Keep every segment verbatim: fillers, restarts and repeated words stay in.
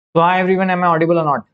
So hi everyone, am I audible or not?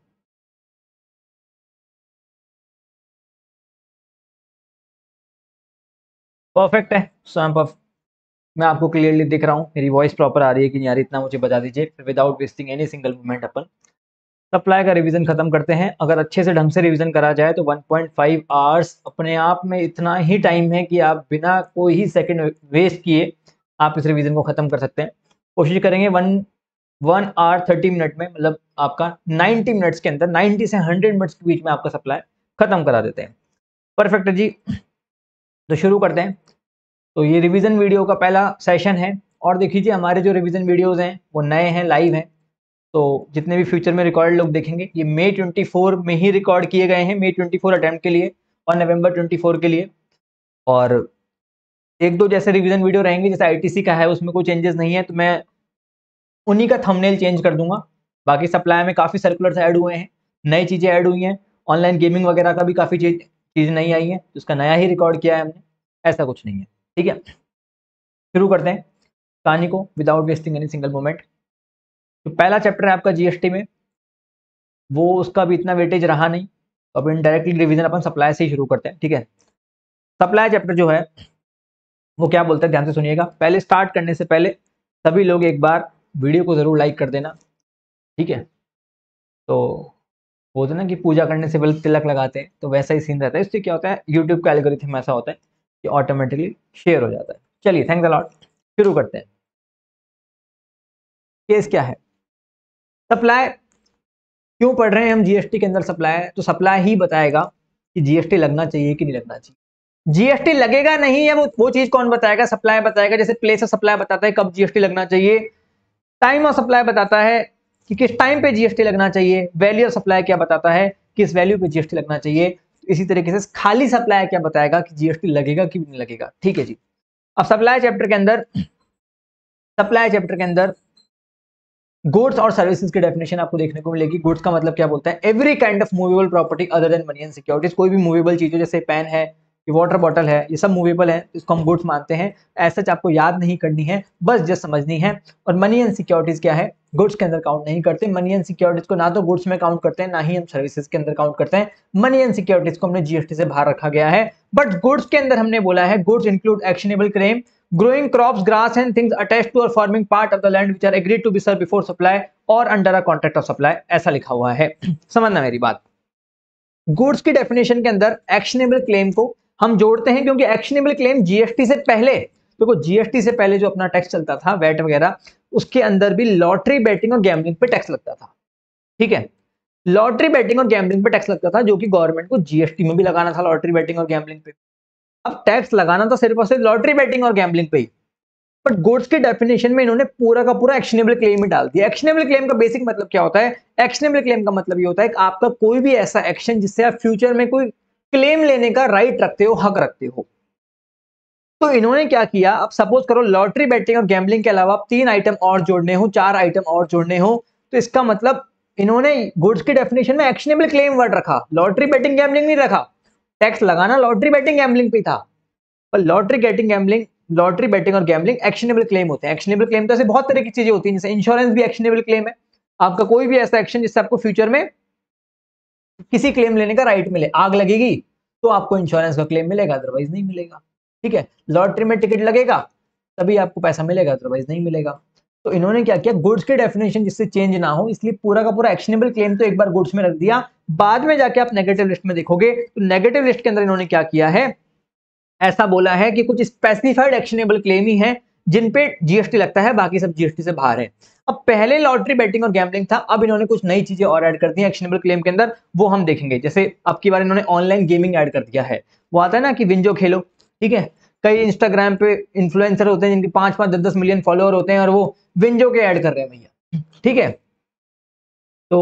Perfect है। So I am परफ मैं आपको clearly दिख रहा हूँ, मेरी वॉइस प्रॉपर आ रही है कि नहीं आ रही, इतना मुझे बता दीजिए। फिर without wasting any single moment अपन सप्लाई का रिवीजन खत्म करते हैं। अगर अच्छे से ढंग से रिवीजन करा जाए तो वन पॉइंट फाइव आवर्स अपने आप में इतना ही टाइम है कि आप बिना कोई ही सेकंड वेस्ट किए आप इस रिवीजन को खत्म कर सकते हैं। कोशिश करेंगे one one hour thirty minute में, मतलब आपका नाइन्टी मिनट्स के अंदर, नाइन्टी से हंड्रेड मिनट्स के बीच में आपका सप्लाई खत्म करा देते हैं। परफेक्ट है जी, तो शुरू करते हैं। तो ये रिवीजन वीडियो का पहला सेशन है। और देख लीजिए हमारे जो रिवीजन वीडियोस हैं वो नए हैं, लाइव हैं। तो जितने भी फ्यूचर में रिकॉर्ड लोग देखेंगे ये मई ट्वेंटी फोर में ही रिकॉर्ड किए गए हैं, मई ट्वेंटी फोर अटेम्प्ट के लिए और नवंबर ट्वेंटी फोर के लिए। और एक दो जैसे रिवीजन वीडियो रहेंगे, जैसे आईटीसी का है उसमें कोई चेंजेस नहीं है तो मैं उन्हीं का थंबनेल चेंज कर दूंगा। बाकी सप्लाई में काफ़ी सर्कुलर्स ऐड हुए हैं, नई चीज़ें ऐड हुई हैं, ऑनलाइन गेमिंग वगैरह का भी काफ़ी चीज़ चीज़ नई आई है, उसका नया ही रिकॉर्ड किया है हमने, ऐसा कुछ नहीं है। ठीक है, शुरू करते हैं कहानी को without wasting any single moment. तो पहला चैप्टर है आपका जीएसटी में, वो उसका भी इतना वेटेज रहा नहीं। तो अब इनडायरेक्टली रिवीजन अपन सप्लाई से ही शुरू करते हैं। ठीक है, सप्लाई चैप्टर जो है वो क्या बोलता है, ध्यान से सुनिएगा। पहले स्टार्ट करने से पहले सभी लोग एक बार वीडियो को जरूर लाइक कर देना। ठीक है, तो बोलते हैं ना कि पूजा करने से पहले तिलक लगाते हैं, तो वैसा ही सीन रहता है। इससे क्या होता है, यूट्यूब का एल्गोरिथम ऐसा होता है कि ऑटोमेटिकली शेयर हो जाता है। चलिए, थैंक्स अ लॉट, शुरू करते हैं। केस क्या है, सप्लाई क्यों पढ़ रहे हैं हम जीएसटी के अंदर सप्लाई, तो सप्लाई ही बताएगा कि जीएसटी लगना चाहिए कि नहीं लगना चाहिए। जीएसटी लगेगा नहीं है वो वो चीज कौन बताएगा, सप्लाई बताएगा। जैसे प्लेस ऑफ सप्लाई बताता है कब जीएसटी लगना चाहिए, टाइम ऑफ सप्लाई बताता है कि किस टाइम पे जीएसटी लगना चाहिए, वैल्यू ऑफ सप्लाई क्या बताता है किस वैल्यू पे जीएसटी लगना चाहिए। इसी तरीके से खाली सप्लाई क्या बताएगा कि जीएसटी लगेगा कि नहीं लगेगा। ठीक है जी, अब सप्लाई चैप्टर के अंदर सप्लाई चैप्टर के अंदर गुड्स और सर्विसेज की डेफिनेशन आपको देखने को मिलेगी। गुड्स का मतलब क्या बोलता है, every kind of movable property other than money and securities. कोई भी मूवेबल चीज हो, जैसे पेन है, ये वाटर बॉटल है, ये सब मूवेबल है, इसको हम गुड्स मानते हैं। ऐसा आपको याद नहीं करनी है, बस जस्ट समझनी है। और मनी एंड सिक्योरिटीज क्या है, गुड्स के अंदर काउंट नहीं करते। मनी एंड सिक्योरिटीज को ना तो गुड्स में काउंट करते हैं, ना ही हम सर्विसेज के अंदर काउंट करते हैं। मनी एंड सिक्योरिटीज को हमने जीएसटी से बाहर रखा गया है। बट गुड्स के अंदर हमने बोला है goods include actionable claim, growing crops, grass and things attached to or forming part of the land which are agreed to be served before supply or under a contract of supply, ऐसा लिखा हुआ है। समझना मेरी बात, goods की definition के अंदर एक्शनेबल क्लेम को हम जोड़ते हैं, क्योंकि एक्शनेबल क्लेम जीएसटी से पहले, देखो जीएसटी से पहले जो अपना टैक्स चलता था वैट वगैरह, उसके अंदर भी लॉटरी बैटिंग और गैम्बलिंग पे टैक्स लगता था। ठीक है, लॉटरी बैटिंग और गैम्बलिंग पे टैक्स लगता था, जो कि गवर्नमेंट को जीएसटी में भी लगाना था, लॉटरी बैटिंग और गैम्बलिंग पे। अब टैक्स लगाना था सिर्फ और सिर्फ लॉटरी बैटिंग और गैम्बलिंग पे ही, बट गुड्स के डेफिनेशन में इन्होंने पूरा का पूरा एक्शनेबल क्लेम ही डाल दिया। एक्शनेबल क्लेम का बेसिक मतलब क्या होता है, एक्शनेबल क्लेम का मतलब ये होता है कि आपका कोई भी ऐसा एक्शन जिससे आप फ्यूचर में कोई क्लेम लेने का राइट रखते हो, हक रखते हो। तो इन्होंने क्या किया, अब सपोज करो लॉटरी बैटिंग और गैम्बलिंग के अलावा तीन आइटम और जोड़ने हो, चार आइटम और जोड़ने हो, तो इसका मतलब इन्होंने गुड्स की डेफिनेशन में एक्शनेबल क्लेम वर्ड रखा, लॉटरी बैटिंग गैम्बलिंग नहीं रखा। टैक्स लगाना लॉटरी बैटिंग गैम्बलिंग पे था, पर lottery getting gambling, lottery betting और गैम्बलिंग एक्शनेबल क्लेम होते हैं। एक्शनेबल क्लेम तो ऐसे बहुत तरह की चीजें होती हैं, जैसे इंश्योरेंस भी एक्शनेबल क्लेम है। आपका कोई भी ऐसा एक्शन जिससे आपको फ्यूचर में किसी क्लेम लेने का राइट मिले, आग लगेगी तो आपको इंश्योरेंस का क्लेम मिलेगा, अदरवाइज नहीं मिलेगा। ठीक है, लॉटरी में टिकट लगेगा तभी आपको पैसा मिलेगा, अदरवाइज नहीं मिलेगा। तो इन्होंने क्या किया, गुड्स की डेफिनेशन जिससे चेंज ना हो, इसलिए पूरा का पूरा एक्शनेबल क्लेम तो एक बार गुड्स में रख दिया। बाद में जाके आप नेगेटिव लिस्ट में देखोगे तो नेगेटिव लिस्ट के अंदर इन्होंने क्या किया है, ऐसा बोला है कि कुछ स्पेसिफाइड एक्शनेबल क्लेम ही है जिन पे जीएसटी लगता है, बाकी सब जीएसटी से बाहर है। अब पहले लॉटरी बैटिंग और गैम्बलिंग था, अब इन्होंने कुछ नई चीजें और ऐड कर दी एक्शनेबल क्लेम के अंदर, वो हम देखेंगे। जैसे अब की बार इन्होंने ऑनलाइन गेमिंग ऐड कर दिया है। वो आता है ना कि विंजो खेलो, ठीक है, कई इंस्टाग्राम पे इन्फ्लुएंसर होते हैं जिनके पांच पांच दस दस मिलियन फॉलोअर होते हैं और वो विंजो के ऐड कर रहे हैं भैया। ठीक है, तो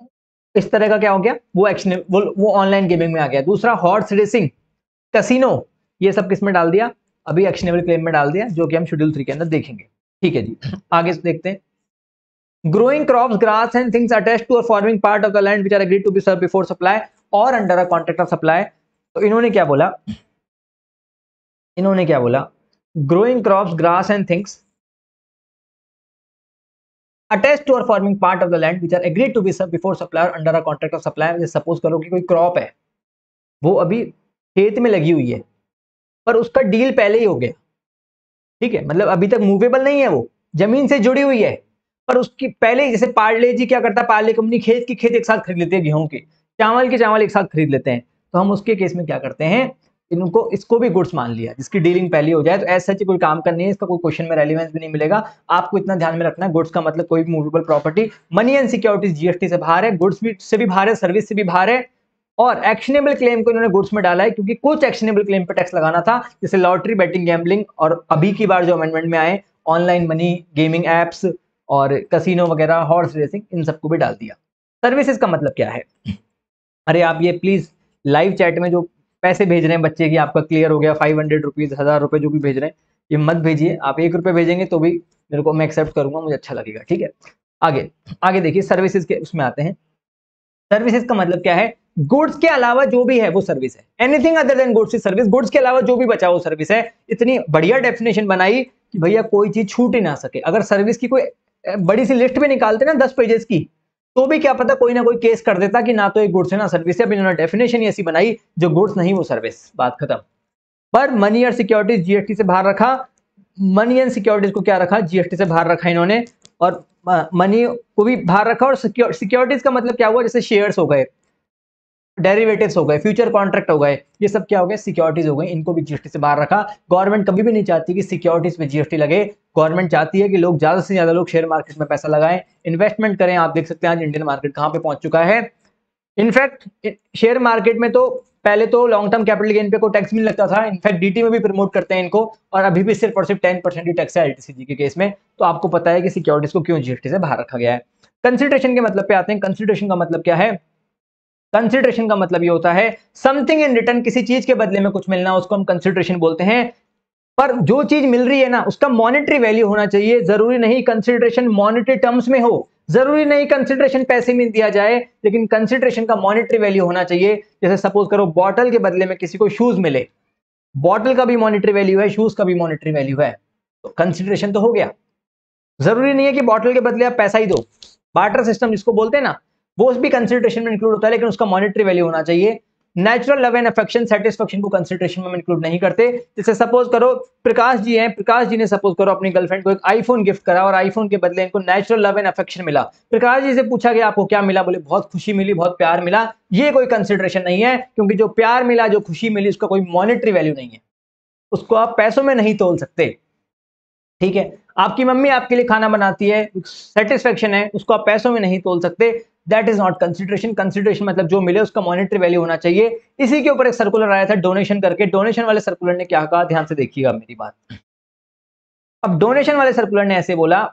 इस तरह का क्या हो गया, वो एक्शन वो वो ऑनलाइन गेमिंग में आ गया। दूसरा हॉर्स रेसिंग, कैसीनो, ये सब किस में डाल दिया, अभी एक्शनेबल क्लेम में डाल दिया, जो कि हम शेड्यूल थ्री के अंदर देखेंगे। ठीक है जी, आगे देखते हैं। Growing crops, grass and things attached to or forming part of the land which are agreed to be serve before supply or under a contract of supply. तो इन्होंने क्या बोला, इन्होंने क्या बोला, growing crops, grass and things attached to or forming part of the land which are agreed to be सब before supplier under a contract of supply. Suppose करो कि कोई क्रॉप है, वो अभी खेत में लगी हुई है, पर उसका डील पहले ही हो गया, ठीक है, मतलब अभी तक मूवेबल नहीं है, वो जमीन से जुड़ी हुई है, पर उसकी पहले, जैसे पार्ले जी क्या करता है, पार्ले कंपनी खेत की खेत एक साथ खरीद लेती है, गेहूं के चावल के चावल एक साथ खरीद लेते हैं, तो हम उसके केस में क्या करते हैं, इनको इसको भी गुड्स मान लिया, जिसकी डीलिंग पहली हो जाए, तो ऐसा कोई काम करनी है, इसका कोई क्वेश्चन में रेलिवेंस भी नहीं मिलेगा। आपको इतना ध्यान में रखना है, गुड्स का मतलब कोई भी movable property. Money and securities GST से बाहर है, गुड्स भी से भी बाहर है, सर्विस से भी बाहर है, और एक्शनेबल क्लेम को इन्होंने गुड्स में डाला है, क्योंकि कुछ एक्शनेबल क्लेम पे टैक्स लगाना था, जैसे लॉटरी, बेटिंग, गैम्बलिंग, और अभी की बार जो अमेंडमेंट में आए ऑनलाइन मनी गेमिंग एप्स और कसिनो वगैरह, हॉर्स रेसिंग, इन सबको भी डाल दिया। सर्विसेज का मतलब क्या है? अरे आप ये प्लीज लाइव चैट में जो पैसे भेज रहे हैं बच्चे की, आपका क्लियर हो गया, फाइव हंड्रेड रुपीज, हजार रुपए जो भी भेज रहे हैं, ये मत भेजिए। आप एक रुपए भेजेंगे तो भी मेरे को, मैं एक्सेप्ट करूंगा, मुझे अच्छा लगेगा, ठीक है। आगे आगे देखिए, सर्विसेज के उसमें आते हैं। सर्विसेज का मतलब क्या है? गुड्स के अलावा जो भी है वो सर्विस है। Anything other than goods is service. Goods के अलावा जो भी बचा वो सर्विस है। इतनी बढ़िया डेफिनेशन बनाई कि भैया कोई चीज छूट ही ना सके। अगर सर्विस की कोई बड़ी सी लिस्ट भी निकालते ना दस पेजेस की, तो भी क्या पता कोई ना कोई केस कर देता कि ना तो एक गुड्स है ना सर्विस है। अब इन्होंने डेफिनेशन ऐसी बनाई, जो गुड्स नहीं वो सर्विस, बात खत्म। पर मनी और सिक्योरिटीज जीएसटी से बाहर रखा। मनी एंड सिक्योरिटीज को क्या रखा? जीएसटी से बाहर रखा इन्होंने, और मनी को भी बाहर रखा। और सिक्योरिटीज का मतलब क्या हुआ? जैसे शेयर्स हो गए, डेरिवेटिव्स हो गए, फ्यूचर कॉन्ट्रैक्ट हो गए, ये सब क्या हो गए? सिक्योरिटीज हो गए। इनको भी जीएसटी से बाहर रखा। गवर्नमेंट कभी भी नहीं चाहती कि सिक्योरिटीज पे जीएसटी लगे। गवर्नमेंट चाहती है कि लोग ज्यादा से ज्यादा लोग शेयर मार्केट में पैसा लगाएं, इन्वेस्टमेंट करें। आप देख सकते हैं आज इंडियन मार्केट कहां पे पहुंच चुका है। इनफैक्ट शेयर मार्केट में तो पहले तो लॉन्ग टर्म कैपिटल गेन पे कोई टैक्स नहीं लगता था। इनफैक्ट डीटी में भी प्रमोट करते हैं इनको, और अभी भी सिर्फ और सिर्फ टेन परसेंट ही टैक्स है एलटीसीजी के केस में। तो आपको पता है कि सिक्योरिटीज को क्यों जीएसटी से बाहर रखा गया है। कंसिडरेशन के मतलब पे आते हैं। कंसिडरेशन का मतलब क्या है? कंसिडरेशन का मतलब ये होता है समथिंग इन रिटर्न, किसी चीज के बदले में कुछ मिलना, उसको हम कंसिडरेशन बोलते हैं। पर जो चीज मिल रही है ना, उसका मॉनेटरी वैल्यू होना चाहिए। जरूरी नहीं कंसिडरेशन मॉनेटरी टर्म्स में हो, जरूरी नहीं कंसिडरेशन पैसे में दिया जाए, लेकिन कंसिडरेशन का मॉनेटरी वैल्यू होना चाहिए। जैसे सपोज करो बॉटल के बदले में किसी को शूज मिले, बॉटल का भी मॉनेटरी वैल्यू है, शूज का भी मॉनेटरी वैल्यू है, तो कंसिडरेशन तो हो गया। जरूरी नहीं है कि बॉटल के बदले आप पैसा ही दो। बार्टर सिस्टम जिसको बोलते हैं ना, वो भी कंसिडरेशन में इंक्लूड होता है, लेकिन उसका मॉनेटरी वैल्यू होना चाहिए। Natural love and affection, satisfaction को कंसिडरेशन में इंक्लूड नहीं करते। जैसे सपोज करो प्रकाश जी हैं, प्रकाश जी ने सपोज करो अपनी गर्लफ्रेंड को एक आईफोन गिफ्ट करा, और आईफोन के बदले इनको नेचुरल लव एंड अफेक्शन मिला। प्रकाश जी से पूछा गया आपको क्या मिला? बोले बहुत खुशी मिली, बहुत प्यार मिला। ये कोई कंसिडरेशन नहीं है, क्योंकि जो प्यार मिला, जो खुशी मिली, उसका कोई मॉनेटरी वैल्यू नहीं है, उसको आप पैसों में नहीं तोल सकते। ठीक है, आपकी मम्मी आपके लिए खाना बनाती है, सेटिस्फेक्शन है, उसको आप पैसों में नहीं तोल सकते। That is not consideration. Consideration मतलब जो मिले उसका मॉनेटरी वैल्यू होना चाहिए। इसी के ऊपर एक सर्कुलर आया था डोनेशन करके। डोनेशन वाले सर्कुलर ने क्या कहा, ध्यान से देखिएगा मेरी बात। अब डोनेशन वाले सर्कुलर ने ऐसे बोला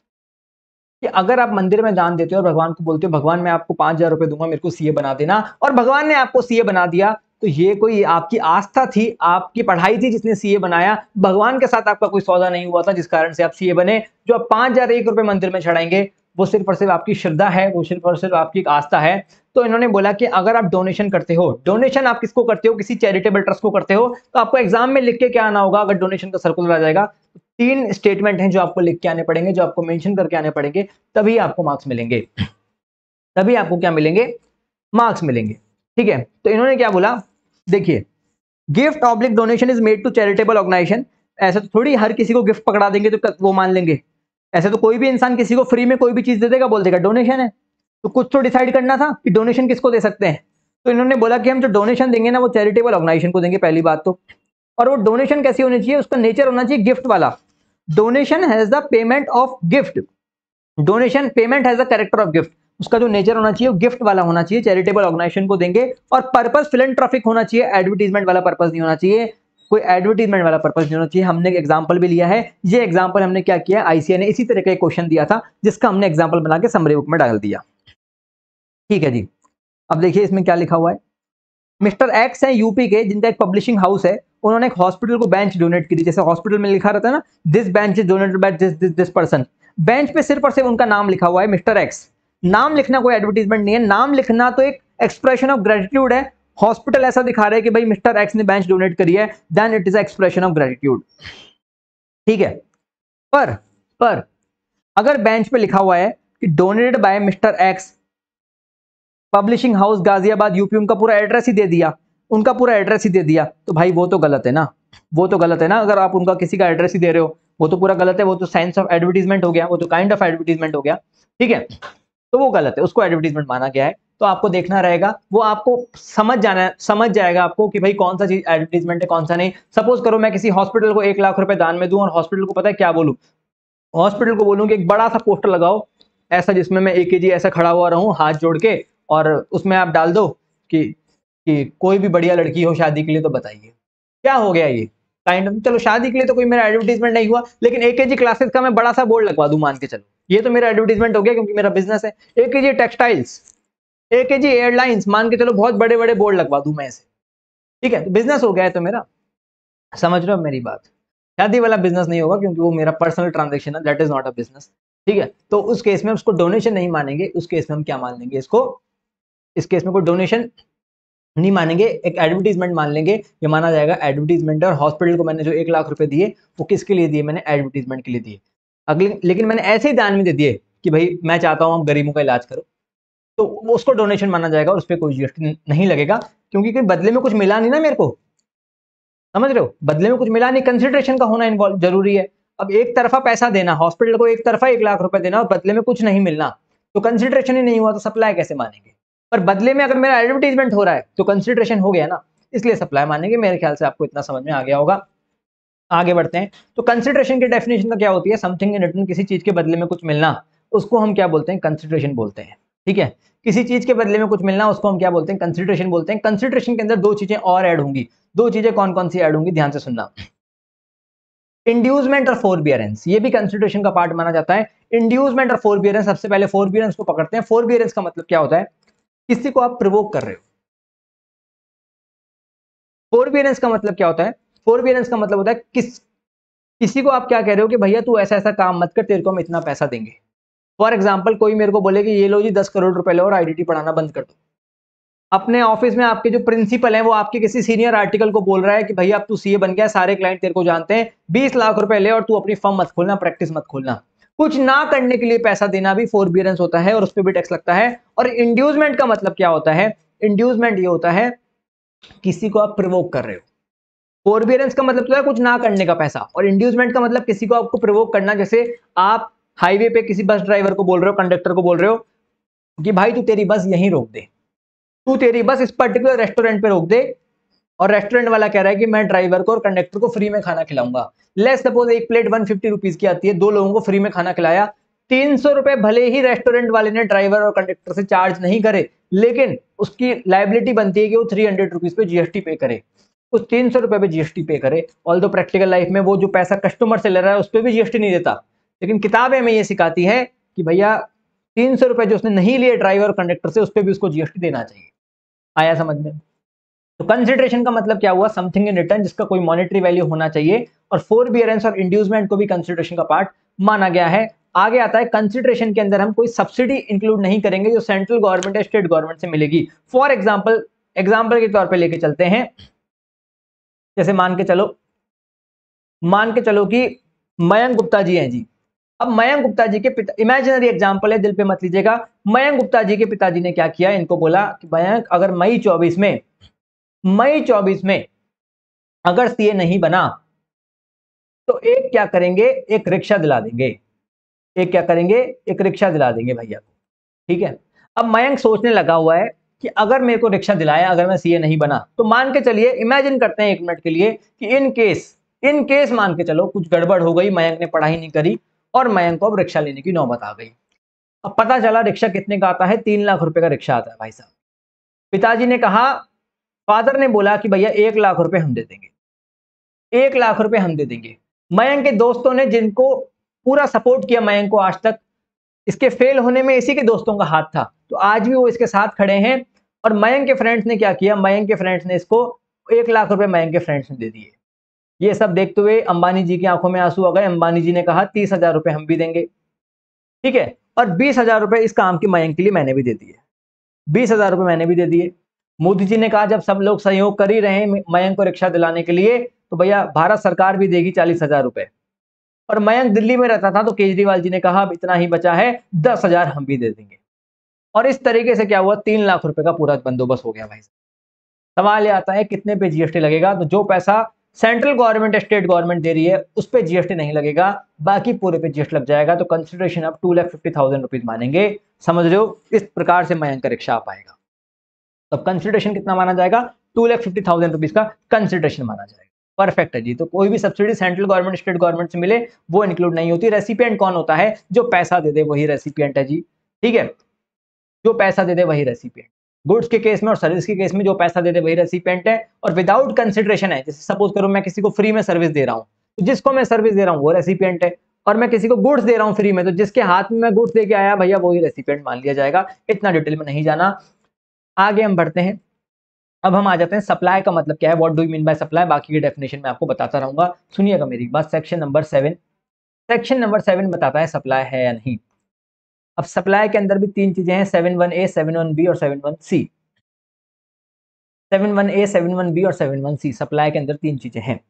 कि अगर आप मंदिर में दान देते हो और भगवान को बोलते हो भगवान मैं आपको पांच हजार रुपए दूंगा, मेरे को सीए बना देना, और भगवान ने आपको सीए बना दिया, तो ये कोई आपकी आस्था थी, आपकी पढ़ाई थी जिसने सीए बनाया। भगवान के साथ आपका कोई सौदा नहीं हुआ था जिस कारण से आप सीए बने। जो आप पांच हजार एक रुपए मंदिर में चढ़ाएंगे, वो सिर्फ और सिर्फ आपकी श्रद्धा है, वो सिर्फ और सिर्फ आपकी एक आस्था है। तो इन्होंने बोला कि अगर आप डोनेशन करते हो, डोनेशन आप किसको करते हो? किसी चैरिटेबल ट्रस्ट को करते हो, तो आपको एग्जाम में लिख के क्या आना होगा? अगर डोनेशन का सर्कुलर आ जाएगा, तीन स्टेटमेंट हैं जो आपको लिख के आने पड़ेंगे, जो आपको मेंशन करके आने पड़ेंगे, तभी आपको मार्क्स मिलेंगे। तभी आपको क्या मिलेंगे? मार्क्स मिलेंगे। ठीक है, तो इन्होंने क्या बोला, देखिए, gift oblique donation is made to charitable organisation. ऐसे तो थोड़ी हर किसी को गिफ्ट पकड़ा देंगे तो वो मान लेंगे। ऐसे तो कोई भी इंसान किसी को फ्री में कोई भी चीज दे देगा, बोल देगा डोनेशन है। तो कुछ तो डिसाइड करना था कि डोनेशन किसको दे सकते हैं। तो इन्होंने बोला कि हम जो डोनेशन देंगे ना, वो चैरिटेबल ऑर्गेनाइजेशन को देंगे, पहली बात तो। और वो डोनेशन कैसी होनी चाहिए? उसका नेचर होना चाहिए गिफ्ट वाला। Donation has the payment of gift. Donation payment has the character of gift. उसका जो नेचर होना चाहिए वो गिफ्ट वाला होना चाहिए, चैरिटेबल ऑर्गेनाइजेशन को देंगे। और पर्पस फिलैंथ्रोपिक होना चाहिए, एडवर्टीजमेंट वाला पर्पस नहीं होना चाहिए। कोई एडवर्टीजमेंट वाला पर्पस नहीं होना चाहिए। हमने एक एग्जांपल भी लिया है। ये एग्जांपल हमने क्या किया, आईसीए ने इसी तरह का एक क्वेश्चन दिया था, जिसका हमने एग्जांपल बना के समरी बुक में डाल दिया। ठीक है जी, अब देखिए इसमें क्या लिखा हुआ है। मिस्टर एक्स है यूपी के, जिनका एक पब्लिशिंग हाउस है, उन्होंने एक हॉस्पिटल को बेंच डोनेट की थी। जैसे हॉस्पिटल में लिखा रहता है ना, this bench is donated by this this this person. Bench पे सिर्फ और सिर्फ उनका नाम लिखा हुआ है, मिस्टर एक्स। नाम लिखना कोई एडवर्टीजमेंट नहीं है, नाम लिखना तो एक एक्सप्रेशन ऑफ ग्रेटिट्यूड है। हॉस्पिटल ऐसा दिखा रहा है कि भाई मिस्टर एक्स ने बेंच डोनेट करी है, then it is expression of gratitude. ठीक है, पर पर अगर बेंच पे लिखा हुआ है कि donated by mister X publishing house Ghaziabad UP, उनका पूरा एड्रेस ही दे दिया, उनका पूरा एड्रेस ही दे दिया, तो भाई वो तो गलत है ना, वो तो गलत है ना। अगर आप उनका किसी का एड्रेस ही दे रहे हो वो तो पूरा गलत है, वो तो साइंस ऑफ एडवर्टीजमेंट हो गया, वो तो काइंड ऑफ एडवर्टीजमेंट हो गया, ठीक है, तो वो गलत है, उसको एडवर्टीजमेंट माना गया है। तो आपको देखना रहेगा, वो आपको समझ जाना है, समझ जाएगा आपको कि भाई कौन सा चीज एडवर्टीजमेंट है कौन सा नहीं। सपोज करो मैं किसी हॉस्पिटल को एक लाख रुपए दान में दूं और हॉस्पिटल को पता है क्या बोलूं, हॉस्पिटल को बोलूं कि एक बड़ा सा पोस्टर लगाओ ऐसा जिसमें मैं एक जी ऐसा खड़ा हुआ रहूं हाथ जोड़ के, और उसमें आप डाल दो कि कि कोई भी बढ़िया लड़की हो शादी के लिए तो बताइए। क्या हो गया ये काइंड ऑफ, चलो शादी के लिए तो कोई मेरा एडवर्टीजमेंट नहीं हुआ, लेकिन एकेजी क्लासेस का मैं बड़ा सा बोर्ड लगवा दूं, मान के चलो ये तो मेरा एडवर्टीजमेंट हो गया क्योंकि मेरा बिजनेस है। एकेजी टेक्सटाइल्स, एकेजी एयरलाइंस, मान के चलो बहुत बड़े बड़े बोर्ड लगवा दूं मैं ऐसे, ठीक है, तो बिजनेस हो गया है तो मेरा। समझ रहे हो मेरी बात? शादी वाला बिजनेस नहीं होगा क्योंकि वो मेरा पर्सनल ट्रांजेक्शन है, that is not a business, ठीक है। तो उस केस में उसको डोनेशन नहीं मानेंगे, उस केस में हम क्या मान लेंगे इसको, इस केस में कोई डोनेशन नहीं मानेंगे, एक एडवर्टीजमेंट मान लेंगे, ये माना जाएगा एडवर्टीजमेंट। और हॉस्पिटल को मैंने जो एक लाख रुपए दिए वो किसके लिए दिए, मैंने एडवर्टीजमेंट के लिए दिए। अगले लेकिन मैंने ऐसे ही दान में दे दिए कि भाई मैं चाहता हूं आप गरीबों का इलाज करो, तो उसको डोनेशन माना जाएगा और उस पर कोई जीएसटी नहीं लगेगा, क्योंकि कोई बदले में कुछ मिला नहीं ना मेरे को। समझ रहे हो, बदले में कुछ मिला नहीं, कंसिडरेशन का होना इन्वॉल्व जरूरी है। अब एक तरफा पैसा देना, हॉस्पिटल को एक तरफा एक लाख रुपए देना और बदले में कुछ नहीं मिलना, तो कंसिडरेशन ही नहीं हुआ, तो सप्लाई कैसे मानेंगे। पर बदले में अगर मेरा एडवर्टीजमेंट हो रहा है तो कंसिडरेशन हो गया ना, इसलिए सप्लाई मानेंगे। मेरे ख्याल से आपको इतना समझ में आ गया होगा। आगे बढ़ते हैं। तो कंसिडरेशन की डेफिनेशन का क्या होती है, समथिंग इन रिटर्न, किसी चीज के बदले में कुछ मिलना, उसको हम क्या बोलते हैं, कंसिडरेशन बोलते हैं, ठीक है। किसी चीज के बदले में कुछ मिलना उसको हम क्या बोलते हैं, कंसिडरेशन बोलते हैं। कंसिडरेशन के अंदर दो चीजें और ऐड होंगी, दो चीजें कौन कौन सी ऐड होंगी, ध्यान से सुनना। इंड्यूसमेंट और फोरबियरेंस, ये भी कंसिडरेशन का पार्ट माना जाता है। इंड्यूसमेंट और फोरबियरेंस, सबसे पहले फोरबियरेंस को पकड़ते हैं। फोरबियरेंस का मतलब क्या होता है, किसी को आप प्रोवोक कर रहे हो। फोरबियरेंस का मतलब क्या होता है, फोरबियरेंस का मतलब होता है किस किसी को आप क्या कह रहे हो कि भैया तू ऐसा ऐसा काम मत कर, तेरे को हम इतना पैसा देंगे। फॉर एग्जाम्पल कोई मेरे को बोले कि ये लो जी दस करोड़ रुपए लो और आईडीटी पढ़ाना बंद कर दो। अपने ऑफिस में आपके जो प्रिंसिपल है वो आपके किसी सीनियर आर्टिकल को बोल रहा है कि भैया अब तू सीए बन गया, सारे क्लाइंट तेरे को जानते हैं, बीस लाख रुपए ले और तू अपनी फर्म मत खोलना, प्रैक्टिस मत खोलना। कुछ ना करने के लिए पैसा देना भी फोरबियरेंस होता है और उस पर भी टैक्स लगता है। और इंड्यूसमेंट का मतलब क्या होता है, इंड्यूसमेंट ये होता है किसी को आप प्रोवोक कर रहे हो। फोरबियरेंस का मतलब तो है कुछ ना करने का पैसा, और इंड्यूसमेंट का मतलब किसी को आपको प्रोवोक करना। जैसे आप हाईवे पे किसी बस ड्राइवर को बोल रहे हो, कंडक्टर को बोल रहे हो कि भाई तू तेरी बस यहीं रोक दे, तू तेरी बस इस पर्टिकुलर रेस्टोरेंट पे रोक दे, और रेस्टोरेंट वाला कह रहा है कि मैं ड्राइवर को और कंडक्टर को फ्री में खाना खिलाऊंगा। लेट्स सपोज एक प्लेट वन फिफ्टी रुपीज की आती है, दो लोगों को फ्री में खाना खिलाया, तीन सौ रुपए भले ही रेस्टोरेंट वाले ने ड्राइवर और कंडक्टर से चार्ज नहीं करे, लेकिन उसकी लाइबिलिटी बनती है कि वो थ्री हंड्रेड रुपीज पे जीएसटी पे करे, उस तीन सौ रुपए पे जीएसटी पे करे। ऑल दो प्रैक्टिकल लाइफ में वो जो पैसा कस्टमर से ले रहा है उस पर भी जीएसटी नहीं देता, लेकिन किताबें हमें ये सिखाती है कि भैया तीन सौ रुपए जो उसने नहीं लिए ड्राइवर कंडक्टर से, उस पर भी उसको जीएसटी देना चाहिए। आया समझ में? तो कंसिडरेशन का मतलब क्या हुआ, समथिंग इन रिटर्न जिसका कोई मॉनेटरी वैल्यू होना चाहिए। और फोरबियरेंस और इंड्यूसमेंट को भी कंसिडरेशन का पार्ट माना गया है। आगे आता है कंसिडरेशन के अंदर हम कोई सब्सिडी इंक्लूड नहीं करेंगे जो सेंट्रल गवर्नमेंट या स्टेट गवर्नमेंट से मिलेगी। फॉर एग्जाम्पल, एग्जाम्पल के तौर पर लेके चलते हैं, जैसे मान के चलो मान के चलो कि मयंक गुप्ता जी हैं जी। अब मयंक गुप्ता जी के पिता, इमेजिनरी एग्जांपल है, दिल पे मत लीजिएगा। मयंक गुप्ता जी के पिताजी ने क्या किया, इनको बोला कि मयंक अगर मई चौबीस में मई चौबीस में अगर सीए नहीं बना तो एक क्या करेंगे, एक रिक्शा दिला देंगे। एक क्या करेंगे, एक रिक्शा दिला देंगे भैया को, ठीक है। अब मयंक सोचने लगा हुआ है कि अगर मेरे को रिक्शा दिलाया, अगर मैं सीए नहीं बना, तो मान के चलिए, इमेजिन करते हैं एक मिनट के लिए कि इन केस इन केस मान के चलो कुछ गड़बड़ हो गई, मयंक ने पढ़ाई नहीं करी और मयंक को अब रिक्शा लेने की नौबत आ गई। अब पता चला रिक्शा कितने का आता है, तीन लाख रुपए का रिक्शा आता है भाई साहब। पिताजी ने कहा, फादर ने बोला कि भैया एक लाख रुपए हम दे देंगे, एक लाख रुपए हम दे देंगे। मयंक के दोस्तों ने, जिनको पूरा सपोर्ट किया मयंक को आज तक, इसके फेल होने में इसी के दोस्तों का हाथ था, तो आज भी वो इसके साथ खड़े हैं। और मयंक के फ्रेंड्स ने क्या किया, मयंक के फ्रेंड्स ने इसको एक लाख रुपए मयंक के फ्रेंड्स ने दे दिए। ये सब देखते हुए अंबानी जी की आंखों में आंसू आ गए। अंबानी जी ने कहा तीस हजार रुपए हम भी देंगे, ठीक है, और बीस हजार रुपए इस काम की मयंक के लिए मैंने भी दे दिए, बीस हजार रुपए मैंने भी दे दिए। मोदी जी ने कहा जब सब लोग सहयोग कर ही रहे हैं मयंक को रिक्शा दिलाने के लिए, तो भैया भारत सरकार भी देगी चालीस हजार रुपए। और मयंक दिल्ली में रहता था, तो केजरीवाल जी ने कहा अब इतना ही बचा है, दस हजार हम भी दे देंगे। और इस तरीके से क्या हुआ, तीन लाख रुपए का पूरा बंदोबस्त हो गया भाई। सवाल ये आता है कितने पे जीएसटी लगेगा, तो जो पैसा सेंट्रल गवर्नमेंट स्टेट गवर्नमेंट दे रही है उस पे जीएसटी नहीं लगेगा, बाकी पूरे पे जीएसटी लग जाएगा। तो कंसिडरेशन अब two lakh fifty thousand rupees मानेंगे। समझ रहे हो, इस प्रकार से मयंक का रिक्शा आ पाएगा। तो कंसिडरेशन कितना माना जाएगा, two lakh fifty thousand rupees का कंसिडरेशन माना जाएगा। परफेक्ट है जी। तो कोई भी subsidy central government state government से मिले वो इंक्लूड नहीं होती। रेसिपिएंट कौन होता है, जो पैसा दे दे वही रेसिपिएंट है जी। ठीक है, जो पैसा दे दे वही रेसिपिएंट। गुड्स के केस में और सर्विस के केस में जो पैसा दे दे वही रेसिपिएंट है, और विदाउट कंसिडरेशन है। जैसे सपोज करो मैं किसी को फ्री में सर्विस दे रहा हूं, तो जिसको मैं सर्विस दे रहा हूं वो रेसिपिएंट है, और मैं किसी को गुड्स दे रहा हूं फ्री में, तो जिसके हाथ में मैं गुड्स दे के आया भैया वही रेसिपिएंट मान लिया जाएगा। इतना डिटेल में नहीं जाना, आगे हम बढ़ते हैं। अब हम आ जाते हैं सप्लाई का मतलब क्या है, what do you mean by supply. बाकी की डेफिनेशन मैं आपको बताता रहूंगा, सुनिएगा मेरी बात। Section number seven section number seven बताता है सप्लाई है या नहीं। अब सप्लाई के अंदर भी तीन चीजें हैं, seven one A, seven one B और seven one C. Seven one A, seven one B और सेवन वन सी, सप्लाई के अंदर तीन चीजें हैं।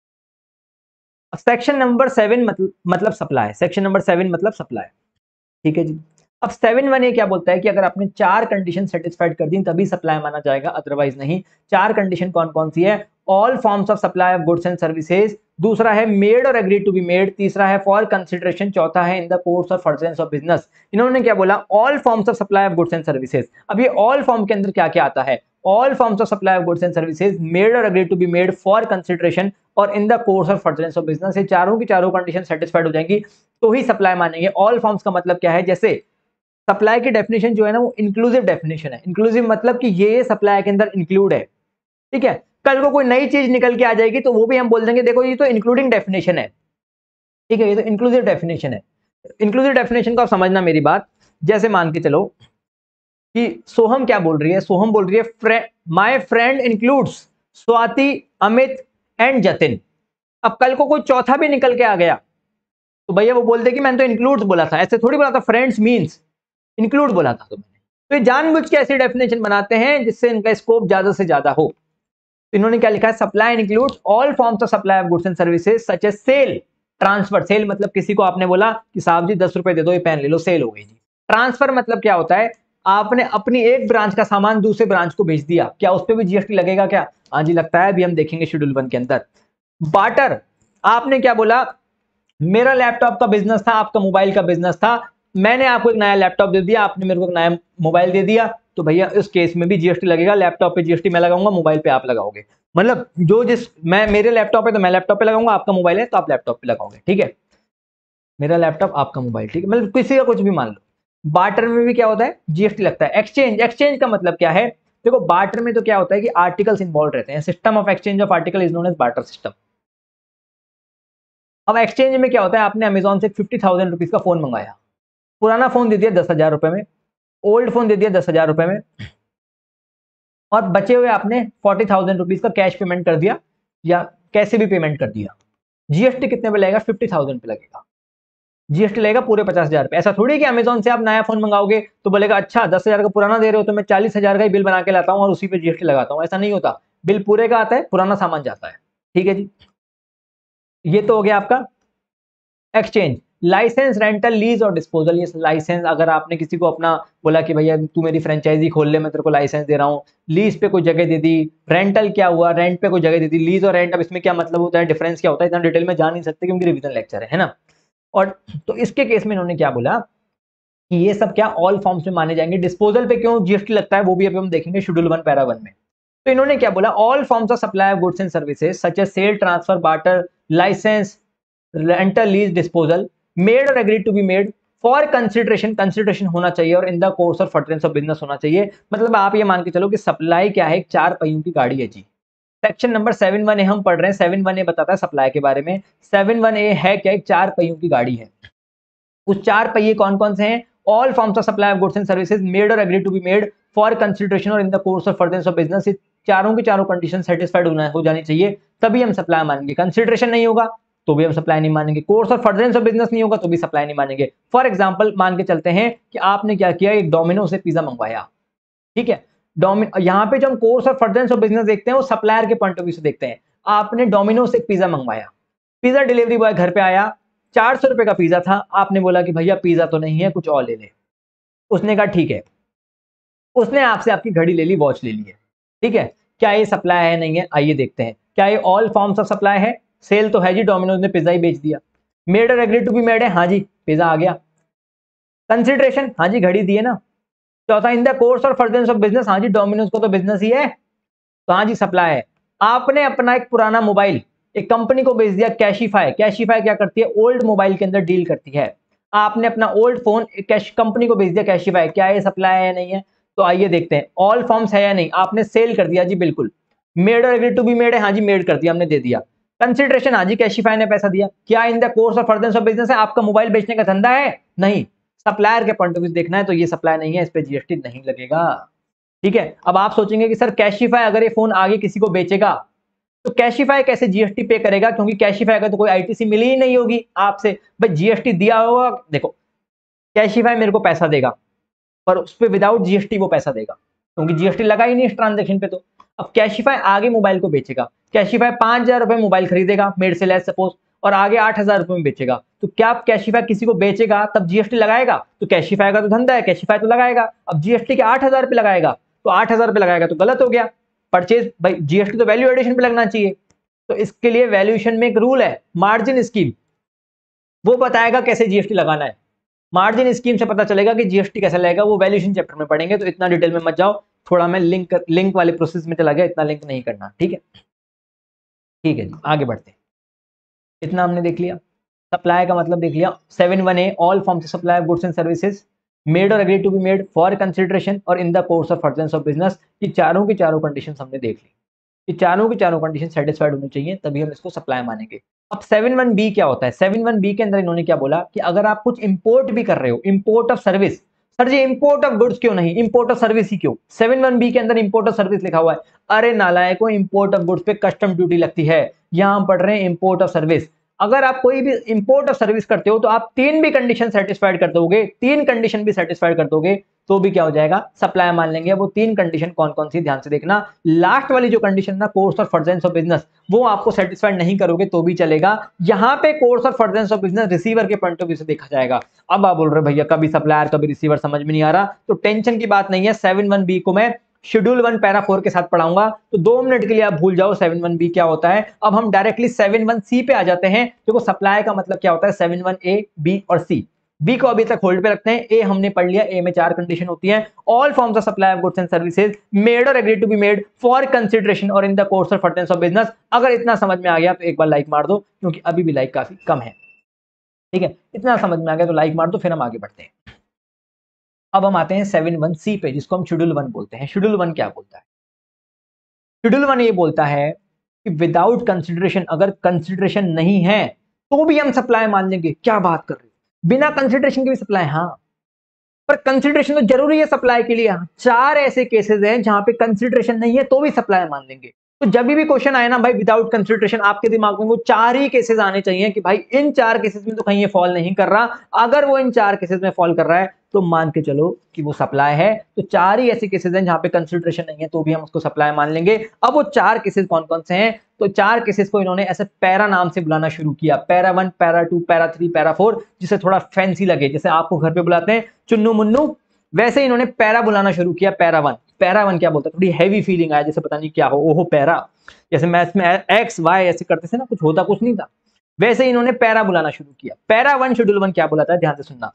अब सेक्शन नंबर सेवन मतलब मतलब सप्लाई, सेक्शन नंबर सेवन मतलब सप्लाई। ठीक है जी। अब सेवन वन ए क्या बोलता है कि अगर आपने चार कंडीशन सेटिस्फाइड कर दी तभी सप्लाई माना जाएगा, अदरवाइज नहीं। चार कंडीशन कौन कौन सी है, all forms of supply of goods and services, दूसरा है मेड और एग्री टू बी मेड, तीसरा है फॉर कंसिडरेशन, चौथा है इन द कोर्स और फर्दरेंस ऑफ बिजनेस। इन्होंने क्या बोला, all forms of supply of goods and services. अब ये ऑल फॉर्म के अंदर क्या क्या आता है, all forms of supply of goods and services, made और agree to be made, for consideration और इन द कोर्स और फर्दरेंस ऑफ बिजनेस। ये चारों की चारों कंडीशन सेटिस्फाइड हो जाएंगी तो ही सप्लाई मानेंगे। ऑल फॉर्म्स का मतलब क्या है, जैसे सप्लाई की डेफिनेशन जो है ना वो इंक्लूसिव डेफिनेशन है। इंक्लूसिव मतलब कि ये सप्लाई के अंदर इंक्लूड है। ठीक है, कल को कोई नई चीज निकल के आ जाएगी तो वो भी हम बोल देंगे देखो ये तो इंक्लूडिंग डेफिनेशन है। ठीक है, ये तो इंक्लूसिव डेफिनेशन है। इंक्लूसिव डेफिनेशन को आप समझना मेरी बात। जैसे मान के चलो कि सोहम क्या बोल रही है, सोहम बोल रही है my friend includes Swati, Amit and Jatin. अब कल को कोई चौथा भी निकल के आ गया तो भैया वो बोल दे कि मैंने तो इंक्लूड्स बोला था, ऐसे थोड़ी बोला था फ्रेंड्स मींस इंक्लूड बोला था तो मैंने। तो ये जानबूझ के ऐसी डेफिनेशन बनाते हैं जिससे इनका स्कोप ज्यादा से ज्यादा हो। तो इन्होंने क्या लिखा है, supply includes all forms of supply of goods and services such as sale, transfer. Sale मतलब किसी को आपने बोला कि साहब जी दस रुपए दे दो ये पेन ले लो, सेल हो गई जी। ट्रांसफर मतलब क्या होता है, आपने अपनी एक ब्रांच का सामान दूसरे ब्रांच को भेज दिया, क्या उस पर भी जीएसटी लगेगा क्या, हाँ जी लगता है, अभी हम देखेंगे शेड्यूल वन के अंदर। बार्टर, आपने क्या बोला, मेरा लैपटॉप का बिजनेस था, आपका मोबाइल का बिजनेस था, मैंने आपको एक नया लैपटॉप दे दिया, आपने मेरे को एक नया मोबाइल दे दिया, तो भैया इस केस में भी जीएसटी लगेगा। लैपटॉप पे जीएसटी मैं लगाऊंगा, मोबाइल पे आप लगाओगे। मतलब जो जिस मैं मेरे लैपटॉप है तो मैं लैपटॉप पे लगाऊंगा, आपका मोबाइल है तो आप लैपटॉप पे लगाओगे। ठीक है, मेरा लैपटॉप आपका मोबाइल, ठीक है, मतलब किसी का कुछ भी मान लो। बार्टर में भी क्या होता है, जीएसटी लगता है। एक्सचेंज, एक्सचेंज का मतलब क्या है, देखो बार्टर में तो क्या होता है कि आर्टिकल्स इन्वॉल्व रहते हैं। System of exchange of article is known as barter system. अब एक्सचेंज में क्या होता है, आपने अमेजोन से फिफ्टी थाउजेंड रुपीज का फोन मंगाया, पुराना फोन दे दिया दस हजार रुपए में, ओल्ड फोन दे दिया दस हजार रुपए में, और बचे हुए आपने फोर्टी थाउजेंड रुपीज का कैश पेमेंट कर दिया या कैसे भी पेमेंट कर दिया। जीएसटी कितने पे लगेगा, फिफ्टी थाउजेंड पे लगेगा। जीएसटी लगेगा पूरे पचास हजार पे। ऐसा थोड़ी कि अमेजोन से आप नया फोन मंगाओगे तो बोलेगा अच्छा दस हजार का पुराना दे रहे हो तो मैं चालीस हजार का ही बिल बना के लाता हूँ और उसी पे जीएसटी लगाता हूँ। ऐसा नहीं होता, बिल पूरे का आता है, पुराना सामान जाता है। ठीक है जी, ये तो हो गया आपका एक्सचेंज। लाइसेंस, रेंटल, लीज और डिस्पोजल। ये लाइसेंस, अगर आपने किसी को अपना बोला कि भैया तू मेरी फ्रेंचाइजी खोल ले, मैं तेरे को लाइसेंस दे रहा हूँ। लीज पे कोई जगह दे दी। रेंटल क्या हुआ, रेंट पे कोई जगह दे दी। लीज और रेंट, अब इसमें क्या मतलब होता है, डिफरेंस क्या होता है, इतना डिटेल में जा नहीं सकते क्योंकि रिवीजन लेक्चर है ना। और तो इसके केस में इन्होंने क्या बोला कि ये सब क्या ऑल फॉर्म्स में माने जाएंगे। डिस्पोजल पे क्यों जीएसटी लगता है वो भी अभी हम देखेंगे शेड्यूल वन पैरा वन में। तो इन्होंने क्या बोला, all forms of supply of goods and services such as sale, transfer, barter, licence, rental, lease, disposal, made और agree to be made for consideration, consideration होना चाहिए, और इन द कोर्स और फर्दरेंस ऑफ बिजनेस होना चाहिए। मतलब आप ये मान के चलो कि सप्लाई क्या है, एक चार पहियों की गाड़ी है जी। Section number seven one A हम पढ़ रहे हैं। सेवन वन ए बताता है सप्लाई के बारे में। सेवन वन ए है क्या, एक चार पहियों की गाड़ी है। उस चार पहिए कौन कौन से हैं, all forms of supply of goods and services made और agree to be made for consideration और in the course of furtherance of business. ये चारों की चारों कंडीशन सेटिस्फाइड हो जानी चाहिए तभी हम सप्लाई मानेंगे। कंसिडरेशन नहीं होगा तो भी हम सप्लाई नहीं मानेंगे। कोर्स और फर्दरेंस ऑफ बिजनेस नहीं होगा तो भी सप्लाई नहीं मानेंगे। फॉर एग्जांपल मान के चलते हैं कि आपने क्या किया, एक डोमिनो से पिज्जा मंगवाया। ठीक है, डोमिन यहाँ पे जो हम कोर्स और फर्दरेंस ऑफ बिजनेस देखते हैं वो सप्लायर के पॉइंट ऑफ व्यू से देखते हैं। आपने डोमिनो से पिज्जा मंगवाया, पिज्जा डिलीवरी बॉय घर पे आया, चार सौ रुपए का पिज्जा था, आपने बोला कि भैया पिज्जा तो नहीं है, कुछ और ले ले। उसने कहा ठीक है, उसने आपसे आपकी घड़ी ले ली, वॉच ले ली है, ठीक है। क्या ये सप्लाई है नहीं है, आइए देखते हैं। क्या ये ऑल फॉर्म्स ऑफ सप्लाई है? सेल तो है जी, डोमिनोज ने पिज्जा ही बेच दिया। मेड और एग्री टू बी मेड है, हाँ जी पिज्जा आ गया। कंसिडरेशन, हाँ जी घड़ी दी है ना। चौथा, इन द कोर्स और फर्दरेंस ऑफ बिजनेस, हाँ जी डोमिनोज को तो बिजनेस ही है, तो हाँ जी सप्लाई है। आपने अपना एक पुराना मोबाइल एक कंपनी को बेच दिया, कैशिफाई। कैशिफाई क्या करती है? ओल्ड मोबाइल के अंदर डील करती है। आपने अपना ओल्ड फोन कैश कंपनी को बेच दिया, कैशिफाई। क्या ये सप्लाई है या नहीं है? तो आइए देखते हैं। ऑल फॉर्म्स है या नहीं? आपने सेल कर दिया जी, बिल्कुल। मेड और एग्री टू बी मेड है, हाँ जी मेड कर दिया, हमने दे दिया। कंसिडरेशन, हाँ जी कैशिफाई ने पैसा दिया। क्या in the course of furtherance of business है? आपका मोबाइल बेचने का धंधा है? नहीं। सप्लायर के पॉइंट ऑफ व्यू देखना है तो ये सप्लाई नहीं है, इस पे जीएसटी नहीं लगेगा, ठीक है। अब आप सोचेंगे कि सर कैशिफाई अगर ये फोन आगे किसी को बेचेगा तो कैशिफाई कैसे जीएसटी पे करेगा, क्योंकि कैशिफाई का तो कोई आईटीसी मिली ही नहीं होगी आपसे। भाई जीएसटी दिया होगा, देखो कैशिफाई मेरे को पैसा देगा पर उस पर विदाउट जीएसटी वो पैसा देगा, क्योंकि जीएसटी लगा ही नहीं इस ट्रांजेक्शन पे। तो अब कैशिफाई आगे मोबाइल को बेचेगा, कैशिफाई पांच हजार रुपए मोबाइल खरीदेगा मेरे से लेस सपोज, और आगे आठ हजार रुपए में बेचेगा। तो क्या कैशिफाई किसी को बेचेगा तब जीएसटी लगाएगा? तो कैशिफाई का तो धंधा है, कैशिफाई तो लगाएगा। अब जीएसटी के आठ हजार रुपए लगाएगा, तो आठ हजार रुपए लगाएगा तो गलत हो गया। परचेज, भाई जीएसटी तो वैल्यू एडिशन पे लगना चाहिए। तो इसके लिए वैल्यूएशन में एक रूल है, मार्जिन स्कीम, वो बताएगा कैसे जीएसटी लगाना है। मार्जिन स्कीम से पता चलेगा कि जीएसटी कैसे लगेगा, वो वैल्यूएशन चैप्टर में पढ़ेंगे, तो इतना डिटेल में मत जाओ। थोड़ा मैं लिंक लिंक वाले प्रोसेस में चला गया, इतना लिंक नहीं करना, ठीक है। ठीक है जी, आगे बढ़ते हैं। इतना हमने देख लिया, सप्लाई का मतलब देख लिया। Seven one A, all forms of supply of goods and services made और agree to be made for consideration और in the course of furtherance of business. ये चारों की चारों कंडीशन हमने देख ली, ये चारों की चारों कंडीशन सेटिस्फाइड होनी चाहिए, तभी हम इसको सप्लाई मानेंगे। अब सेवन वन बी क्या होता है? सेवन वन बी के अंदर इन्होंने क्या बोला कि अगर आप कुछ इंपोर्ट भी कर रहे हो, इंपोर्ट ऑफ सर्विस। सर जी इंपोर्ट ऑफ गुड्स क्यों नहीं, इंपोर्ट ऑफ सर्विस ही क्यों? सेवन वन बी के अंदर इंपोर्ट ऑफ सर्विस लिखा हुआ है। अरे नालायकों, इंपोर्ट ऑफ गुड्स पे कस्टम ड्यूटी लगती है, यहां हम पढ़ रहे हैं इंपोर्ट ऑफ सर्विस। अगर आप कोई भी इंपोर्ट ऑफ सर्विस करते हो तो आप तीन भी कंडीशन सेटिस्फाइड कर दोगे, तीन कंडीशन भी सेटिस्फाइड कर दोगे तो भी क्या हो जाएगा? सप्लाई मान लेंगे। वो तीन कंडीशन कौन कौन सी, ध्यान से देखना। लास्ट वाली जो कंडीशन ना, कोर्स और फर्दरेंस ऑफ बिजनेस, वो आपको सेटिस्फाइड नहीं करोगे तो भी चलेगा। यहां पे कोर्स और फर्दरेंस ऑफ बिजनेस रिसीवर के पॉइंट ऑफ व्यू से देखा जाएगा। अब आप बोल रहे भैया कभी सप्लायर कभी रिसीवर समझ में नहीं आ रहा, तो टेंशन की बात नहीं है। सेवन वन बी को मैं शेड्यूल वन पैरा फोर के साथ पढ़ाऊंगा, तो दो मिनट के लिए आप भूल जाओ सेवन वन बी क्या होता है। अब हम डायरेक्टली सेवन वन सी पे आ जाते हैं। देखो सप्लाई का मतलब क्या होता है, सेवन वन ए, बी और सी। बी को अभी तक होल्ड पे रखते हैं, ए हमने पढ़ लिया। ए में चार कंडीशन होती हैं, all forms of supply of goods and services made और agree to be made for consideration और in the course of furtherance of business. अगर इतना समझ में आ गया तो एक बार लाइक मार दो, क्योंकि अभी भी लाइक काफी कम है, ठीक है। इतना समझ में आ गया तो लाइक मार दो, फिर हम आगे बढ़ते हैं। अब हम आते हैं सेवन वन सी पे, जिसको हम शेड्यूल वन बोलते हैं। शेड्यूल वन क्या बोलता है? शेड्यूल वन ये बोलता है कि विदाउट कंसिडरेशन, अगर कंसिडरेशन नहीं है तो भी हम सप्लाई मान लेंगे। क्या बात कर रहे हो, बिना कंसिडरेशन के भी सप्लाई? हाँ, पर कंसिडरेशन तो जरूरी है सप्लाई के लिए। चार ऐसे केसेस हैं जहां पे कंसिडरेशन नहीं है तो भी सप्लाई मान लेंगे। तो जब भी क्वेश्चन आए ना भाई विदाउट कंसिडरेशन, आपके दिमाग में वो चार ही केसेस आने चाहिए कि भाई इन चार केसेस में तो कहीं ये फॉल नहीं कर रहा। अगर वो इन चार केसेस में फॉल कर रहा है तो मान के चलो कि वो सप्लाई है। तो चार ही ऐसे केसेस हैं जहां पे कंसिडरेशन नहीं है तो भी हम उसको सप्लाई मान लेंगे। अब वो चार केसेस कौन कौन से हैं? तो चार केसेस को इन्होंने ऐसे पैरा नाम से बुलाना शुरू किया, para one, para two, para three, para four, जिसे थोड़ा फैंसी लगे, जैसे आपको घर पे बुलाते हैं चुन्नू मुन्नू, वैसे इन्होंने पैरा बुलाना शुरू किया। पैरा वन, पैरा वन क्या बोलता है? थोड़ी हैवी फीलिंग आया, जैसे पता नहीं क्या हो, ओहो पैरा, जैसे मैथ्स में एक्स वाई ऐसे करते थे ना, कुछ होता कुछ नहीं था, वैसे इन्होंने पैरा बुलाना शुरू किया। पैरा वन शेड्यूल वन क्या बुलाता है, ध्यान से सुनना।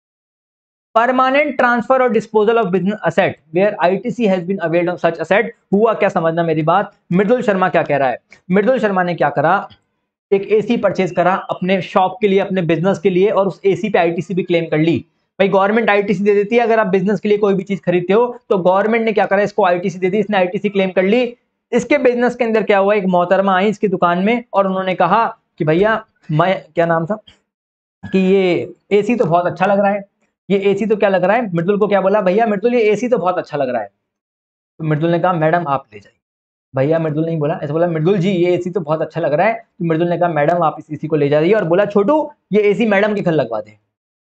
परमानेंट ट्रांसफर और disposal of business asset where ITC has been availed of such asset. हुआ क्या, समझना मेरी बात। मृदुल शर्मा क्या कह रहा है? मृदुल शर्मा ने क्या करा, एक एसी परचेज करा अपने शॉप के लिए, अपने बिजनेस के लिए, और उस एसी पे आईटीसी भी क्लेम कर ली। भाई गवर्नमेंट आईटीसी दे देती है, अगर आप बिजनेस के लिए कोई भी चीज खरीदते हो तो गवर्नमेंट ने क्या करा, इसको आईटीसी दे दी, इसने आईटीसी क्लेम कर ली। इसके बिजनेस के अंदर क्या हुआ, एक मोहतरमा आई इसकी दुकान में और उन्होंने कहा कि भैया मैं, क्या नाम था, कि ये एसी तो बहुत अच्छा लग रहा है, ये एसी तो क्या लग रहा है। मृदुल को क्या बोला, भैया मृदुल ये एसी तो बहुत अच्छा लग रहा है। तो मृदुल ने कहा मैडम आप ले जाइए। भैया मृदुल नहीं बोला, ऐसे बोला मृदुल जी ये एसी तो बहुत अच्छा लग रहा है। तो मृदुल ने कहा मैडम आप इस एसी को ले जाइए, और बोला छोटू ये एसी मैडम के घर लगवा दे।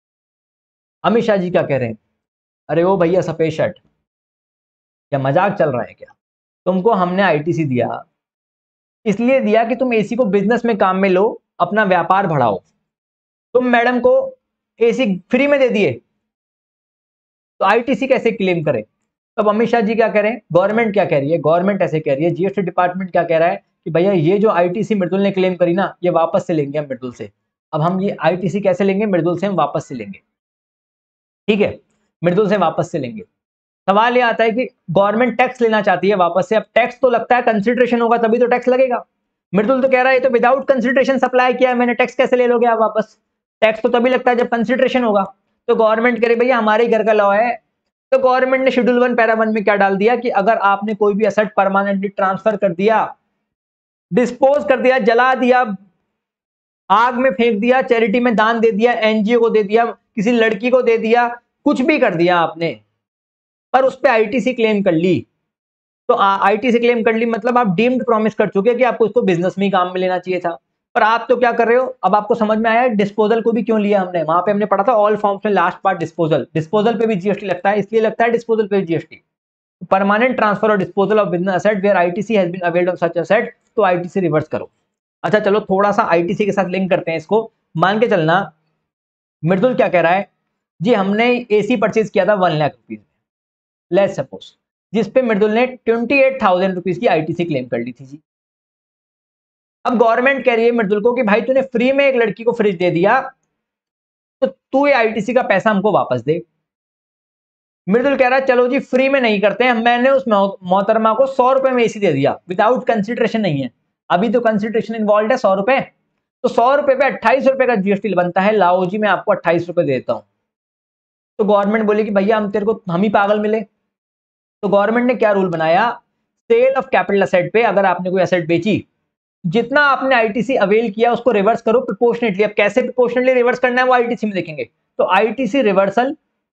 अमित शाह जी क्या कह रहे हैं, अरे वो भैया सफेद शर्ट, क्या मजाक चल रहा है क्या? तुमको हमने आईटीसी दिया, इसलिए दिया कि तुम एसी को बिजनेस में काम में लो, अपना व्यापार बढ़ाओ। तुम मैडम को एसी फ्री में दे दिए तो आईटीसी कैसे क्लेम करे? अब अमित शाह जी क्या कह रहे हैं, गवर्नमेंट क्या कह रही है, गवर्नमेंट ऐसे कह रही है, जीएसटी डिपार्टमेंट क्या कह रहा है कि भैया ये जो आईटीसी मृदुल ने क्लेम करी ना, ये वापस से लेंगे हम मृदुल से। अब हम ये आईटीसी कैसे लेंगे? मृदुल से हम वापस से लेंगे, ठीक है, मृदुल से वापस से लेंगे। सवाल ये आता है कि गवर्नमेंट टैक्स लेना चाहती है वापस से, अब टैक्स तो लगता है, कंसिडरेशन होगा तभी तो टैक्स लगेगा। मृदुल तो कह रहा है तो विदाउट कंसिडरेशन सप्लाई किया है मैंने, टैक्स कैसे ले लोगे आप वापस? टैक्स तो तभी लगता है जब कंसिडरेशन होगा। तो गवर्नमेंट कह रही भैया हमारे ही घर का लॉ है। तो गवर्नमेंट ने शेड्यूल वन पैरा वन में क्या डाल दिया कि अगर आपने कोई भी एसेट परमानेंटली ट्रांसफर कर दिया, डिस्पोज कर दिया, जला दिया, आग में फेंक दिया, चैरिटी में दान दे दिया, एनजीओ को दे दिया, किसी लड़की को दे दिया, कुछ भी कर दिया आपने, पर उस पर आईटीसी क्लेम कर ली, तो आईटीसी क्लेम कर ली मतलब आप डीम्ड प्रॉमिस कर चुके कि आपको इसको बिजनेस में ही काम में लेना चाहिए था। पर आप तो क्या कर रहे हो? अब आपको समझ में आया डिस्पोजल को भी क्यों लिया हमने? वहां पे हमने पढ़ा था ऑल फॉर्म्स में लास्ट पार्ट डिस्पोजल, डिस्पोजल पे भी जीएसटी लगता है, इसलिए लगता है डिस्पोजल पे भी जीएसटी। परमानेंट ट्रांसफर और disposal of business asset where ITC has been availed of such asset, तो आईटीसी रिवर्स करो। अच्छा चलो थोड़ा सा आईटीसी के साथ लिंक करते हैं इसको। मान के चलना मृदुल क्या कह रहा है जी, हमने एसी परचेज किया था one lakh rupees, let's suppose, जिसपे मृदुल ने ट्वेंटी एट थाउजेंड रुपीज की आईटीसी क्लेम कर ली थी जी। अब गवर्नमेंट कह रही है मृदुल को कि भाई तूने फ्री में एक लड़की को फ्रिज दे दिया, तो तू ये आईटीसी का पैसा हमको वापस दे। मृदुल कह रहा है चलो जी फ्री में नहीं करते हैं, मैंने उस मोहतरमा को सौ रुपए में एसी दे दिया, विदाउट कंसिडरेशन नहीं है, अभी तो कंसिडरेशन इन्वॉल्व है सौ रुपए, तो सौ रुपए पे अट्ठाईस रुपए का जीएसटी बनता है, लाओ जी मैं आपको अट्ठाईस रुपए देता हूं। तो गवर्नमेंट बोले कि भैया हम तेरे को हम ही पागल मिले। तो गवर्नमेंट ने क्या रूल बनाया, सेल ऑफ कैपिटल एसेट पे अगर आपने कोई एसेट बेची, जितना आपने आईटीसी अवेल किया उसको रिवर्स करो प्रोपोर्शनेटली। अब कैसे प्रोपोर्शनेटली रिवर्स करना है वो आईटीसी में देखेंगे। तो आईटीसी रिवर्सल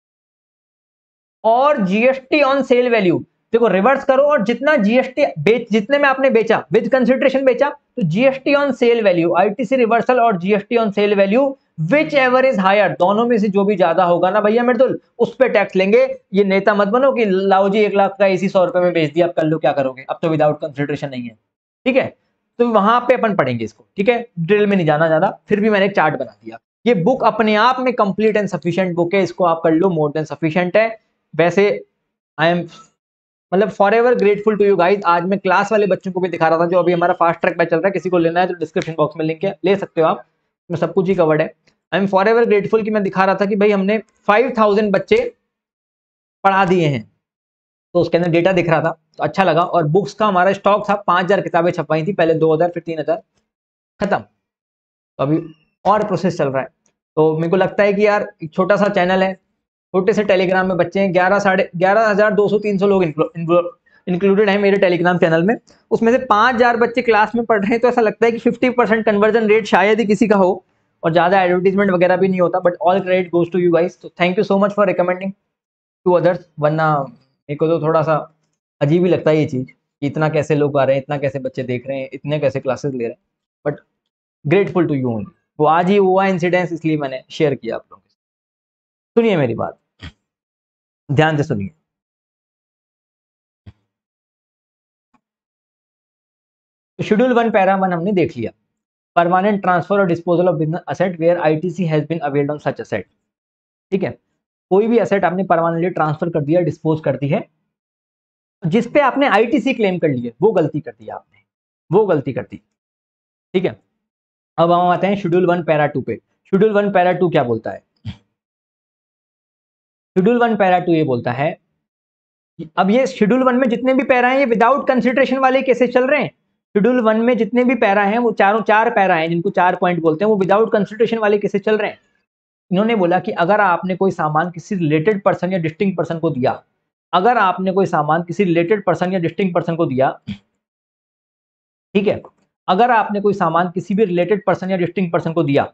और जीएसटी ऑन सेल वैल्यू, देखो रिवर्स करो और जितना जीएसटी बेच, जितने में आपने बेचा विद कंसिडरेशन बेचा, तो GST on sale value, ITC reversal और GST on sale value whichever is higher, दोनों में से जो भी ज्यादा होगा ना भैया मृदुल, उस पर टैक्स लेंगे। ये नेता मत बनो कि लाओ जी एक लाख का एसी सौ रुपए में बेच दिया, अब कर लो क्या करोगे, अब तो विदाउट कंसिडरेशन नहीं है, ठीक है। तो वहां पे अपन पढ़ेंगे इसको, ठीक है, ड्रिल में नहीं जाना ज्यादा, फिर भी मैंने एक चार्ट बना दिया। ये बुक अपने आप में कंप्लीट एंड सफिशिएंट बुक है, इसको आप कर लो, मोर देन सफिशिएंट है। वैसे आई एम मतलब forever grateful to you guys. आज मैं क्लास वाले बच्चों को भी दिखा रहा था, जो अभी हमारा फास्ट ट्रैक बैच चल रहा है, किसी को लेना है तो डिस्क्रिप्शन बॉक्स में लिंक है, ले सकते हो आप, मैं सब कुछ ही कवर्ड है। I am forever grateful कि मैं दिखा रहा था कि भाई हमने फाइव थाउजेंड बच्चे पढ़ा दिए हैं, तो उसके अंदर डेटा दिख रहा था तो अच्छा लगा। और बुक्स का हमारा स्टॉक था, पांच हजार किताबें छपवाई थी, पहले दो हजार फिर तीन हजार, खत्म। तो अभी और प्रोसेस चल रहा है। तो मेरे को लगता है कि यार एक छोटा सा चैनल है, छोटे से टेलीग्राम में बच्चे हैं, ग्यारह साढ़े ग्यारह हजार दो सौ तीन सौ लोग इंक्लूडेड है मेरे टेलीग्राम चैनल में, उसमें से पांच हजार बच्चे क्लास में पढ़ रहे हैं, तो ऐसा लगता है कि फिफ्टी परसेंट कन्वर्जन रेट शायद ही किसी का हो, और ज्यादा एडवर्टीजमेंट वगैरह भी नहीं होता, but all credit goes to you guys. तो thank you so much for recommending to others, वरना मेरे को तो थोड़ा सा अजीब ही लगता है ये चीज कि इतना कैसे लोग आ रहे हैं, इतना कैसे बच्चे देख रहे हैं, इतने कैसे क्लासेस ले रहे हैं, but grateful to you only. वो आज ही हुआ इंसिडेंस, इसलिए मैंने शेयर किया आप लोगों के साथ। सुनिए मेरी बात, ध्यान से सुनिए। शेड्यूल वन पैरा वन हमने देख लिया, परमानेंट ट्रांसफर और disposal of business asset where ITC has been availed on such asset, ठीक है। कोई भी एसेट आपने परमानेंटली ट्रांसफर कर दिया, डिस्पोज कर दी है, जिसपे आपने आईटीसी क्लेम कर ली है, वो गलती कर दी आपने, वो गलती कर दी, ठीक है। अब हम आते हैं शेड्यूल वन पैरा टू पे। शेड्यूल वन पैरा टू क्या बोलता है? शेड्यूल वन पैरा टू ये बोलता है, अब ये शेड्यूल वन में जितने भी पैरा हैं ये विदाउट कंसिडरेशन वाले केसेस चल रहे हैं। शेड्यूल वन में जितने भी पैरा हैं वो चारों चार पैरा हैं, जिनको चार पॉइंट बोलते हैं, वो विदाउट कंसिडरेशन वाले केसेस चल रहे हैं। इन्होंने बोला कि अगर आपने कोई सामान किसी रिलेटेड पर्सन या डिस्टिंक्ट पर्सन को दिया, अगर आपने कोई सामान किसी रिलेटेड पर्सन या डिस्टिंक्ट पर्सन को दिया, ठीक है, अगर आपने कोई सामान किसी भी रिलेटेड पर्सन या डिस्टिंक्ट पर्सन को दिया,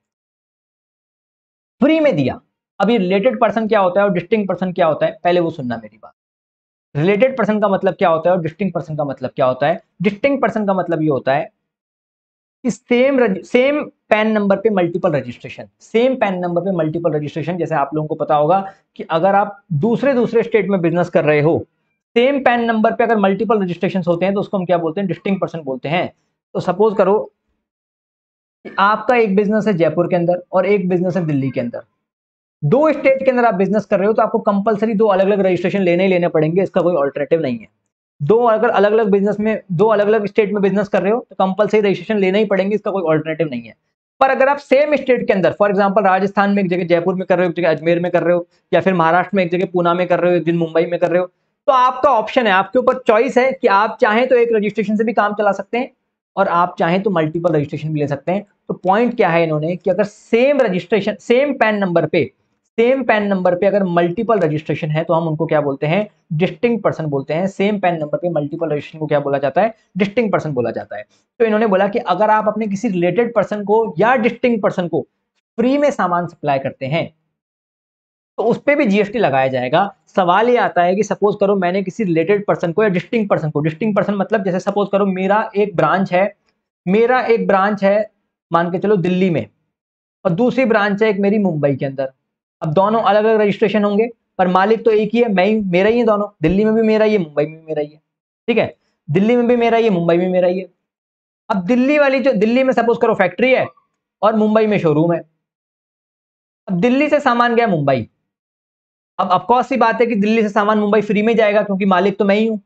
फ्री में दिया। अब ये रिलेटेड पर्सन क्या होता है और डिस्टिंक्ट पर्सन क्या होता है, पहले वो सुनना मेरी बात। रिलेटेड पर्सन का मतलब क्या होता है और डिस्टिंक्ट पर्सन का मतलब क्या होता है? डिस्टिंक्ट पर्सन का मतलब ये होता है कि सेम सेम पैन नंबर पे multiple registration, same PAN number पे मल्टीपल रजिस्ट्रेशन। जैसे आप लोगों को पता होगा कि अगर आप दूसरे दूसरे स्टेट में बिजनेस कर रहे हो, सेम पैन नंबर पे अगर मल्टीपल रजिस्ट्रेशन होते हैं तो उसको हम क्या बोलते हैं? डिस्टिंक्ट पर्सन बोलते हैं। तो सपोज करो आपका एक बिजनेस है जयपुर के अंदर और एक बिजनेस है दिल्ली के अंदर, दो स्टेट के अंदर आप बिजनेस कर रहे हो तो आपको कंपलसरी दो अलग अलग रजिस्ट्रेशन लेने ही लेने पड़ेंगे, इसका कोई ऑल्टरनेटिव नहीं है। दो अगर अलग अलग बिजनेस में दो अलग अलग स्टेट में बिजनेस कर रहे हो तो कंपलसरी रजिस्ट्रेशन लेने ही पड़ेंगे, इसका कोई ऑल्टरनेटिव नहीं है। पर अगर आप सेम स्टेट के अंदर, फॉर एग्जांपल राजस्थान में एक जगह जयपुर में कर रहे हो, एक जगह अजमेर में कर रहे हो, या फिर महाराष्ट्र में एक जगह पूना में कर रहे हो, एक दिन मुंबई में कर रहे हो, तो आपका ऑप्शन है, आपके ऊपर चॉइस है कि आप चाहें तो एक रजिस्ट्रेशन से भी काम चला सकते हैं और आप चाहें तो मल्टीपल रजिस्ट्रेशन भी ले सकते हैं। तो पॉइंट क्या है इन्होंने कि अगर same registration same PAN number पे सेम पैन नंबर पे अगर मल्टीपल रजिस्ट्रेशन है तो हम उनको क्या बोलते हैं, डिस्टिंक्ट पर्सन बोलते हैं। सेम पैन नंबर पे मल्टीपल रजिस्ट्रेशन को क्या बोला जाता है, डिस्टिंक्ट पर्सन बोला जाता है। तो इन्होंने बोला कि अगर आप अपने किसी रिलेटेड पर्सन को या डिस्टिंक्ट पर्सन को फ्री में सामान सप्लाई करते हैं तो उस पर भी जीएसटी लगाया जाएगा। सवाल ये आता है कि सपोज करो मैंने किसी रिलेटेड पर्सन को या डिस्टिंक्ट पर्सन को, डिस्टिंक्ट पर्सन मतलब जैसे सपोज करो मेरा एक ब्रांच है मेरा एक ब्रांच है मान के चलो दिल्ली में, और दूसरी ब्रांच है एक मेरी मुंबई के अंदर। अब दोनों अलग अलग रजिस्ट्रेशन होंगे पर मालिक तो एक ही है, मैं ही मेरा ही है दोनों, दिल्ली में भी मेरा ही है, मुंबई में भी मेरा ही है। ठीक है, दिल्ली में भी मेरा ही है, मुंबई में मेरा ही है। अब दिल्ली वाली जो दिल्ली में सपोज करो फैक्ट्री है और मुंबई में शोरूम है। अब दिल्ली से सामान गया मुंबई, अब ऑफकोर्स सी बात है कि दिल्ली से सामान मुंबई फ्री में जाएगा क्योंकि मालिक तो मैं ही हूं।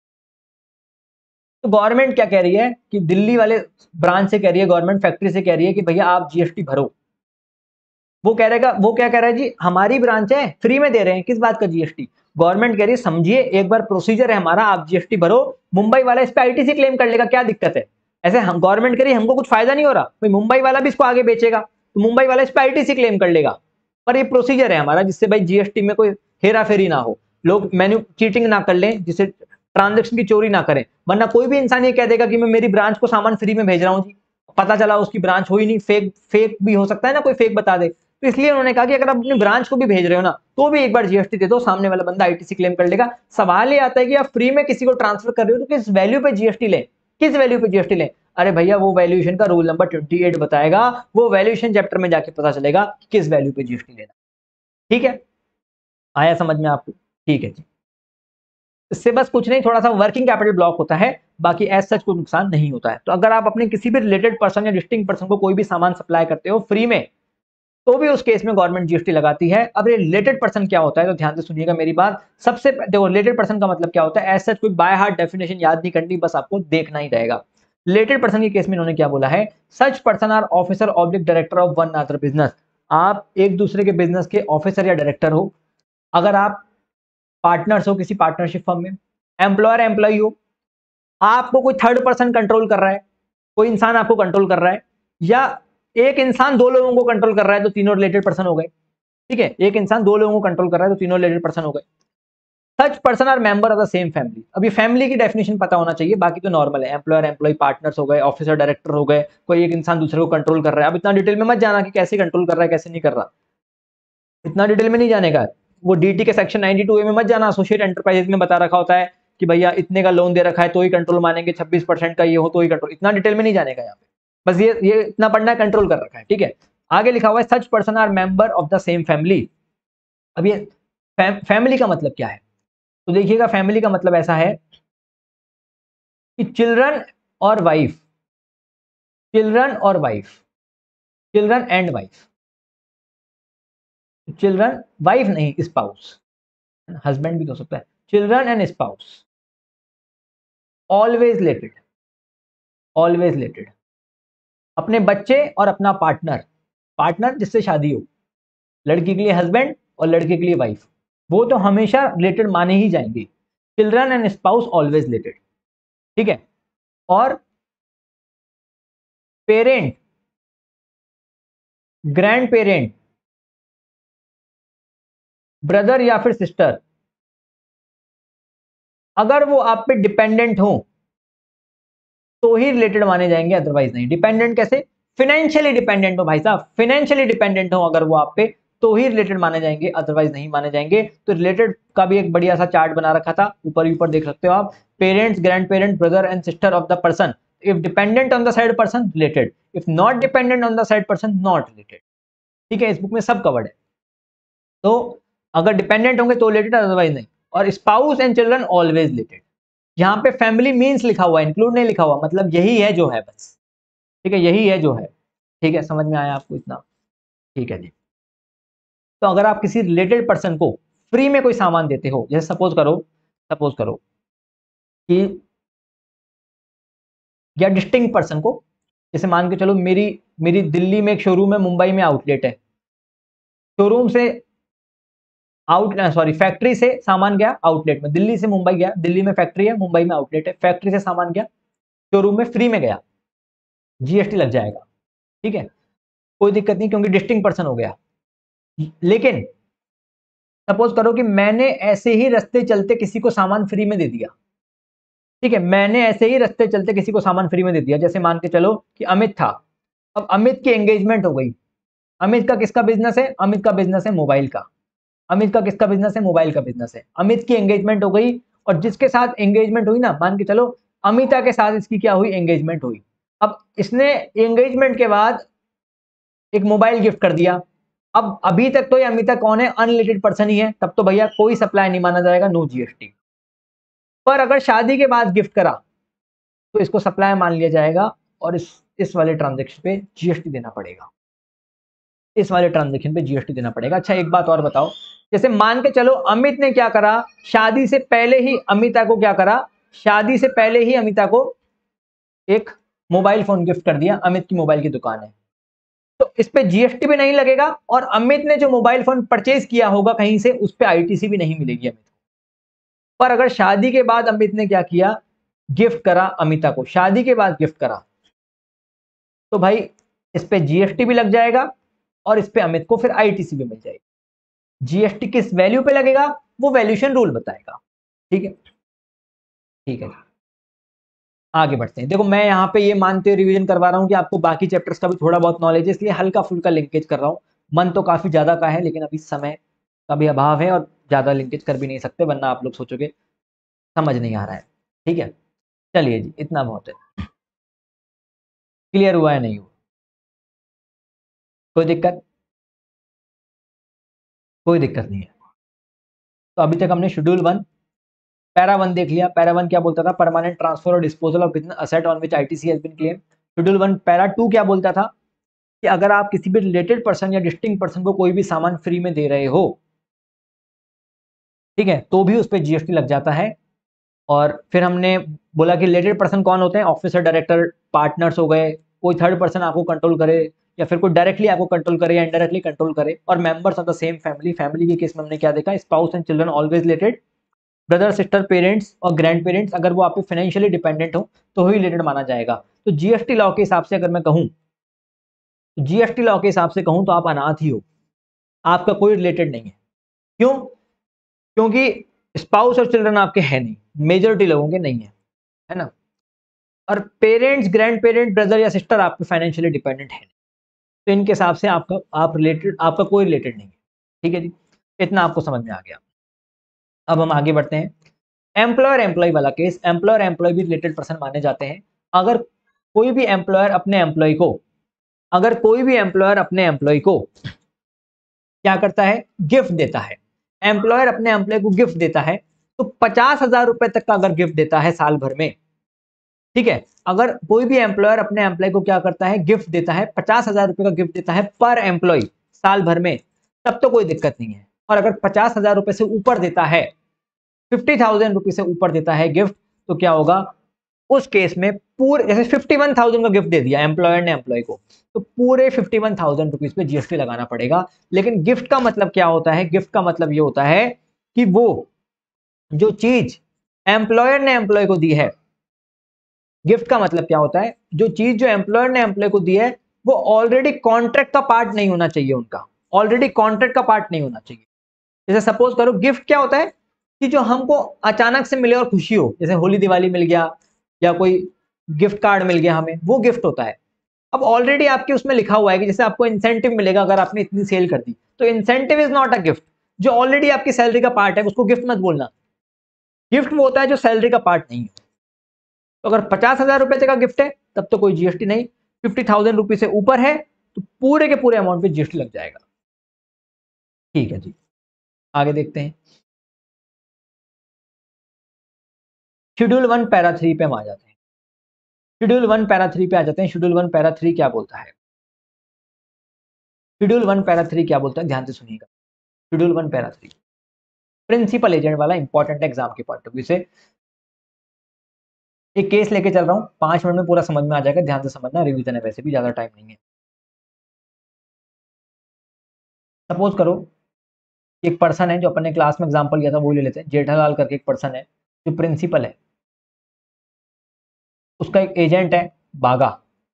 तो गवर्नमेंट क्या कह रही है कि दिल्ली वाले ब्रांच से कह रही है, गवर्नमेंट फैक्ट्री से कह रही है कि भैया आप जीएसटी भरो। वो कह रहेगा वो क्या कह रहा है जी, हमारी ब्रांच है फ्री में दे रहे हैं, किस बात का जीएसटी। गवर्नमेंट कह रही है समझिए एक बार प्रोसीजर है हमारा, आप जीएसटी भरो, मुंबई वाला इस पे आईटीसी क्लेम कर लेगा, क्या दिक्कत है। ऐसे हम गवर्नमेंट कह रही है हमको कुछ फायदा नहीं हो रहा, भाई मुंबई वाला भी इसको आगे बेचेगा तो मुंबई वाला इस पे आईटीसी क्लेम कर लेगा। पर ये प्रोसीजर है हमारा जिससे भाई जीएसटी में कोई हेरा फेरी ना हो, लोग मैन्यू चीटिंग ना कर लें, जिससे ट्रांजेक्शन की चोरी ना करें। वरना कोई भी इंसान ये कह देगा कि मैं मेरी ब्रांच को सामान फ्री में भेज रहा हूँ जी, पता चला उसकी ब्रांच हो ही नहीं, फेक फेक भी हो सकता है ना, कोई फेक बता दे। तो इसलिए उन्होंने कहा कि अगर आप अपनी ब्रांच को भी भेज रहे हो ना तो भी एक बार जीएसटी दे दो, सामने वाला बंदा आईटीसी क्लेम कर लेगा। सवाल ये आता है कि आप फ्री में किसी को ट्रांसफर कर रहे हो तो किस वैल्यू पे जीएसटी लें, किस वैल्यू पे जीएसटी लें। अरे भैया वो वैल्यूएशन का रूल नंबर अट्ठाईस बताएगा, वो वैल्यूएशन चैप्टर में जाके पता चलेगा कि किस वैल्यू पे जीएसटी लेना। ठीक है, आया समझ में आपको? ठीक है जी, इससे बस कुछ नहीं, थोड़ा सा वर्किंग कैपिटल ब्लॉक होता है, बाकी एज सच कोई नुकसान नहीं होता है। तो अगर आप अपने किसी भी रिलेटेड पर्सन या डिस्टिंक्ट पर्सन को कोई भी सामान सप्लाई करते हो फ्री में तो भी उस केस में गवर्नमेंट जीएसटी लगाती है। अब ये रिलेटेड पर्सन क्या होता है तो ध्यान से सुनिएगा मेरी बात। सबसे देखो रिलेटेड पर्सन का मतलब क्या होता है, एज सच कोई बाय हार्ट डेफिनेशन याद नहीं करनी, बस आपको देखना ही रहेगा। रिलेटेड पर्सन के केस में इन्होंने क्या बोला है, such person are officer oblique director of one other business. आप एक दूसरे के बिजनेस के ऑफिसर या डायरेक्टर हो, अगर आप पार्टनर्स हो किसी पार्टनरशिप फर्म में, एम्प्लॉयर एम्प्लॉय हो, आपको कोई थर्ड पर्सन कंट्रोल कर रहा है, कोई इंसान आपको कंट्रोल कर रहा है, या एक इंसान दो लोगों को कंट्रोल कर रहा है तो तीनों रिलेटेड पर्सन हो गए। ठीक है, एक इंसान दो लोगों को कंट्रोल कर रहा है तो तीनों रिलेटेड पर्सन हो गए। Such person are member of the same family. अब ये फैमिली की डेफिनेशन पता होना चाहिए, बाकी तो नॉर्मल है, एम्प्लॉयर एम्प्लॉय पार्टनर्स हो गए, ऑफिसर डायरेक्टर हो गए, कोई एक इंसान दूसरे को कंट्रोल कर रहा है। अब इतना डिटेल में मत जाना कि कैसे कंट्रोल कर रहा है कैसे नहीं कर रहा, इतना डिटेल में नहीं जाने का। वो डीटी के सेक्शन नाइनटी टू ए में मत जाना, एसोसिएट एंटरप्राइजेज में बता रखा होता है कि भैया इतने का लोन दे रखा है तो ही कंट्रोल मानेंगे, छब्बीस परसेंट का ये हो तो ही कंट्रोल, इतना डिटेल में नहीं जाने का यहाँ पे, बस ये ये इतना पढ़ना है कंट्रोल कर रखा है। ठीक है, आगे लिखा हुआ है such person are member of the same family. अब ये फैमिली का मतलब क्या है तो देखिएगा, फैमिली का मतलब ऐसा है कि चिल्ड्रन और वाइफ, चिल्ड्रन और wife, children and wife, children wife नहीं स्पाउस, हस्बैंड भी तो हो सकता है, children and spouse always related, always related. अपने बच्चे और अपना पार्टनर, पार्टनर जिससे शादी हो, लड़की के लिए हस्बैंड और लड़के के लिए वाइफ, वो तो हमेशा रिलेटेड माने ही जाएंगे। Children and spouse always related. ठीक है, और पेरेंट, ग्रैंड पेरेंट, ब्रदर या फिर सिस्टर, अगर वो आप पे डिपेंडेंट हो तो ही रिलेटेड माने जाएंगे, अदरवाइज नहीं। डिपेंडेंट कैसे, फाइनेंशियली डिपेंडेंट हो भाई साहब, फाइनेंशियली डिपेंडेंट हो अगर वो आप पे तो ही रिलेटेड माने जाएंगे, अदरवाइज नहीं माने जाएंगे। तो रिलेटेड का भी एक बढ़िया सा चार्ट बना रखा था, ऊपर ऊपर देख सकते हो आप, parents, grandparent, brother and sister of the person, if dependent on the side person related, if not dependent on the side person not related. ठीक है, इस बुक में सब कवर्ड है। तो अगर डिपेंडेंट होंगे तो रिलेटेड, अदरवाइज नहीं। और spouse and children always related. यहाँ पे फैमिली मीन्स लिखा हुआ है, इंक्लूड नहीं लिखा हुआ, मतलब यही है जो है बस। ठीक है, यही है जो है। ठीक है, समझ में आया आपको इतना? ठीक है जी। तो अगर आप किसी रिलेटेड पर्सन को फ्री में कोई सामान देते हो, जैसे सपोज करो सपोज करो कि, या डिस्टिंक्ट पर्सन को, जैसे मान के चलो मेरी मेरी दिल्ली में एक शोरूम है, मुंबई में आउटलेट है। शोरूम से आउट सॉरी फैक्ट्री से सामान गया आउटलेट में, दिल्ली से मुंबई गया, दिल्ली में फैक्ट्री है, मुंबई में आउटलेट है, फैक्ट्री से सामान गया शोरूम में, फ्री में गया, जीएसटी लग जाएगा। ठीक है, कोई दिक्कत नहीं, क्योंकि डिस्टिंक्ट पर्सन हो गया। लेकिन सपोज करो कि मैंने ऐसे ही रास्ते चलते किसी को सामान फ्री में दे दिया। ठीक है, मैंने ऐसे ही रास्ते चलते किसी को सामान फ्री में दे दिया, जैसे मान के चलो कि अमित था, अब अमित की एंगेजमेंट हो गई। अमित का किसका बिजनेस है? अमित का बिजनेस है मोबाइल का। अमित का किसका बिजनेस है? मोबाइल का बिजनेस है। अमित की एंगेजमेंट हो गई, और जिसके साथ एंगेजमेंट हुई ना, मान के चलो अमिता के साथ इसकी क्या हुई? एंगेजमेंट हुई। अब इसने एंगेजमेंट के बाद एक मोबाइल गिफ्ट कर दिया। अब अभी तक तो ये अमिता कौन है? अनरिलेटेड पर्सन ही है, तब तो भैया कोई सप्लाई नहीं माना जाएगा, नो जीएसटी। पर अगर शादी के बाद गिफ्ट करा तो इसको सप्लाई मान लिया जाएगा, और इस इस वाले ट्रांजेक्शन पे जीएसटी देना पड़ेगा। इस वाले ट्रांजेक्शन पे जीएसटी देना पड़ेगा। अच्छा, एक बात और बताओ, जैसे मान के चलो अमित ने क्या करा, शादी से पहले ही अमिता को क्या करा, शादी से पहले ही अमिता को एक मोबाइल फोन गिफ्ट कर दिया, अमित की मोबाइल की दुकान है, तो इस पे जीएसटी भी नहीं लगेगा, और अमित ने जो मोबाइल फोन परचेज किया होगा कहीं से, उस पे आईटीसी भी नहीं मिलेगी अमित को। पर अगर शादी के बाद अमित ने क्या किया, गिफ्ट करा अमिता को, शादी के बाद गिफ्ट करा, तो भाई इस पे जीएसटी भी लग जाएगा, और इस पे अमित को फिर आईटीसी भी मिल जाएगी। जीएसटी किस वैल्यू पे लगेगा, वो वैल्यूएशन रूल बताएगा। ठीक है, ठीक है, आगे बढ़ते हैं। देखो, मैं यहाँ पे ये मानते हुए रिवीजन करवा रहा हूँ कि आपको बाकी चैप्टर्स का भी थोड़ा बहुत नॉलेज है, इसलिए हल्का फुल्का लिंकेज कर रहा हूँ। मन तो काफी ज्यादा का है, लेकिन अभी समय का भी अभाव है, और ज्यादा लिंकेज कर भी नहीं सकते, वरना आप लोग सोचोगे समझ नहीं आ रहा है। ठीक है, चलिए जी, इतना बहुत है। क्लियर हुआ है? नहीं हुआ? कोई दिक्कत? कोई दिक्कत नहीं है। तो अभी तक हमने शेड्यूल वन पैरा वन देख लिया। पैरा वन क्या बोलता था? परमानेंट ट्रांसफर और disposal of business asset on which ITC has been claim. Schedule one. Para two क्या बोलता था? कि अगर आप किसी भी रिलेटेड पर्सन या डिस्टिंक्ट पर्सन को कोई भी सामान फ्री में दे रहे हो, ठीक है, तो भी उस पर जीएसटी लग जाता है। और फिर हमने बोला कि रिलेटेड पर्सन कौन होते हैं? ऑफिसर, डायरेक्टर, पार्टनर्स हो गए, कोई थर्ड पर्सन आपको कंट्रोल करे, या फिर कोई डायरेक्टली आपको कंट्रोल करे या इनडायरेक्टली कंट्रोल करे, और members of the same family. Family के केस में हमने क्या देखा? Spouse and children always related, brother, sister, parents और ग्रैंड पेरेंट्स अगर वो आप पे फाइनेंशियली डिपेंडेंट हो तो ही रिलेटेड माना जाएगा। तो जीएसटी लॉ के हिसाब से अगर मैं कहूं, जीएसटी लॉ के हिसाब से कहूं तो आप अनाथ ही हो, आपका कोई रिलेटेड नहीं है। क्यों? क्योंकि स्पाउस और चिल्ड्रन आपके है नहीं, मेजोरिटी लोगों के नहीं है, है ना। और पेरेंट्स, ग्रैंड पेरेंट, ब्रदर या सिस्टर आप पे फाइनेंशियली डिपेंडेंट है, तो इनके हिसाब से आपका आप रिलेटेड आपका कोई रिलेटेड नहीं है। ठीक है जी, इतना आपको समझ में आ गया। अब हम आगे बढ़ते हैं। एम्प्लॉयर एम्प्लॉय वाला केस। एम्प्लॉयर एम्प्लॉय भी रिलेटेड पर्सन माने जाते हैं। अगर कोई भी एम्प्लॉयर अपने एम्प्लॉय को अगर कोई भी एम्प्लॉयर अपने एम्प्लॉय को क्या करता है? गिफ्ट देता है। एम्प्लॉयर अपने एम्प्लॉय को गिफ्ट देता है, तो पचास हजार रुपए तक का अगर गिफ्ट देता है साल भर में, ठीक है, अगर कोई भी एम्प्लॉयर अपने एम्प्लॉय को क्या करता है? गिफ्ट देता है, पचास हजार रुपए का गिफ्ट देता है पर एम्प्लॉय साल भर में, तब तो कोई दिक्कत नहीं है। और अगर पचास हजार रुपए से ऊपर देता है, फिफ्टी थाउजेंड रुपीज से ऊपर देता है गिफ्ट, तो क्या होगा? उस केस में पूरे, जैसे फिफ्टी वन थाउजेंड का गिफ्ट दे दिया एम्प्लॉयर ने एम्प्लॉय को, तो पूरे फिफ्टी वन थाउजेंड रुपीज पे जीएसटी लगाना पड़ेगा। लेकिन गिफ्ट का मतलब क्या होता है? गिफ्ट का मतलब ये होता है कि वो जो चीज एम्प्लॉयर ने एम्प्लॉय को दी है, गिफ्ट का मतलब क्या होता है? जो चीज जो एम्प्लॉयर ने एम्प्लॉय को दी है, वो ऑलरेडी कॉन्ट्रैक्ट का पार्ट नहीं होना चाहिए, उनका ऑलरेडी कॉन्ट्रैक्ट का पार्ट नहीं होना चाहिए। जैसे सपोज करो, गिफ्ट क्या होता है? कि जो हमको अचानक से मिले और खुशी हो, जैसे होली दिवाली मिल गया, या कोई गिफ्ट कार्ड मिल गया हमें, वो गिफ्ट होता है। अब ऑलरेडी आपके उसमें लिखा हुआ है कि जैसे आपको इंसेंटिव मिलेगा अगर आपने इतनी सेल कर दी, तो incentive is not a gift. जो ऑलरेडी आपकी सैलरी का पार्ट है उसको गिफ्ट मत बोलना। गिफ्ट वो होता है जो सैलरी का पार्ट नहीं है। तो अगर पचास हजार रुपए का गिफ्ट है तब तो कोई जीएसटी नहीं, फिफ्टी थाउजेंड रुपीज से ऊपर है तो पूरे के पूरे अमाउंट पे जीएसटी लग जाएगा। ठीक है जी, आगे देखते हैं। शेड्यूल वन पैरा थ्री पे हम आ जाते हैं। शेड्यूल वन पैरा थ्री पे आ जाते हैं। शेड्यूल वन पैरा थ्री क्या बोलता है? शेड्यूल वन पैरा थ्री क्या बोलता है, ध्यान से सुनिएगा। Schedule one para three principal agent वाला इंपॉर्टेंट एग्जाम के पॉइंट ऑफ व्यू से। एक केस लेके चल रहा हूँ, पांच मिनट में पूरा समझ में आ जाएगा, ध्यान से समझना, रिवीजन है, वैसे भी ज्यादा टाइम नहीं है। सपोज करो एक पर्सन है, जो अपने क्लास में एग्जांपल लिया था वो ले लेते हैं, जेठालाल करके एक पर्सन है जो प्रिंसिपल है, उसका एक एजेंट है बागा।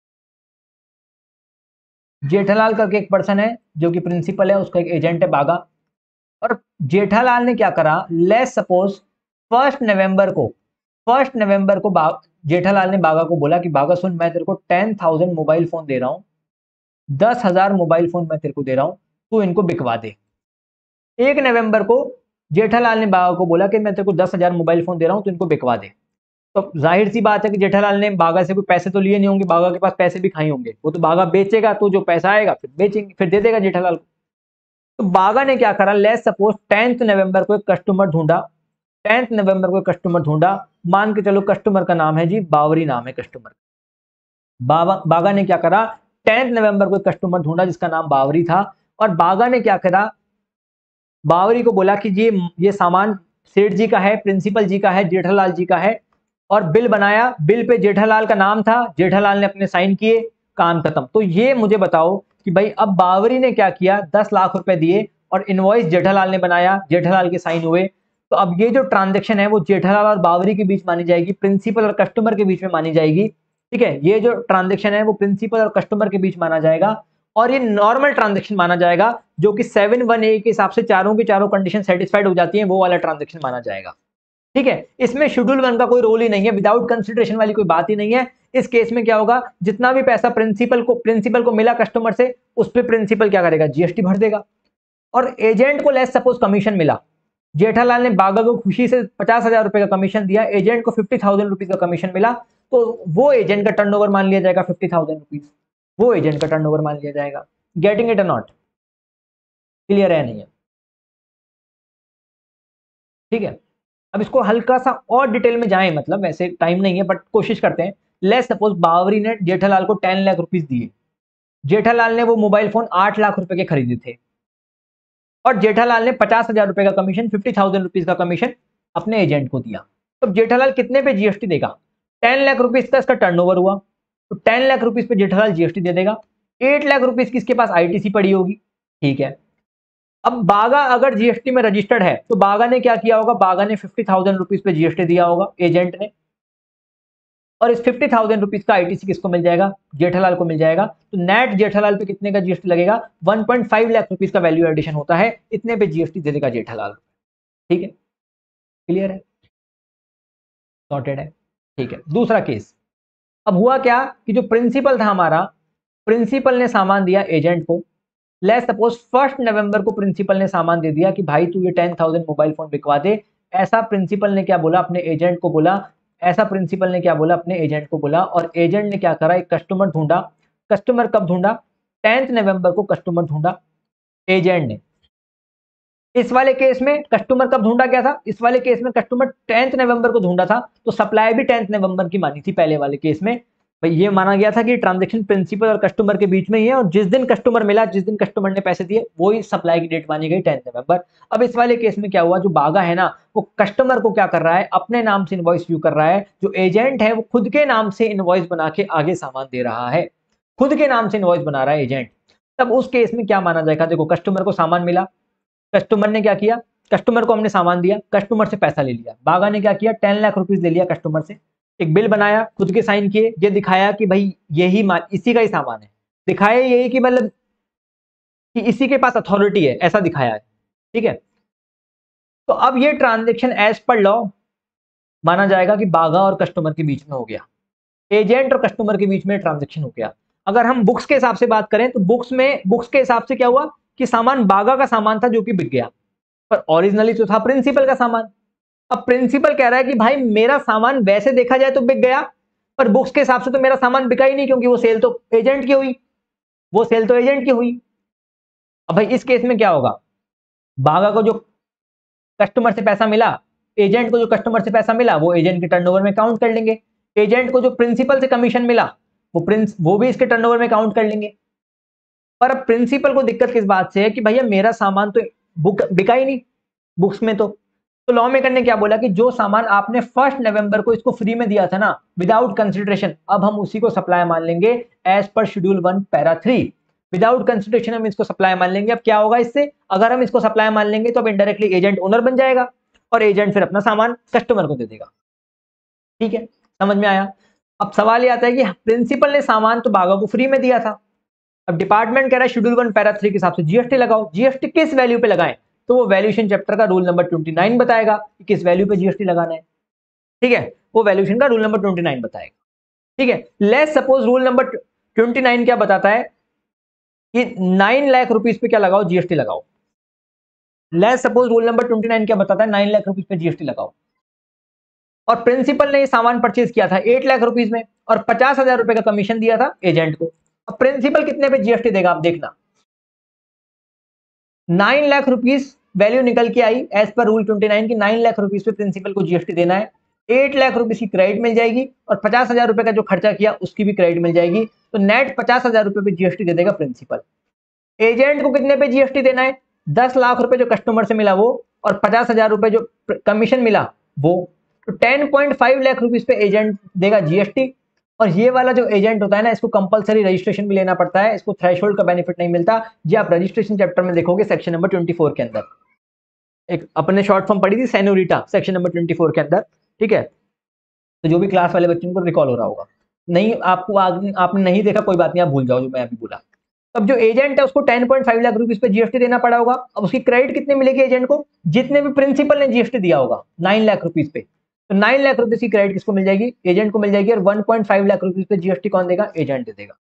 जेठालाल करके एक पर्सन है जो कि प्रिंसिपल है, उसका एक एजेंट है बागा। और जेठालाल ने क्या करा, लेट्स सपोज फर्स्ट नवंबर को फर्स्ट नवंबर को बा, जेठालाल ने बागा को बोला कि बागा सुन, मैं तेरे को टेन थाउजेंड मोबाइल फोन दे रहा हूं, दस हजार मोबाइल फोन मैं तेरे को दे रहा हूं, तू इनको बिकवा दे। एक नवंबर को जेठालाल ने बागा को बोला कि मैं तेरे को दस हजार मोबाइल फोन दे रहा हूं, तू इनको बिकवा दे। तो जाहिर सी बात है कि जेठालाल ने बागा से कोई पैसे तो लिए नहीं होंगे, बागा के पास पैसे भी खाए होंगे, वो तो बागा बेचेगा, तो जो पैसा आएगा फिर बेचेंगे, फिर दे देगा जेठालाल को। तो बागा ने क्या करा, लेट्स सपोज टेंथ नवंबर को एक कस्टमर ढूंढा, टेंथ नवंबर को एक कस्टमर ढूंढा, मान के चलो कस्टमर का नाम है जी बावरी, नाम है कस्टमर। बाबा बागा ने क्या करा, टेंथ नवंबर को एक कस्टमर ढूंढा जिसका नाम बावरी था, और बागा ने क्या करा, बावरी को बोला कि ये ये सामान सेठ जी का है, प्रिंसिपल जी का है, जेठालाल जी का है, और बिल बनाया, बिल पे जेठालाल का नाम था, जेठालाल ने अपने साइन किए, काम खत्म। तो ये मुझे बताओ कि भाई अब बावरी ने क्या किया, दस लाख रुपए दिए और इनवॉइस जेठालाल ने बनाया, जेठालाल के साइन हुए, तो अब ये जो ट्रांजेक्शन है वो जेठालाल और बावरी के बीच मानी जाएगी, प्रिंसिपल और कस्टमर के बीच में मानी जाएगी। ठीक है, ये जो ट्रांजेक्शन है वो प्रिंसिपल और कस्टमर के बीच माना जाएगा, और ये नॉर्मल ट्रांजेक्शन माना जाएगा, जो कि सेवन वन ए के हिसाब से चारों की चारों कंडीशन सेटिस्फाइड हो जाती है, वो वाला ट्रांजेक्शन माना जाएगा। ठीक है, इसमें शेड्यूल वन का कोई रोल ही नहीं है, विदाउट कंसिडरेशन वाली कोई बात ही नहीं है। इस केस में क्या होगा, जितना भी पैसा प्रिंसिपल को प्रिंसिपल को मिला कस्टमर से, उस पर प्रिंसिपल क्या करेगा, जीएसटी भर देगा। और एजेंट को लेस सपोज कमीशन मिला, जेठालाल ने बागा को खुशी से पचास हजार रुपए का कमीशन दिया, एजेंट को फिफ्टी थाउजेंड रुपीज का कमीशन मिला, तो वो एजेंट का टर्नओवर मान लिया जाएगा फिफ्टी थाउजेंड रुपीज, वो एजेंट का टर्नओवर मान लिया जाएगा। Getting it or not, clear है नहीं है? ठीक है, अब इसको हल्का सा और डिटेल में जाएं, मतलब वैसे टाइम नहीं है बट कोशिश करते हैं। लेट्स सपोज बावरी ने जेठालाल को टेन लाख रुपीस दिए, जेठालाल ने वो मोबाइल फोन आठ लाख रुपए के खरीदे थे, और जेठालाल ने पचास हजार रुपए का कमीशन, फिफ्टी थाउजेंड रुपीज का कमीशन अपने एजेंट को दिया। तो जेठालाल कितने पे जीएसटी देगा, टेन लाख रुपीज का इसका टर्नओवर हुआ, तो टेन लाख रुपीज पे जेठालाल जीएसटी दे देगा। एट लाख रुपीज की इसके पास आईटीसी पड़ी होगी। ठीक है, अब बागा अगर जीएसटी में रजिस्टर्ड है तो बागा ने क्या किया होगा, बागा ने फिफ्टी थाउजेंड रुपीज पे जीएसटी दिया होगा एजेंट ने, और इस फिफ्टी थाउजेंड रुपीज का आईटीसी किसको मिल जाएगा, जेठालाल को मिल जाएगा। तो नेट जेठालाल पे कितने का जीएसटी लगेगा, one point five lakh rupees का वैल्यू एडिशन होता है, इतने पे जीएसटी दे देगा जेठालाल। ठीक है, क्लियर है, सॉर्टेड है। ठीक है, दूसरा केस। अब हुआ क्या कि जो प्रिंसिपल था हमारा, प्रिंसिपल ने सामान दिया एजेंट को, लेट्स सपोज फर्स्ट नवंबर को प्रिंसिपल ने सामान दे दिया कि भाई तू ये टेन थाउजेंड मोबाइल फोन बिकवा दे। ऐसा प्रिंसिपल ने क्या बोला, अपने एजेंट को बोला, ऐसा प्रिंसिपल ने क्या बोला, अपने एजेंट को बोला, और एजेंट ने क्या करा, एक कस्टमर ढूंढा। कस्टमर कब ढूंढा, टेंथ नवंबर को कस्टमर ढूंढा एजेंट ने। इस वाले केस में कस्टमर कब ढूंढा गया था, इस वाले केस में कस्टमर टेंथ नवंबर को ढूंढा था, तो सप्लाई भी टेंथ नवंबर की मानी थी। पहले वाले केस में भाई ये माना गया था कि ट्रांजैक्शन प्रिंसिपल और कस्टमर के बीच में ही है, और जिस दिन कस्टमर मिला, जिस दिन कस्टमर ने पैसे दिए, वही सप्लाई की डेट मानी गई टेंथ नवंबर। अब इस वाले केस में क्या हुआ, जो बागा है ना, वो कस्टमर को क्या कर रहा है, अपने नाम से इनवॉइस इश्यू कर रहा है, जो एजेंट है वो खुद के नाम से इनवॉइस बना के आगे सामान दे रहा है, खुद के नाम से इनवॉइस बना रहा है एजेंट। तब उस केस में क्या माना जाएगा, देखो कस्टमर को सामान मिला, कस्टमर ने क्या किया, कस्टमर को हमने सामान दिया, कस्टमर से पैसा ले लिया, बागा ने क्या किया, टेन लाख रुपीज ले लिया कस्टमर से, एक बिल बनाया, खुद के साइन किए, ये दिखाया कि भाई यही इसी का ही सामान है, दिखाया यही कि मतलब कि इसी के पास अथॉरिटी है, ऐसा दिखाया है। ठीक है, तो अब ये ट्रांजेक्शन एज पर लॉ माना जाएगा कि बागा और कस्टमर के बीच में हो गया, एजेंट और कस्टमर के बीच में ट्रांजेक्शन हो गया। अगर हम बुक्स के हिसाब से बात करें तो बुक्स में बुक्स के हिसाब से क्या हुआ कि सामान बागा का सामान था जो कि बिक गया, पर ओरिजिनली तो था प्रिंसिपल का सामान। अब प्रिंसिपल कह रहा है कि भाई मेरा सामान वैसे देखा जाए तो बिक गया, पर बुक्स के हिसाब से तो मेरा सामान बिका ही नहीं, क्योंकि वो सेल तो एजेंट की हुई, वो सेल तो एजेंट की हुई। अब भाई इस केस में क्या होगा, बागा को जो कस्टमर से पैसा मिला, एजेंट को जो कस्टमर से पैसा मिला, वो एजेंट के टर्नओवर में काउंट कर लेंगे, एजेंट को जो प्रिंसिपल से कमीशन मिला, वो प्रिंस वो भी इसके टर्नओवर में काउंट कर लेंगे। पर अब प्रिंसिपल को दिक्कत किस बात से है कि भैया मेरा सामान तो बुक बिका ही नहीं बुक्स में, तो तो लॉ मेकर ने क्या बोला कि जो सामान आपने फर्स्ट नवंबर को इसको फ्री में दिया था ना विदाउट कंसिडरेशन, अब हम उसी को सप्लाई मान लेंगे as per schedule one para three. Without consideration हम इसको सप्लाई मान लेंगे। अब क्या होगा इससे, अगर हम इसको सप्लाई मान लेंगे तो अब इनडायरेक्टली एजेंट ओनर बन जाएगा और एजेंट फिर अपना सामान कस्टमर को दे देगा। ठीक है, समझ में आया। अब सवाल ये आता है कि प्रिंसिपल ने सामान तो बागा को फ्री में दिया था, अब डिपार्टमेंट कह रहा है शेड्यूल वन पैरा थ्री के हिसाब से जीएसटी लगाओ। जीएसटी किस वैल्यू पे लगाएं, तो वो वैल्यूएशन चैप्टर का रूल नंबर उनतीस बताएगा कि किस वैल्यू पे जीएसटी लगाना है। ठीक है, वो वैल्यूएशन का रूल नंबर उनतीस बताएगा। ठीक है, लेट्स सपोज रूल नंबर उनतीस क्या बताता है कि नाइन लाख रुपीस पे क्या लगाओ, जीएसटी लगाओ। लेट्स सपोज रूल नंबर उनतीस क्या बताता है, नाइन लाख रुपीस पे जीएसटी लगाओ। और प्रिंसिपल ने ये सामान परचेज किया था एट लाख रुपीस में और पचास हजार रुपए का कमीशन दिया था एजेंट को। अब प्रिंसिपल कितने पे जीएसटी देगा, आप देखना। नाइन लाख रुपीस वैल्यू निकल के आई एज पर रूल उनतीस की, नाइन लाख रुपीस पे प्रिंसिपल को जीएसटी देना है। एट लाख रुपीस की क्रेडिट मिल जाएगी और पचास हजार रुपए का जो खर्चा किया उसकी भी क्रेडिट मिल जाएगी, तो नेट पचास हजार रुपए पे जीएसटी दे देगा प्रिंसिपल। एजेंट को कितने पे जीएसटी देना है, दस लाख रुपए जो कस्टमर से मिला वो और पचास हजार रुपए जो कमीशन मिला वो, तो ten point five lakh rupees पे एजेंट देगा जीएसटी। और ये वाला जो एजेंट होता है ना, इसको कंपलसरी रजिस्ट्रेशन भी लेना पड़ता है, इसको थ्रेशोल्ड का बेनिफिट नहीं मिलता। ये आप रजिस्ट्रेशन चैप्टर में देखोगे सेक्शन नंबर चौबीस के अंदर, एक अपने शॉर्ट फॉर्म पढ़ी थी सेनोरिटा सेक्शन नंबर चौबीस के अंदर। ठीक है, तो जो भी क्लास वाले बच्चों को रिकॉल हो रहा होगा, नहीं आपको आपने नहीं देखा कोई बात नहीं, आप भूल जाओ जो मैं अभी बोला। अब जो एजेंट है उसको ten point five lakh rupees पे जीएसटी देना पड़ा होगा। अब उसकी क्रेडिट कितने मिलेगी एजेंट को, जितने भी प्रिंसिपल ने जीएसटी दिया होगा नाइन लाख रुपीस पे, तो नाइन लाख रुपीस की क्रेडिट किसको मिल जाएगी, एजेंट को मिल जाएगी। और one point five lakh rupees पे जीएसटी कौन देगा, एजेंट दे देगा।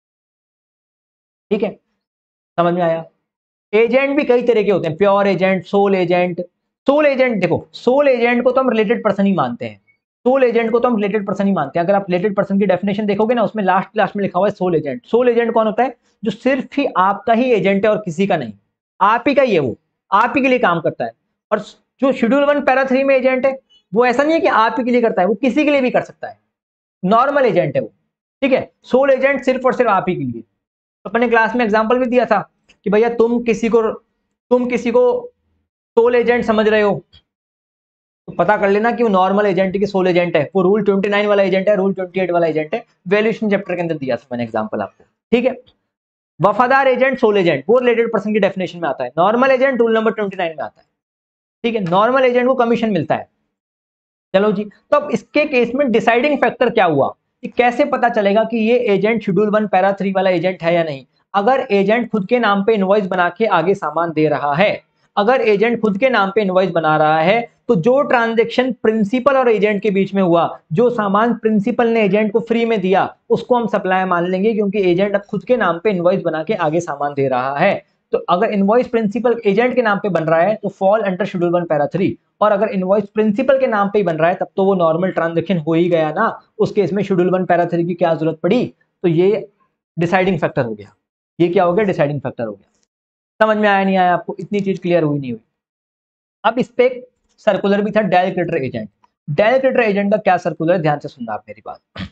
ठीक है, समझ में आया। एजेंट भी कई तरह के होते हैं, pure agent, sole agent. Sole agent देखो, सोल एजेंट को तो हम रिलेटेड पर्सन ही मानते हैं, सोल एजेंट को तो हम रिलेटेड पर्सन ही मानते हैं। अगर आप रिलेटेड पर्सन की डेफिनेशन देखोगे ना, उसमें लास्ट लास्ट में लिखा हुआ है सोल एजेंट। सोल एजेंट कौन होता है, जो सिर्फ ही आपका ही एजेंट है और किसी का नहीं, आप ही का ही है, वो आप ही के लिए काम करता है। और जो शेड्यूल वन पैरा थ्री में एजेंट है, वो ऐसा नहीं है कि आप ही के लिए करता है, वो किसी के लिए भी कर सकता है, नॉर्मल एजेंट है वो। ठीक है, सोल एजेंट सिर्फ और सिर्फ आप ही के लिए। अपने क्लास में एग्जांपल भी दिया था कि भैया तुम किसी को तुम किसी को सोल एजेंट समझ रहे हो, तो पता कर लेना कि वो नॉर्मल एजेंट की सोल एजेंट है, वो रूल उनतीस वाला एजेंट है, रूल अट्ठाईस वाला एजेंट है। वैल्यूएशन चैप्टर के अंदर दिया था मैंने एग्जांपल आपको। ठीक है, वफादार एजेंट, सोल एजेंट, वो रिलेटेड पर्सन की डेफिनेशन में आता है। नॉर्मल एजेंट रूल नंबर उनतीस में आता है। ठीक है, नॉर्मल एजेंट को कमीशन मिलता है। चलो जी, तो अब इसके केस में डिसाइडिंग फैक्टर क्या हुआ, कि कैसे पता चलेगा कि ये agent schedule one para three वाला एजेंट है या नहीं। अगर एजेंट खुद के नाम पे इनवॉइस बना के आगे सामान दे रहा है, अगर एजेंट खुद के नाम पे इनवॉइस बना रहा है, तो जो ट्रांजैक्शन प्रिंसिपल और एजेंट के बीच में हुआ, जो सामान प्रिंसिपल ने एजेंट को फ्री में दिया, उसको हम सप्लाई मान लेंगे, क्योंकि एजेंट अब खुद के नाम पे इनवॉइस बना के आगे सामान दे रहा है। तो अगर इनवॉइस प्रिंसिपल एजेंट के नाम पे बन रहा है तो fall under schedule one para three, और अगर इनवॉइस प्रिंसिपल के नाम पे ही बन रहा है तब तो वो नॉर्मल ट्रांजैक्शन हो ही गया ना, उस केस में शेड्यूल वन पैरा थ्री की क्या जरूरत पड़ी। तो ये डिसाइडिंग फैक्टर हो गया, ये क्या हो गया, डिसाइडिंग फैक्टर हो गया। समझ में आया नहीं आया आपको, इतनी चीज क्लियर हुई नहीं हुई। अब इस पे सर्कुलर भी था, del credere agent. Del credere agent का क्या सर्कुलर, ध्यान से सुनना आप मेरी बात।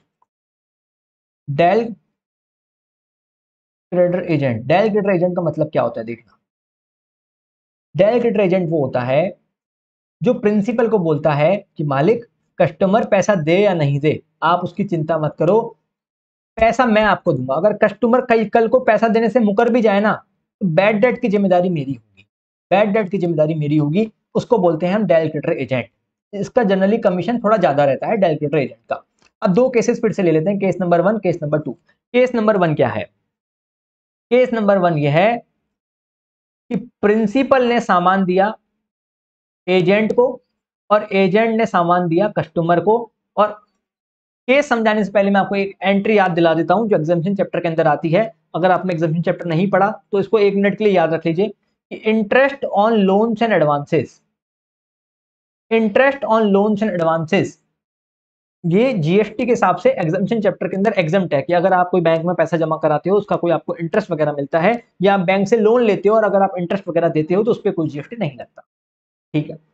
Del credere agent, del credere agent का मतलब क्या होता है देखना। डायल क्रेडिटर एजेंट वो होता है जो प्रिंसिपल को बोलता है कि मालिक कस्टमर पैसा दे या नहीं दे, आप उसकी चिंता मत करो, पैसा मैं आपको दूंगा। अगर कस्टमर कल कल को पैसा देने से मुकर भी जाए ना, तो बैड डेट की जिम्मेदारी मेरी होगी, बैड डेट की जिम्मेदारी मेरी होगी। उसको बोलते हैं हम डायल क्रेडिटर एजेंट। इसका जनरली कमीशन थोड़ा ज्यादा रहता है डायल क्रेडिटर एजेंट का। अब दो केसेस फिर से ले लेते हैं, case number one, case number two. Case number one क्या है, केस नंबर वन यह है कि प्रिंसिपल ने सामान दिया एजेंट को और एजेंट ने सामान दिया कस्टमर को। और केस समझाने से पहले मैं आपको एक एंट्री याद दिला देता हूं जो एग्जामिनेशन चैप्टर के अंदर आती है। अगर आपने एग्जामिनेशन चैप्टर नहीं पढ़ा तो इसको एक मिनट के लिए याद रख लीजिए कि interest on loans and advances, interest on loans and advances, ये जीएसटी के हिसाब से एग्जामिनेशन चैप्टर के अंदर एग्जम्प्ट है। कि अगर आप कोई बैंक में पैसा जमा कराते हो, उसका कोई आपको इंटरेस्ट वगैरह मिलता है, या आप बैंक से लोन लेते हो और अगर आप इंटरेस्ट वगैरह देते हो तो उस पर कोई जीएसटी नहीं लगता। ठीक है,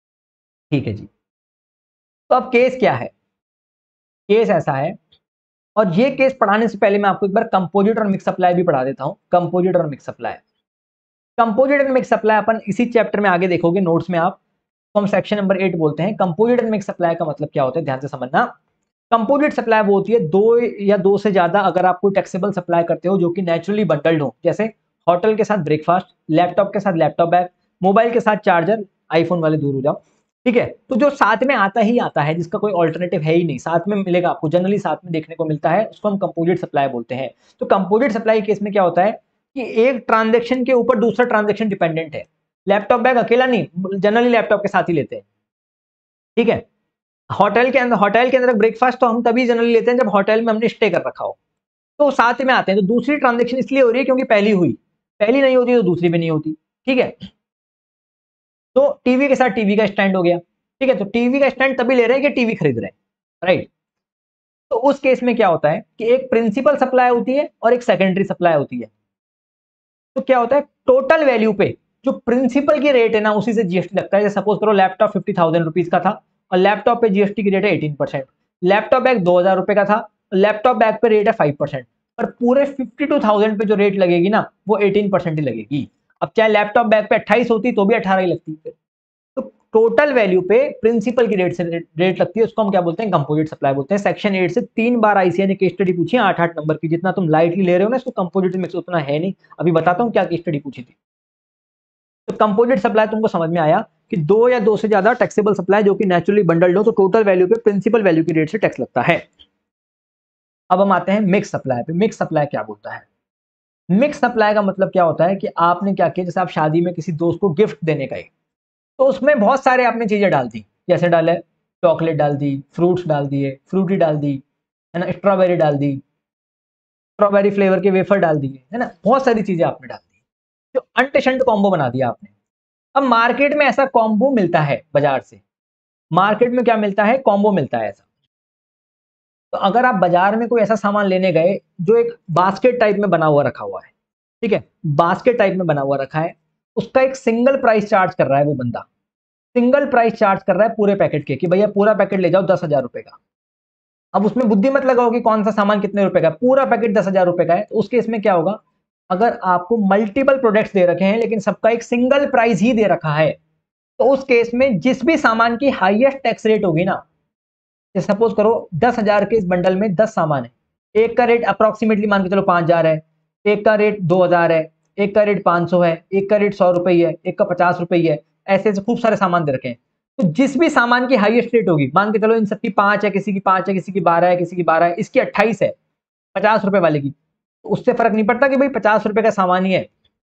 ठीक है जी। तो अब केस क्या है, केस ऐसा है और ये केस पढ़ाने से पहले मैं आपको एक बार कंपोजिट और मिक्स सप्लाई भी पढ़ा देता हूं। कंपोजिट और mix supply, composite and mix supply अपन इसी चैप्टर में आगे देखोगे नोट्स में आप, तो हम सेक्शन नंबर एट बोलते हैं। कंपोजिट एंड मिक्स सप्लाई का मतलब क्या होता है, ध्यान से समझना। कंपोजिट सप्लाई वो होती है दो या दो से ज्यादा, अगर आप कोई टैक्सेबल सप्लाई करते हो जो कि नेचुरली बंडल्ड हो, जैसे होटल के साथ ब्रेकफास्ट, लैपटॉप के साथ लैपटॉप बैग, मोबाइल के साथ चार्जर, आईफोन वाले दूर हो जाओ, ठीक है। तो जो साथ में आता ही आता है, जिसका कोई ऑल्टरनेटिव है ही नहीं, साथ में मिलेगा आपको, जनरली साथ में देखने को मिलता है, उसको हम कंपोजिट सप्लाई बोलते हैं। तो कंपोजिट सप्लाई केस में क्या होता है कि एक ट्रांजेक्शन के ऊपर दूसरा ट्रांजेक्शन डिपेंडेंट है। लैपटॉप बैग अकेला नहीं, जनरली लैपटॉप के साथ ही लेते हैं, ठीक है। होटल के अंदर, होटल के अंदर ब्रेकफास्ट तो हम तभी जनरली लेते हैं जब होटल में हमने स्टे कर रखा हो, तो साथ में आते हैं। तो दूसरी ट्रांजेक्शन इसलिए हो रही है क्योंकि पहली हुई, पहली नहीं होती तो दूसरी भी नहीं होती, ठीक है। तो टीवी के साथ टीवी का स्टैंड हो गया, ठीक है। तो टीवी का स्टैंड तभी ले रहे हैं कि टीवी खरीद रहे हैं, राइट। तो उस केस में क्या होता है कि एक प्रिंसिपल सप्लाई होती है और एक सेकेंडरी सप्लाई होती है। तो क्या होता है, टोटल वैल्यू पे जो प्रिंसिपल की रेट है ना, उसी से जीएसटी लगता है। जैसे सपोज करो लैपटॉप फिफ्टी थाउजेंड रुपीज का था और लैपटॉप पे जीएसटी की रेट है एटीन परसेंट, लैपटॉप बैग दो हजार रुपए का था, लैपटॉप बैग पे रेट है फाइव परसेंट, पर पूरे फिफ्टी टू थाउजेंड पे जो रेट लगेगी ना वो एटीन परसेंट ही लगेगी। अब चाहे लैपटॉप बैग पे अट्ठाईस होती तो भी अठारह ही लगती है। तो टोटल वैल्यू पे प्रिंसिपल की रेट से रेट लगती है, उसको हम क्या बोलते हैं, कंपोजिट सप्लाई बोलते हैं। सेक्शन एट से तीन बार आईसीए ने केस स्टडी पूछी है, आठ आठ नंबर की। जितना तुम लाइटली ले रहे हो ना इसको कंपोजिट मिक्स, उतना है नहीं। अभी बताता हूं क्या केस स्टडी पूछी थी। तो कंपोजिट सप्लाई तुमको समझ में आया कि दो या दो से ज्यादा टैक्सेबल सप्लाई जो कि नेचुरली बंडल्ड हो, तो टोटल वैल्यू पे प्रिंसिपल वैल्यू की रेट से टैक्स लगता है। अब हम आते हैं मिक्स सप्लाई पे। मिक्स सप्लाई क्या बोलता है, मिक्स सप्लाई का मतलब क्या होता है कि आपने क्या किया, जैसे आप शादी में किसी दोस्त को गिफ्ट देने गए, तो उसमें बहुत सारे आपने चीजें डाल दी, जैसे डाले चॉकलेट डाल दी, फ्रूट्स डाल दिए, फ्रूटी डाल दी, है ना, स्ट्रॉबेरी डाल दी, स्ट्रॉबेरी फ्लेवर के वेफर डाल दिए, है ना, बहुत सारी चीजें आपने डाल दी, जो अनटेशंट कॉम्बो बना दिया आपने। अब मार्केट में ऐसा कॉम्बो मिलता है बाजार से, मार्केट में क्या मिलता है, कॉम्बो मिलता है ऐसा। तो अगर आप बाजार में कोई ऐसा सामान लेने गए जो एक बास्केट टाइप में बना हुआ रखा हुआ है, ठीक है, बास्केट टाइप में बना हुआ रखा है, उसका एक सिंगल प्राइस चार्ज कर रहा है वो बंदा, सिंगल प्राइस चार्ज कर रहा है पूरे पैकेट के, कि भैया पूरा पैकेट ले जाओ दस हजार रुपए का। अब उसमें बुद्धि मत लगाओ कि कौन सा सामान कितने रुपए का है, पूरा पैकेट दस हजार रुपए का है। तो उस केस में क्या होगा, अगर आपको मल्टीपल प्रोडक्ट्स दे रखे हैं लेकिन सबका एक सिंगल प्राइस ही दे रखा है, तो उस केस में जिस भी सामान की हाईएस्ट टैक्स रेट होगी ना, सपोज करो दस हजार के इस बंडल में दस सामान है, एक का रेट अप्रोक्सीमेटली मान के चलो पांच हजार है, एक का रेट दो हजार है, एक का रेट पांच सौ है, एक का रेट सौ रुपए है, एक का पचास रुपए है, ऐसे ऐसे खूब सारे सामान दे रखे हैं। तो जिस भी सामान की हाईएस्ट रेट होगी, मान के चलो इन सबकी पांच है, किसी की पांच है, किसी की बारह है, किसी की बारह है, इसकी अट्ठाईस है पचास रुपए वाले की, तो उससे फर्क नहीं पड़ता कि भाई पचास रुपए का सामान ही है,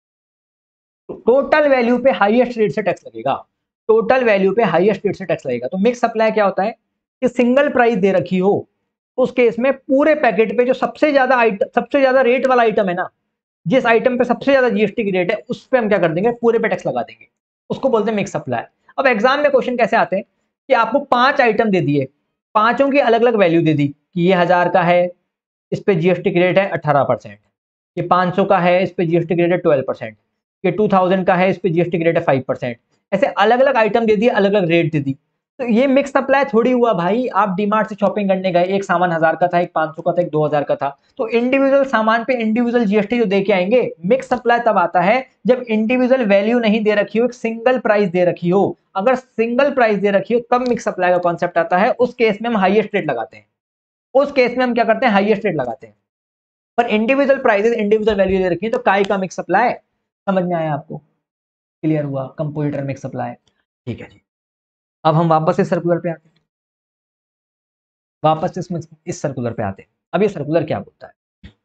टोटल वैल्यू पे हाईएस्ट रेट से टैक्स लगेगा, टोटल वैल्यू पे हाईएस्ट रेट से टैक्स लगेगा। तो मिक्स सप्लाई क्या होता है कि सिंगल प्राइस दे रखी हो, उस केस में पूरे पैकेट पे जो सबसे ज्यादा आइटम, सबसे ज्यादा रेट वाला आइटम है ना, जिस आइटम पे सबसे ज्यादा जीएसटी की रेट है, उस पे हम क्या कर देंगे, पूरे पे टैक्स लगा देंगे, उसको बोलते हैं मिक्स सप्लाई। अब एग्जाम में क्वेश्चन कैसे आते हैं कि आपको पांच आइटम दे दिए, पांचों की अलग अलग वैल्यू दे दी कि ये हजार का है, इस पे जीएसटी की रेट है अठारह परसेंट, ये पांच सौ का है, इस पे जीएसटी की रेट है ट्वेल्व परसेंट, ये टू थाउजेंड का है, इस पे जीएसटी की रेट है फाइव परसेंट, ऐसे अलग अलग आइटम दे दिए, अलग अलग रेट दे दी। तो ये मिक्स सप्लाई थोड़ी हुआ भाई, आप डीमार्ट से शॉपिंग करने गए, एक सामान हजार का था, एक पांच सौ का था, एक दो हजार का था, तो इंडिविजुअल सामान पे इंडिविजुअल जीएसटी जो दे के आएंगे। मिक्स सप्लाई तब आता है जब इंडिविजुअल वैल्यू नहीं दे रखी हो, एक सिंगल प्राइस दे रखी हो। अगर सिंगल प्राइस दे रखी हो तब मिक्स सप्लाई का कॉन्सेप्ट आता है, उस केस में हम हाईएस्ट रेट लगाते हैं, उस केस में हम क्या करते हैं, हाईएस्ट रेट लगाते हैं। पर इंडिविजुअल प्राइसेस, इंडिविजुअल वैल्यू दे रखी है, तो काय का मिक्स सप्लाई, समझ में आया आपको, क्लियर हुआ, कंपोजिटर मिक्स सप्लाई, ठीक है जी। अब हम वापस इस सर्कुलर पे आते हैं, वापस इस इस सर्कुलर पे आते हैं। अब ये सर्कुलर क्या बोलता है,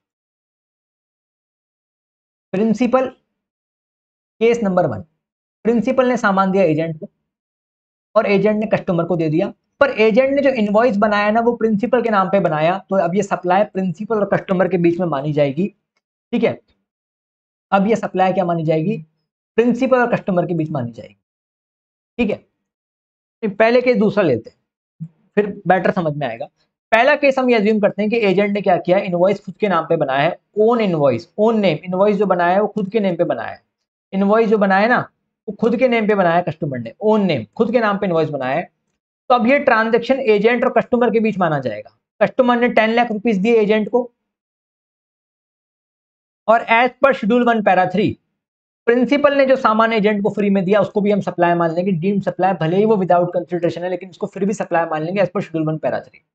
principal case number one, principal ने सामान दिया एजेंट को और एजेंट ने कस्टमर को दे दिया, पर एजेंट ने जो इनवॉइस बनाया ना वो प्रिंसिपल के नाम पे बनाया, तो अब ये सप्लाई प्रिंसिपल और कस्टमर के बीच में मानी जाएगी, ठीक है। अब ये सप्लाई क्या मानी जाएगी, प्रिंसिपल और कस्टमर के बीच मानी जाएगी, ठीक है। पहले केस दूसरा लेते हैं, फिर बेटर समझ में आएगा। पहला केस हम ये अज्यूम करते हैं कि एजेंट ने क्या किया, इनवॉइस खुद के नाम पे बनाया है, own invoice, own name, invoice जो बनाया है वो खुद के नेम पे बनाया है, इनवॉइस जो बनाया है ना वो खुद के नेम पे बनाया है, कस्टमर ने ओन नेम खुद के नाम पे इनवॉइस बनाया है। तो अब ये ट्रांजेक्शन एजेंट और कस्टमर के बीच माना जाएगा, कस्टमर ने टेन लाख रुपीज दिए एजेंट को, और as per schedule one para three principal ने जो सामान एजेंट को फ्री में दिया उसको भी हम सप्लाई मान लेंगे, डीम्ड सप्लाई, भले ही वो विदाउट कंसिडरेशन है लेकिन इसको फिर भी सप्लाई मान लेंगे as per schedule one para three.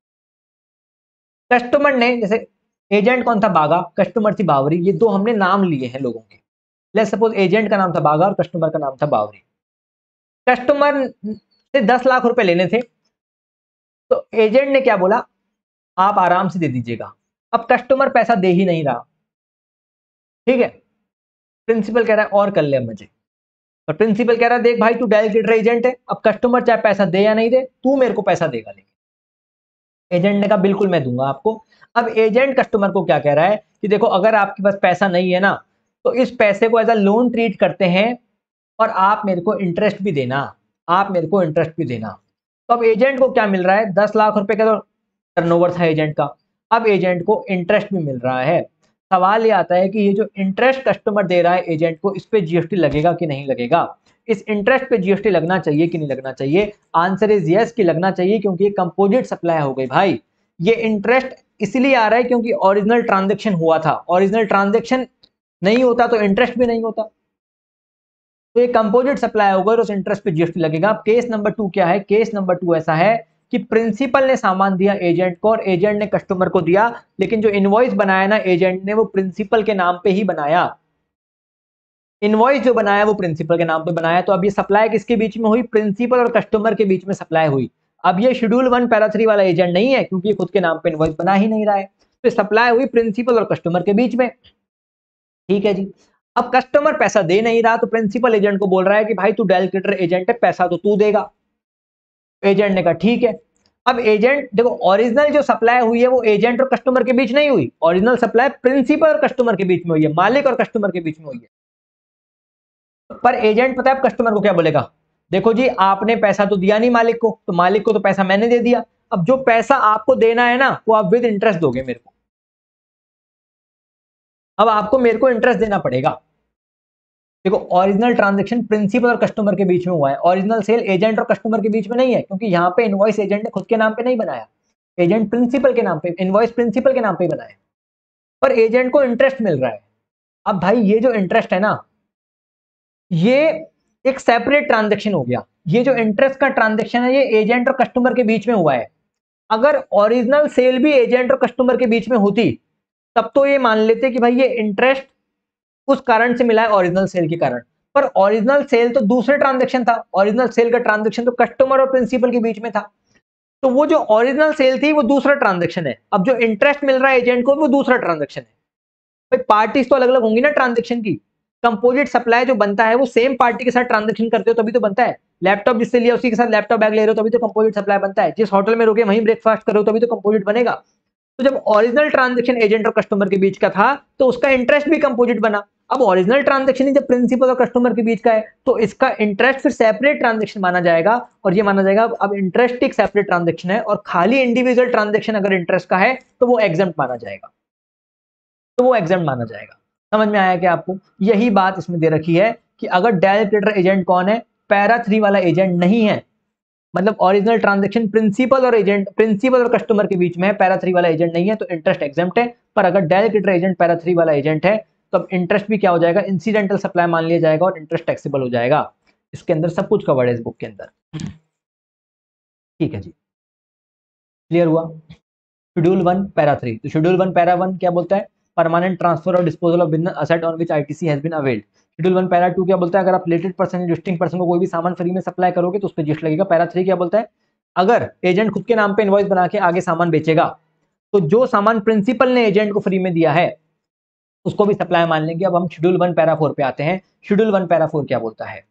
Customer ने, जैसे एजेंट कौन था, बागा, कस्टमर थी बावरी, ये दो हमने नाम लिए हैं लोगों के। लेट्स सपोज एजेंट का नाम था बागा और कस्टमर का नाम था बावरी। कस्टमर से दस लाख रुपए लेने थे, तो एजेंट ने क्या बोला, आप आराम से दे दीजिएगा। अब कस्टमर पैसा दे ही नहीं रहा, ठीक है, प्रिंसिपल कह रहा है और कर ले मुझे, और प्रिंसिपल कह रहा है देख भाई तू डेलीगेटर एजेंट है, अब कस्टमर चाहे पैसा दे या नहीं दे तू मेरे को पैसा देगा। लेकिन एजेंट ने कहा बिल्कुल मैं दूंगा आपको। अब एजेंट कस्टमर को क्या कह रहा है कि देखो अगर आपके पास पैसा नहीं है ना तो इस पैसे को एज अ लोन ट्रीट करते हैं और आप मेरे को इंटरेस्ट भी देना, आप मेरे को इंटरेस्ट भी देना। तो अब एजेंट को क्या मिल रहा है, दस लाख रुपए का तो टर्नओवर था एजेंट का, अब एजेंट को इंटरेस्ट भी मिल रहा है। सवाल ये आता है कि ये जो इंटरेस्ट कस्टमर दे रहा है एजेंट को, इस पे जीएसटी लगेगा कि नहीं लगेगा, इस इंटरेस्ट पे जीएसटी लगना चाहिए कि नहीं लगना चाहिए। आंसर इज यस कि लगना चाहिए, क्योंकि ये कंपोजिट सप्लाई हो गई भाई। ये इंटरेस्ट इसलिए आ रहा है क्योंकि ओरिजिनल ट्रांजेक्शन हुआ था, ओरिजिनल ट्रांजेक्शन नहीं होता तो इंटरेस्ट भी नहीं होता, तो ये कंपोजिट सप्लाई होगा और उस इंटरेस्ट पे जीएसटी लगेगा। अब केस नंबर टू क्या है, केस नंबर टू ऐसा है कि प्रिंसिपल ने सामान दिया एजेंट को और एजेंट ने कस्टमर को दिया, लेकिन जो इनवॉइस बनाया ना एजेंट ने वो प्रिंसिपल के नाम पे ही बनाया, इनवॉइस जो बनाया वो प्रिंसिपल के नाम पे बनाया। तो अब ये सप्लाई किसके बीच में हुई, प्रिंसिपल और कस्टमर के बीच में सप्लाई हुई। अब ये शेड्यूल वन पैरा थ्री वाला एजेंट नहीं है क्योंकि खुद के नाम पे इनवॉइस बना ही नहीं रहा है, तो सप्लाई हुई प्रिंसिपल और कस्टमर के बीच में, ठीक है जी। अब कस्टमर पैसा दे नहीं रहा तो प्रिंसिपल एजेंट को बोल रहा है कि भाई तू डेलीगेटर एजेंट है, पैसा तो तू देगा। एजेंट ने कहा ठीक है। अब एजेंट देखो, ओरिजिनल जो सप्लाई हुई है वो एजेंट और कस्टमर के बीच नहीं हुई, ओरिजिनल सप्लाई प्रिंसिपल और कस्टमर के बीच में हुई है, मालिक और कस्टमर के बीच में हुई है। पर एजेंट पता है कस्टमर को क्या बोलेगा, देखो जी आपने पैसा तो दिया नहीं मालिक को, तो मालिक को तो पैसा मैंने दे दिया, अब जो पैसा आपको देना है ना वो आप विद इंटरेस्ट दोगे मेरे को, अब आपको मेरे को इंटरेस्ट देना पड़ेगा। देखो ओरिजिनल ट्रांजैक्शन प्रिंसिपल और कस्टमर के बीच में हुआ है, ओरिजिनल सेल एजेंट और कस्टमर के बीच में नहीं है, क्योंकि यहाँ पे इनवॉइस एजेंट ने खुद के नाम पे नहीं बनाया, एजेंट प्रिंसिपल के नाम पे, इनवॉइस प्रिंसिपल के नाम पे बनाया, पर एजेंट को इंटरेस्ट मिल रहा है। अब भाई ये जो इंटरेस्ट है ना ये एक सेपरेट ट्रांजेक्शन हो गया, ये जो इंटरेस्ट का ट्रांजेक्शन है ये एजेंट और कस्टमर के बीच में हुआ है। अगर ओरिजिनल सेल भी एजेंट और कस्टमर के बीच में होती तब तो ये मान लेते कि भाई ये इंटरेस्ट उस कारण से मिला है ओरिजिनल सेल के कारण, पर ओरिजिनल सेल तो दूसरे ट्रांजैक्शन था, ओरिजिनल सेल का ट्रांजैक्शन तो कस्टमर और प्रिंसिपल के बीच में था, तो वो जो ओरिजिनल सेल थी वो दूसरा ट्रांजैक्शन है, अब जो इंटरेस्ट मिल रहा है एजेंट को वो दूसरा ट्रांजैक्शन है। भाई पार्टीज तो अलग अलग होंगी ना ट्रांजैक्शन की, कंपोजिट सप्लाई जो बनता है वो सेम पार्टी के साथ ट्रांजैक्शन करते हो तभी तो बनता है। लैपटॉप जिससे लिया उसी के साथ लैपटॉप बैग ले रहे हो तभी तो कंपोजिट सप्लाई बनता है, जिस होटल में रुके वहीं ब्रेकफास्ट करो तभी तो कंपोजिट बनेगा। तो जब ओरिजिनल ट्रांजैक्शन एजेंट और कस्टमर के बीच का था तो उसका इंटरेस्ट भी कंपोजिट बना। अब ओरिजिनल ट्रांजैक्शन ही जब प्रिंसिपल और कस्टमर के बीच का है तो इसका इंटरेस्ट फिर सेपरेट ट्रांजैक्शन माना जाएगा, और ये माना जाएगा अब इंटरेस्ट एक सेपरेट ट्रांजैक्शन है, और खाली इंडिविजुअल ट्रांजैक्शन अगर इंटरेस्ट का है तो वो एग्जम्प्ट माना जाएगा, तो वो एग्जम्प्ट माना जाएगा। समझ में आया क्या आपको, यही बात इसमें दे रखी है कि अगर डेलीगेटर एजेंट कौन है, पैरा थ्री वाला एजेंट नहीं है, मतलब ओरिजिनल ट्रांजैक्शन प्रिंसिपल और एजेंट, प्रिंसिपल और कस्टमर के बीच में है, पैरा थ्री वाला एजेंट नहीं है तो इंटरेस्ट एग्जम्प्ट है। पर अगर डेलीगेटर एजेंट पैरा थ्री वाला एजेंट है तो अब इंटरेस्ट भी क्या हो जाएगा, इंसिडेंटल सप्लाई मान लिया जाएगा और इंटरेस्ट टैक्सेबल हो जाएगा। इसके अंदर सब कुछ कवर्ड है इस बुक के अंदर, ठीक है जी, क्लियर हुआ। शेड्यूल वन पैरा थ्री, तो शेड्यूल वन पैरा वन क्या बोलता है, परमानेंट ट्रांसफर और disposal of business asset on which ITC has been availed. Schedule one para two क्या बोलता है, अगर आप रिलेटेड पर्सन इंटरेस्टिंग पर्सन को कोई भी सामान फ्री में सप्लाई करोगे तो उस पर जीएसटी लगेगा। पैरा थ्री क्या बोलता है, अगर एजेंट खुद के नाम पे इनवॉइस बना के आगे सामान बेचेगा तो जो सामान प्रिंसिपल ने एजेंट को फ्री में दिया है उसको भी सप्लाई मान लेंगे। अब हम शेड्यूल वन पैरा फोर पे आते हैं। शेड्यूल वन पैरा फोर क्या बोलता है,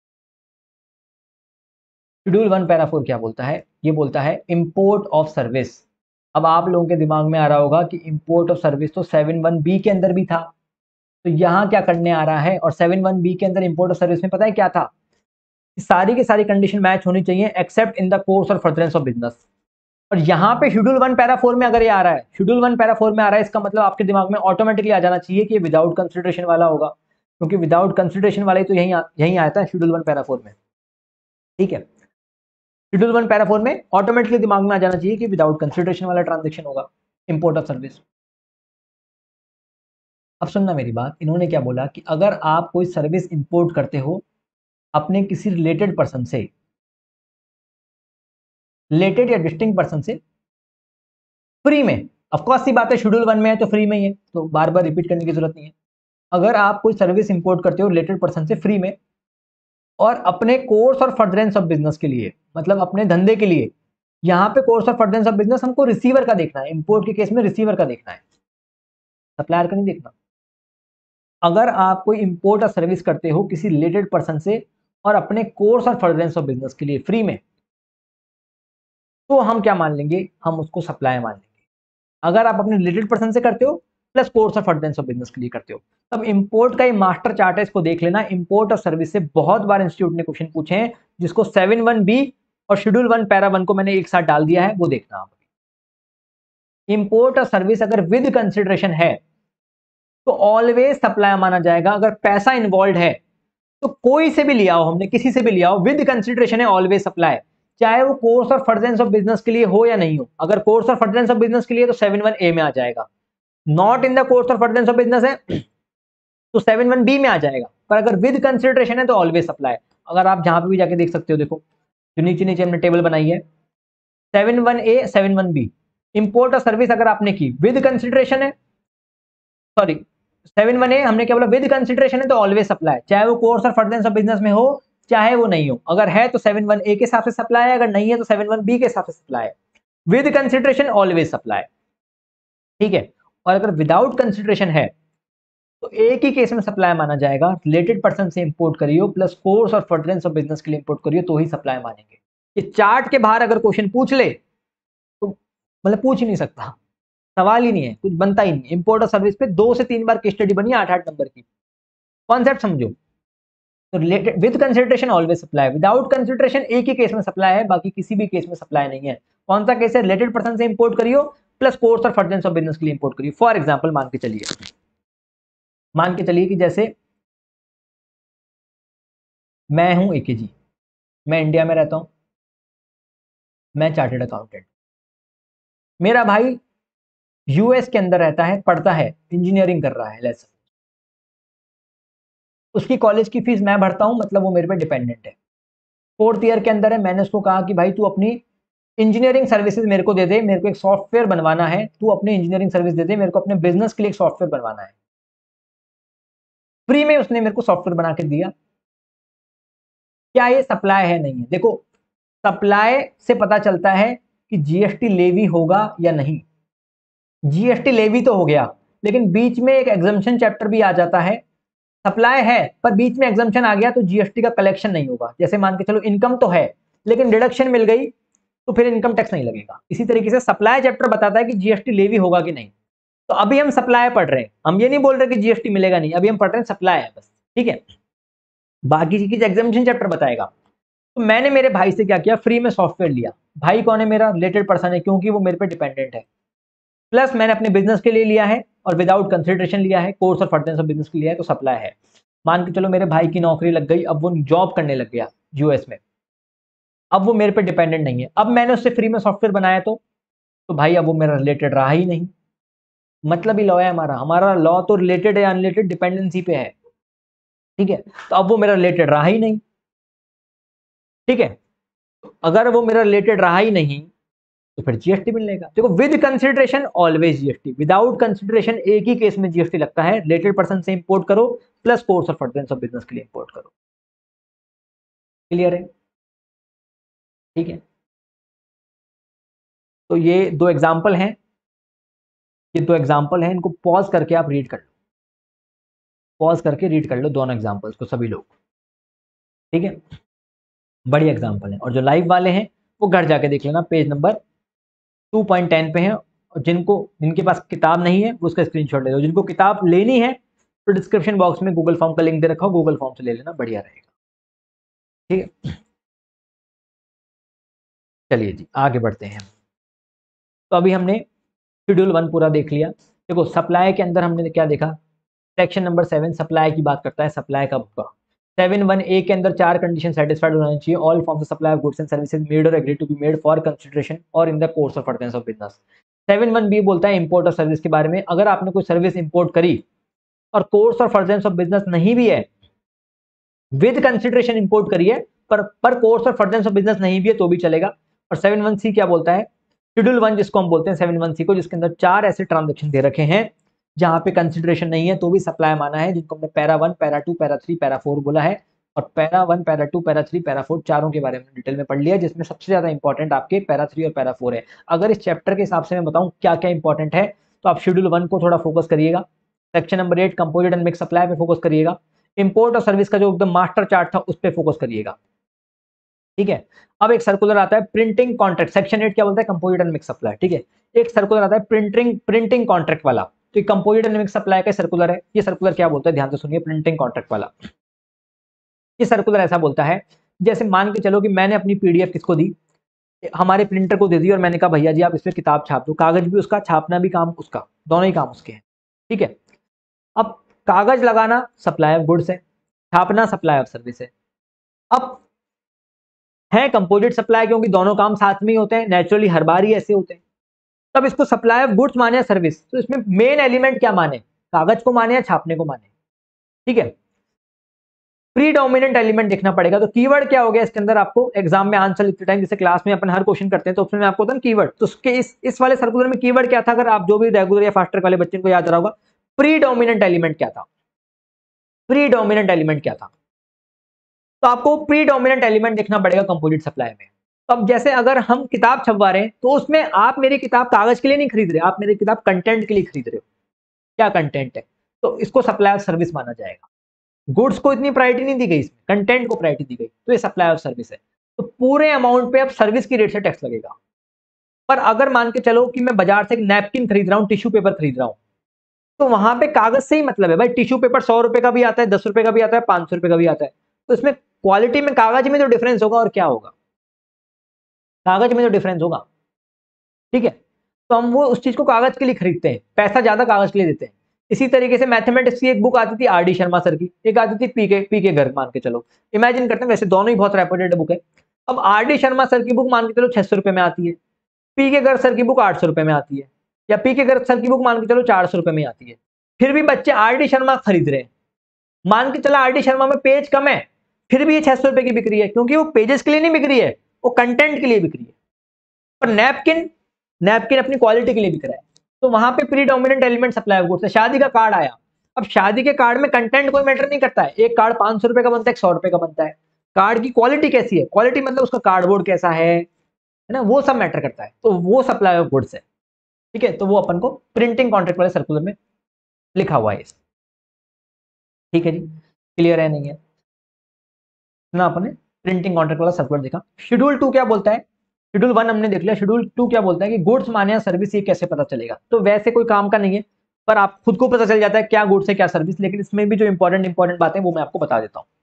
शेड्यूल वन पैरा फोर क्या बोलता है, ये बोलता है इंपोर्ट ऑफ सर्विस। अब आप लोगों के दिमाग में आ रहा होगा कि इंपोर्ट ऑफ सर्विस तो सेवन वन बी के अंदर भी था, तो यहाँ क्या करने आ रहा है, और सेवन वन बी के अंदर इंपोर्ट ऑफ सर्विस में पता है क्या था, सारी की सारी कंडीशन मैच होनी चाहिए एक्सेप्ट इन द कोर्स और फर्दरेंस ऑफ बिजनेस। और यहाँ पे शेड्यूल वन पैरा फोर में अगर ये आ रहा है, शेड्यूल वन पैरा फोर में आ रहा है, इसका मतलब आपके दिमाग में ऑटोमेटिकली आ जाना चाहिए कि ये विदाउट कंसिडरेशन वाला होगा, क्योंकि विदाउट कंसिडरेशन वाला ही तो यही यही आता है शेड्यूल वन पैरा फोर में, ठीक है। शेड्यूल वन पैरा फोर में ऑटोमेटिकली दिमाग में आ जाना चाहिए कि विदाउट कंसिडरेशन वाला ट्रांजेक्शन होगा, इंपोर्ट ऑफ सर्विस। अब सुनना मेरी बात, इन्होंने क्या बोला कि अगर आप कोई सर्विस इंपोर्ट करते हो अपने किसी रिलेटेड पर्सन से, रिलेटेड या डिस्टिंक्ट पर्सन से फ्री में, ऑफकोर्स सी बात है शेड्यूल वन में है तो फ्री में ही है, तो बार बार रिपीट करने की जरूरत नहीं है। अगर आप कोई सर्विस इंपोर्ट करते हो रिलेटेड पर्सन से फ्री में और अपने कोर्स और फर्दरेंस ऑफ बिजनेस के लिए, मतलब अपने धंधे के लिए, यहाँ पे कोर्स और फर्दरेंस ऑफ बिजनेस हमको रिसीवर का देखना है, इंपोर्ट के केस में रिसीवर का देखना है, सप्लायर का नहीं देखना। अगर आप कोई इंपोर्ट और सर्विस करते हो किसी रिलेटेड पर्सन से और अपने कोर्स और फर्दरेंस ऑफ बिजनेस के लिए फ्री में, तो हम क्या मान लेंगे, हम उसको सप्लाई मान लेंगे। अगर आप अपने रिलेटेड पर्सन से करते हो प्लस कोर्स और फर्दरेंस ऑफ बिजनेस के लिए करते हो, तब इंपोर्ट का ये मास्टर चार्ट है, इसको देख लेना। इंपोर्ट और सर्विस से बहुत बार इंस्टीट्यूट ने क्वेश्चन पूछे हैं, जिसको सेवन वन बी और शेड्यूल वन पैरा वन को मैंने एक साथ डाल दिया है, वो देखना आप। इंपोर्ट और सर्विस अगर विद कंसिडरेशन है तो ऑलवेज सप्लाई माना जाएगा। अगर पैसा इन्वॉल्व है तो कोई से भी लिया हो, हमने किसी से भी लिया हो, विद कंसिडरेशन है, ऑलवेज सप्लाई, चाहे वो कोर्स और फर्दरेंस ऑफ बिजनेस के लिए हो या नहीं हो। अगर कोर्स और फर्दरेंस ऑफ बिजनेस के लिए तो सेवन वन ए में आ जाएगा, नॉट इन द कोर्स और फर्दरेंस ऑफ बिजनेस है तो सेवन वन बी में आ जाएगा, पर अगर विद कंसिडरेशन है तो ऑलवेज सप्लाई। अगर आप जहां पे भी जाके देख सकते हो, देखो जो नीचे नीचे हमने टेबल बनाई है, seven one A seven one B, import और सर्विस अगर आपने की विद कंसिडरेशन है, सॉरी सेवन वन ए हमने क्या बोला, विद कंसिडरेशन है तो ऑलवेज सप्लाई, चाहे वो कोर्स और फर्दरेंस ऑफ बिजनेस में हो चाहे वो नहीं हो। अगर है तो सेवन वन ए के हिसाब से सप्लाई है, अगर नहीं है तो सेवन वन बी के हिसाब से सप्लाई है। विद कंसिडरेशन ऑलवेज सप्लाई, ठीक है। और अगर विदाउट कंसिडरेशन है तो एक ही केस में सप्लाई माना जाएगा, रिलेटेड पर्सन से इंपोर्ट करियो प्लस कोर्स और फर्दरेंस ऑफ बिजनेस के लिए इंपोर्ट करियो तो ही सप्लाई मानेंगे। ये चार्ट के बाहर अगर क्वेश्चन पूछ ले तो मतलब पूछ ही नहीं सकता, सवाल ही नहीं है, कुछ बनता ही नहीं। इंपोर्ट और सर्विस पे दो से तीन बार केस स्टडी बनी, आठ आठ नंबर की, कॉन्सेप्ट समझो। तो related with consideration always supply, without consideration एक ही केस में सप्लाई है, बाकी किसी भी केस में सप्लाई नहीं है। कौन सा केस है, रिलेटेड पर्सन से इंपोर्ट करियो प्लस कोर्स और फर्दरेंस ऑफ बिजनेस के लिए इंपोर्ट करियो। फॉर एग्जांपल मान के चलिए, मान के चलिए कि जैसे मैं हूं ए के जी, मैं इंडिया में रहता हूं, मैं चार्टेड अकाउंटेंट, मेरा भाई यूएस के अंदर रहता है, पढ़ता है, इंजीनियरिंग कर रहा है, लेट्स उसकी कॉलेज की फीस मैं भरता हूं, मतलब वो मेरे पे डिपेंडेंट है। फोर्थ ईयर के अंदर है, मैंने उसको कहा कि भाई तू अपनी इंजीनियरिंग सर्विसेज मेरे को दे दे, मेरे को एक सॉफ्टवेयर बनवाना है, तू अपनी इंजीनियरिंग सर्विस दे दे, मेरे को अपने बिजनेस के लिए एक सॉफ्टवेयर बनवाना है। फ्री में उसने मेरे को सॉफ्टवेयर बना के दिया, क्या ये सप्लाई है, नहीं है? देखो सप्लाई से पता चलता है कि जीएसटी लेवी होगा या नहीं। जीएसटी लेवी तो हो गया, लेकिन बीच में एक एग्जम्पशन चैप्टर भी आ जाता है। सप्लाई है पर बीच में एग्जम्पशन आ गया तो जीएसटी का कलेक्शन नहीं होगा। जैसे मान के चलो इनकम तो है लेकिन डिडक्शन मिल गई तो फिर इनकम टैक्स नहीं लगेगा। इसी तरीके से सप्लाई चैप्टर बताता है कि जीएसटी लेवी होगा कि नहीं। तो अभी हम सप्लाई पढ़ रहे हैं, हम ये नहीं बोल रहे कि जीएसटी मिलेगा नहीं, अभी हम पढ़ रहे हैं सप्लाई है बस, ठीक है। बाकी चीज एग्जामिनेशन चैप्टर बताएगा। तो मैंने मेरे भाई से क्या किया, फ्री में सॉफ्टवेयर लिया। भाई कौन है, मेरा रिलेटेड पर्सन है, क्योंकि वो मेरे पे डिपेंडेंट है। प्लस मैंने अपने बिजनेस के लिए लिया है और विदाउट कंसिडरेशन लिया है, कोर्स और फर्दरेंस ऑफ बिजनेस के लिए है, तो सप्लाई है। मान के चलो मेरे भाई की नौकरी लग गई, अब वो जॉब करने लग गया यूएस में, अब वो मेरे पे डिपेंडेंट नहीं है। अब मैंने उससे फ्री में सॉफ्टवेयर बनाया तो तो भाई अब वो मेरा रिलेटेड रहा ही नहीं। मतलब ही लॉ है हमारा, हमारा लॉ तो रिलेटेड है अनरिलेटेड डिपेंडेंसी पे है, ठीक है। तो अब वो मेरा रिलेटेड रहा ही नहीं, ठीक है। तो अगर वो मेरा रिलेटेड रहा ही नहीं तो फिर जीएसटी मिलेगा। देखो with consideration always GST, without consideration एक ही केस में जीएसटी लगता है, रिलेटेड पर्सन से इंपोर्ट करो प्लस कोर्स और फर्दरेंस ऑफ बिजनेस के लिए इंपोर्ट करो। क्लियर है, ठीक है। तो ये दो एग्जांपल हैं, ये दो एग्जांपल हैं, इनको पॉज करके आप रीड कर लो, पॉज करके रीड कर लो दोनों एग्जांपल्स को सभी लोग, ठीक है। बड़ी एग्जांपल है, और जो लाइव वाले हैं वो घर जाके देख लेना, page number two point ten पे है। और जिनको जिनके पास किताब नहीं है वो उसका स्क्रीनशॉट ले लो, जिनको किताब लेनी है तो डिस्क्रिप्शन बॉक्स में गूगल फॉर्म का लिंक दे रखा हो, गूगल फॉर्म से ले लेना, बढ़िया रहेगा, ठीक है। चलिए जी आगे बढ़ते हैं। तो अभी हमने शेड्यूल वन पूरा देख लिया। देखो सप्लाई के अंदर हमने क्या देखा, सेक्शन नंबर सेवन सप्लाई की बात करता है, सप्लाई कब होगा। सेवन वन ए के अंदर चार कंडीशन सेटिस्फाइड होना चाहिए। All forms of supply of goods and services made और agree to be made for consideration और in the course of furtherance of business. Seven one B बोलता है इंपोर्ट और सर्विस के बारे में। अगर आपने कोई सर्विस इंपोर्ट करी और कोर्स और फर्दरेंस ऑफ बिजनेस नहीं भी है, विद कंसिडरेशन इंपोर्ट करी है पर पर कोर्स और फर्दरेंस ऑफ बिजनेस नहीं भी है तो भी चलेगा। और सेवन वन सी क्या बोलता है, शेड्यूल वन जिसको हम बोलते हैं सेवन वन सी को, जिसके अंदर चार ऐसे ट्रांजेक्शन दे रखे हैं जहां पे कंसिडरेशन नहीं है तो भी सप्लाई माना है, जिनको हमने para one, para two, para three, para four बोला है। और para one, para two, para three, para four चारों के बारे में डिटेल में पढ़ लिया, जिसमें सबसे ज्यादा इंपॉर्टेंट आपके पैरा थ्री और पैरा फोर है। अगर इस चैप्टर के हिसाब से मैं बताऊं क्या क्या इंपॉर्टेंट है तो आप शेड्यूल वन को थोड़ा फोकस करिएगा, section number eight composite and mix supply पे फोकस करिएगा, इंपोर्ट और सर्विस का जो एकदम मास्टर चार्ट था उस पर फोकस करिएगा, ठीक है। अब एक सर्कुलर आता है प्रिंटिंग कॉन्ट्रैक्ट, सेक्शन एट क्या बोलता है, कंपोजिट एंड मिक्स सप्लाई, ठीक है। एक सर्कुलर आता है प्रिंटिंग प्रिंटिंग कॉन्ट्रैक्ट वाला, तो कंपोजिट एंड मिक्स सप्लाई का सर्कुलर है। ये सर्कुलर क्या बोलता है, ध्यान से सुनिए, प्रिंटिंग कॉन्ट्रैक्ट वाला। ये सर्कुलर ऐसा बोलता है, जैसे मान के चलो कि मैंने अपनी पीडीएफ किसको दी, हमारे प्रिंटर को दे दी और मैंने कहा भैया जी आप इस पर किताब छाप दो, कागज भी उसका, छापना भी काम उसका, दोनों ही काम उसके हैं, ठीक है। अब कागज लगाना सप्लाई ऑफ गुड्स है, छापना सप्लाई ऑफ सर्विस है। अब है कंपोजिट सप्लाई क्योंकि दोनों काम साथ में ही होते हैं, नेचुरली हर बार ही ऐसे होते हैं। तब इसको सप्लाई ऑफ गुड्स माने या सर्विस, तो इसमें मेन एलिमेंट क्या माने, कागज को माने या छापने को माने, ठीक है। प्रीडोमिनेंट एलिमेंट देखना पड़ेगा। तो कीवर्ड क्या हो गया इसके अंदर, आपको एग्जाम में आंसर लिखते टाइम जैसे क्लास में अपन हर क्वेश्चन करते हैं तो उसमें आपको होता है कीवर्ड, तो उसके इस इस वाले सर्कुलर में कीवर्ड क्या था, अगर आप जो भी रेगुलर या फास्ट ट्रैक वाले बच्चे को याद रहा होगा, प्रीडोमिनेंट एलिमेंट क्या था, प्रीडोमिनेंट एलिमेंट क्या था। तो आपको प्रीडोमिनेंट एलिमेंट देखना पड़ेगा कंपोजिट सप्लाई में। तो अब जैसे अगर हम किताब छपवा रहे हैं तो उसमें आप मेरी किताब कागज के लिए नहीं खरीद रहे, आप मेरी किताब कंटेंट के लिए खरीद रहे हो, क्या कंटेंट है, तो इसको सप्लाई ऑफ सर्विस माना जाएगा। गुड्स को इतनी प्रायोरिटी नहीं दी गई, इसमें कंटेंट को प्रायोरिटी दी गई, तो ये सप्लाई ऑफ सर्विस है। तो पूरे अमाउंट पे अब सर्विस की रेट से टैक्स लगेगा। पर अगर मान के चलो कि मैं बाजार से एक नैपकिन खरीद रहा हूँ, टिश्यू पेपर खरीद रहा हूँ, तो वहां पे कागज से ही मतलब है भाई, टिश्यू पेपर सौ रुपए का भी आता है, दस रुपए का भी आता है, पांच सौ रुपए का भी आता है, तो इसमें क्वालिटी में कागज में जो डिफरेंस होगा और क्या होगा, कागज में जो डिफरेंस होगा, ठीक है। तो हम वो उस चीज को कागज के लिए खरीदते हैं, पैसा ज्यादा कागज के लिए देते हैं। इसी तरीके से मैथमेटिक्स की एक बुक आती थी आर डी शर्मा सर की, एक आती थी पी के पी के घर, मान के चलो इमेजिन करते हैं, वैसे दोनों ही बहुत रेपुटेड बुक है। अब आर डी शर्मा सर की बुक मान के चलो छह सौ रुपए में आती है, पी के घर सर की बुक आठ सौ रुपए में आती है, या पी के घर सर की बुक मान के चलो चार सौ रुपए में आती है। फिर भी बच्चे आर डी शर्मा खरीद रहे हैं, मान के चला आर डी शर्मा में पेज कम है, फिर भी ये छह सौ रुपए की बिक रही है, क्योंकि वो पेजेस के लिए नहीं बिक रही है, वो कंटेंट के लिए बिक रही है। पर नैपकिन नैपकिन अपनी क्वालिटी के लिए बिक रहा है। तो वहां पे predominant element supply of goods है। शादी का कार्ड आया, अब शादी के कार्ड में कंटेंट कोई मैटर नहीं करता है, एक कार्ड पांच सौ रुपए का बनता है, एक सौ रुपए का बनता है, कार्ड की क्वालिटी कैसी है, क्वालिटी मतलब उसका कार्डबोर्ड कैसा है है ना, वो सब मैटर करता है, तो वो सप्लाई ऑफ गुड्स है, ठीक है। तो वो अपन को प्रिंटिंग कॉन्ट्रैक्ट वाले सर्कुलर में लिखा हुआ है, ठीक है जी, क्लियर है नहीं है ना, अपने प्रिंटिंग कॉन्ट्रैक्ट वाला सर्कुलर देखा। शेड्यूल टू क्या बोलता है, शेड्यूल वन हमने देख लिया, शेड्यूल टू क्या बोलता है कि गुड्स माने या सर्विस ये कैसे पता चलेगा, तो वैसे कोई काम का नहीं है, पर आप खुद को पता चल जाता है क्या गुड्स है क्या सर्विस, लेकिन इसमें भी जो इंपॉर्टेंट इंपॉर्टेंट बातें वो मैं आपको बता देता हूँ।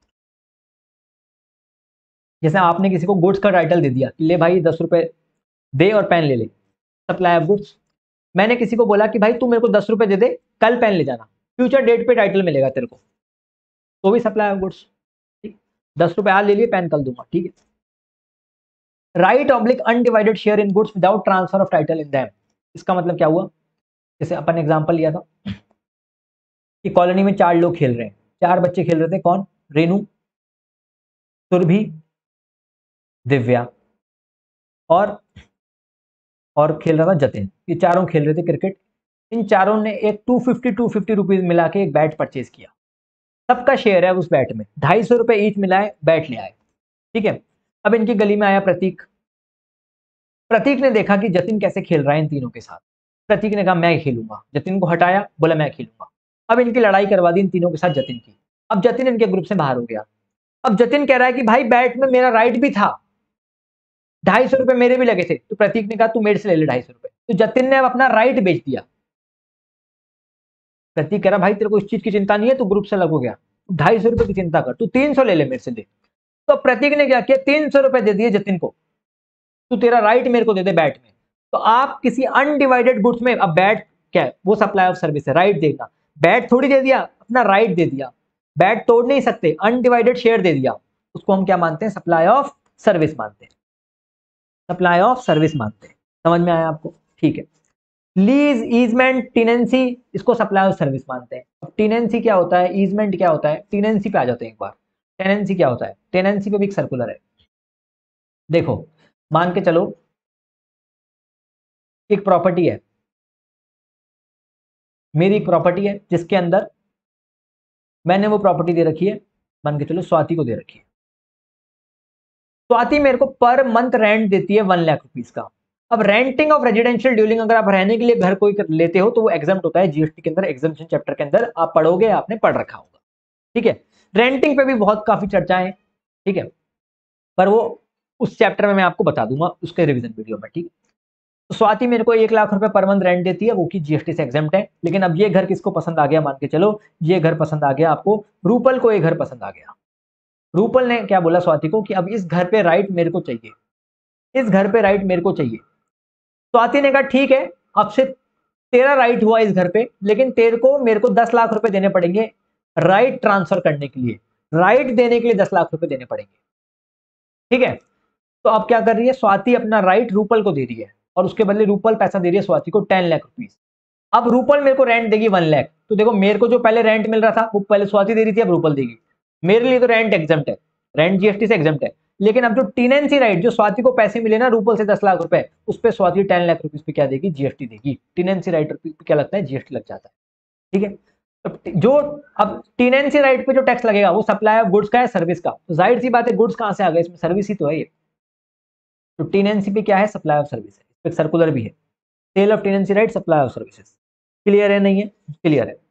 जैसे आपने किसी को गुड्स का टाइटल दे दिया कि ले भाई दस रुपए दे और पेन ले ले, सप्लाई ऑफ गुड्स। मैंने किसी को बोला कि भाई तू मेरे को दस रुपए दे दे, कल पेन ले जाना, फ्यूचर डेट पे टाइटल मिलेगा तेरे को, तो भी सप्लाई ऑफ गुड्स, ठीक। दस रुपए आज ले लिए, पेन कल दूंगा, ठीक है। Right oblique undivided share in goods without transfer of title in them, इसका मतलब क्या हुआ, जैसे अपन एग्जांपल लिया था कि कॉलोनी में चार लोग खेल रहे हैं, चार बच्चे खेल रहे थे, कौन, रेनू, सुरभि, दिव्या और और खेल रहा था जतिन, ये चारों खेल रहे थे क्रिकेट। इन चारों ने एक two fifty two fifty rupees मिला के एक बैट परचेज किया, सबका शेयर है उस बैट में, ढाई सौ रुपए ईच मिलाए बैट ले आए, ठीक है। अब इनकी गली में आया प्रतीक, प्रतीक ने देखा कि जतिन कैसे खेल रहा है इन तीनों के साथ, प्रतीक ने कहा मैं खेलूंगा, जतिन को हटाया, बोला मैं खेलूंगा। अब इनकी लड़ाई करवा दी इन तीनों के साथ जतिन की, अब जतिन इनके ग्रुप से बाहर हो गया। अब जतिन कह रहा है कि भाई बैट में मेरा राइट भी था, ढाई सौ रुपए मेरे भी लगे थे, तो प्रतीक ने कहा तू मेरे से ले ले ढाई सौ रुपए, तो जतिन ने अब अपना राइट बेच दिया। प्रतीक कह रहा भाई तेरे को इस चीज की चिंता नहीं है, तू ग्रुप से अलग हो गया, ढाई सौ रुपए की चिंता कर, तू तीन सौ ले ले मेरे से दे। तो प्रतीक ने क्या किया, तीन सौ रुपए दे दिए जतिन को, तू तेरा राइट मेरे को दे दे बैट में। तो आप किसी अनडिवाइडेड गुड्स में, अब बैट क्या है, वो सप्लाई ऑफ सर्विस है, राइट देना, बैट थोड़ी दे दिया, अपना राइट दे दिया। बैट तोड़ नहीं सकते, अनडिवाइडेड शेयर दे दिया, उसको हम क्या मानते हैं? सप्लाई ऑफ सर्विस मानते हैं, सप्लाई ऑफ सर्विस मानते हैं। समझ में आया आपको? ठीक है। लीज, ईजमेंट, टीनेंसी, इसको सप्लाई ऑफ सर्विस मानते हैं। अब टीनेंसी क्या होता है, ईजमेंट क्या होता है, टीनेंसी पे आ जाते हैं एक बार। टेनेंसी क्या होता है? टेनेंसी पे भी एक सर्कुलर है। देखो, मान के चलो एक प्रॉपर्टी है, मेरी एक प्रॉपर्टी है जिसके अंदर मैंने वो प्रॉपर्टी दे रखी है, मान के चलो स्वाति को दे रखी है। स्वाति मेरे को पर मंथ रेंट देती है वन लाख रुपीस का। अब रेंटिंग ऑफ रेजिडेंशियल ड्यूलिंग, अगर आप रहने के लिए घर कोई लेते हो तो वो एग्जम्प्ट होता है जीएसटी के अंदर, एग्जम्पशन चैप्टर के अंदर आप पढ़ोगे, आपने पढ़ रखा होगा। ठीक है, रेंटिंग पे भी बहुत काफी चर्चाएं, ठीक है, पर वो उस चैप्टर में मैं आपको बता दूंगा उसके रिवीजन वीडियो में। ठीक है, तो स्वाति मेरे को एक लाख रुपए पर मंथ रेंट देती है, वो की जीएसटी से एग्जम्प्ट है। लेकिन अब ये घर किसको पसंद आ गया? मान के चलो ये घर पसंद आ गया आपको, रूपल को ये घर पसंद आ गया। रूपल ने क्या बोला स्वाति को कि अब इस घर पे राइट मेरे को चाहिए, इस घर पे राइट मेरे को चाहिए। स्वाति ने कहा ठीक है, अब से तेरा राइट हुआ इस घर पे, लेकिन तेरे को मेरे को दस लाख रुपए देने पड़ेंगे राइट ट्रांसफर करने के लिए, राइट देने के लिए दस लाख रुपए देने पड़ेंगे। ठीक है, तो अब क्या कर रही है स्वाति? अपना राइट रूपल को दे रही है और उसके बदले रूपल पैसा दे रही है स्वाति को टेन लाख रुपीज। अब रूपल मेरे को रेंट देगी वन लाख, तो देखो मेरे को जो पहले रेंट मिल रहा था वो पहले स्वाति दे रही थी, अब रूपल देगी। मेरे लिए तो रेंट एग्जम्प्ट है, रेंट जीएसटी से एग्जम्प्ट है। लेकिन अब जो टेनेंसी राइट, जो स्वाति को पैसे मिले ना रूपल से दस लाख रुपए, उस पर स्वाति टेन लाख रुपीज पे क्या देगी? जीएसटी देगी। टेनेंसी राइट पे क्या लगता है? जीएसटी लग जाता है। ठीक है, तो जो अब टेनेंसी राइट पे जो टैक्स लगेगा वो सप्लाई ऑफ गुड्स का है, सर्विस का? तो जाहिर सी बात है गुड्स कहां से आ गए, इसमें सर्विस ही तो है ये। तो टेनेंसी पे क्या है? सप्लाई ऑफ सर्विस है। इस पे सर्कुलर भी है, sale of tenancy right, supply of services. Clear है? नहीं है? क्लियर है।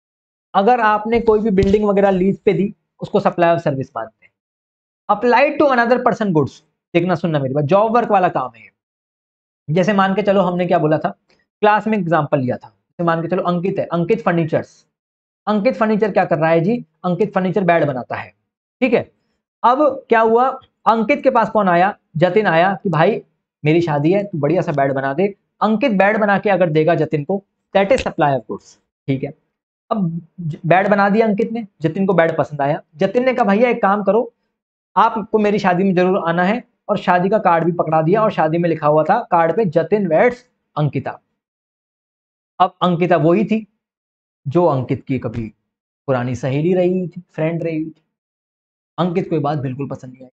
अगर आपने कोई भी बिल्डिंग वगैरह लीज पे दी, उसको सप्लाई ऑफ सर्विस मानते हैं। Applied to another person goods, देखना सुनना मेरी बात, जॉब वर्क वाला काम है। जैसे मान के चलो हमने क्या बोला था, क्लास में एग्जांपल लिया था, जैसे मान के चलो अंकित है, अंकित फर्नीचर्स, अंकित फर्नीचर क्या कर रहा है जी? अंकित फर्नीचर बेड बनाता है। ठीक है, अब क्या हुआ, अंकित के पास कौन आया? जतिन आया कि भाई मेरी शादी है, तू बढ़िया सा बेड बना दे। अंकित बेड बना के अगर देगा जतिन को, that is supply of goods. ठीक है, अब बेड बना दिया अंकित ने, जतिन को बेड पसंद आया, जतिन ने कहा भैया एक काम करो, आपको मेरी शादी में जरूर आना है, और शादी का कार्ड भी पकड़ा दिया, और शादी में लिखा हुआ था कार्ड पे जतिन वेड्स अंकिता। अब अंकिता वही थी जो अंकित की कभी पुरानी सहेली रही हुई थी, फ्रेंड रही हुई थी। अंकित को ये बात बिल्कुल पसंद नहीं आई,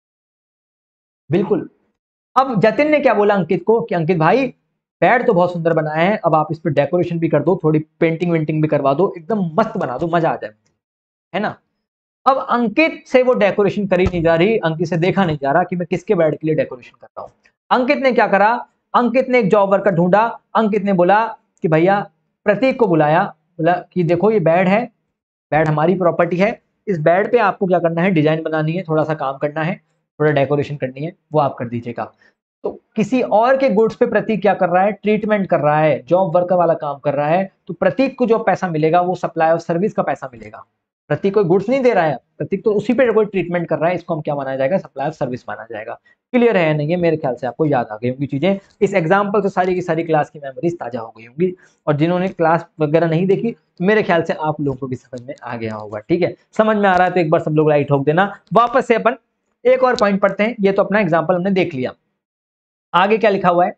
बिल्कुल। अब जतिन ने क्या बोला अंकित को कि अंकित भाई बेड तो बहुत सुंदर बनाया है, अब आप इस पर डेकोरेशन भी कर दो, थोड़ी पेंटिंग वेंटिंग भी करवा दो, एकदम मस्त बना दो, मजा आ जाए, है ना। अब अंकित से वो डेकोरेशन करी नहीं जा रही, अंकित से देखा नहीं जा रहा कि मैं किसके बेड के लिए डेकोरेशन कर रहा हूं। अंकित ने क्या करा? अंकित ने एक जॉब वर्कर ढूंढा। अंकित ने बोला कि भैया, प्रतीक को बुलाया, बोला कि देखो ये बेड है, बेड हमारी प्रॉपर्टी है, इस बेड पे आपको क्या करना है? डिजाइन बनानी है, थोड़ा सा काम करना है, थोड़ा डेकोरेशन करनी है, वो आप कर दीजिएगा। तो किसी और के गुड्स पे प्रतीक क्या कर रहा है? ट्रीटमेंट कर रहा है, जॉब वर्कर वाला काम कर रहा है। तो प्रतीक को जो पैसा मिलेगा वो सप्लाई ऑफ सर्विस का पैसा मिलेगा। प्रतीक कोई गुड्स नहीं दे रहा है, प्रतीक तो उसी पे कोई ट्रीटमेंट कर रहा है, इसको हम क्या माना जाएगा? सप्लाई ऑफ सर्विस माना जाएगा। क्लियर है? नहीं है? मेरे ख्याल से आपको याद आ गई होंगी चीजें, इस एग्जाम्पल से सारी की सारी क्लास की मेमोरीज ताजा हो गई होंगी। और जिन्होंने क्लास वगैरह नहीं देखी तो मेरे ख्याल से आप लोगों को भी समझ में आ गया होगा। ठीक है, समझ में आ रहा है तो एक बार सब लोग लाइट ठोक देना। वापस से अपन एक और पॉइंट पढ़ते हैं, ये तो अपना एग्जाम्पल हमने देख लिया। आगे क्या लिखा हुआ है?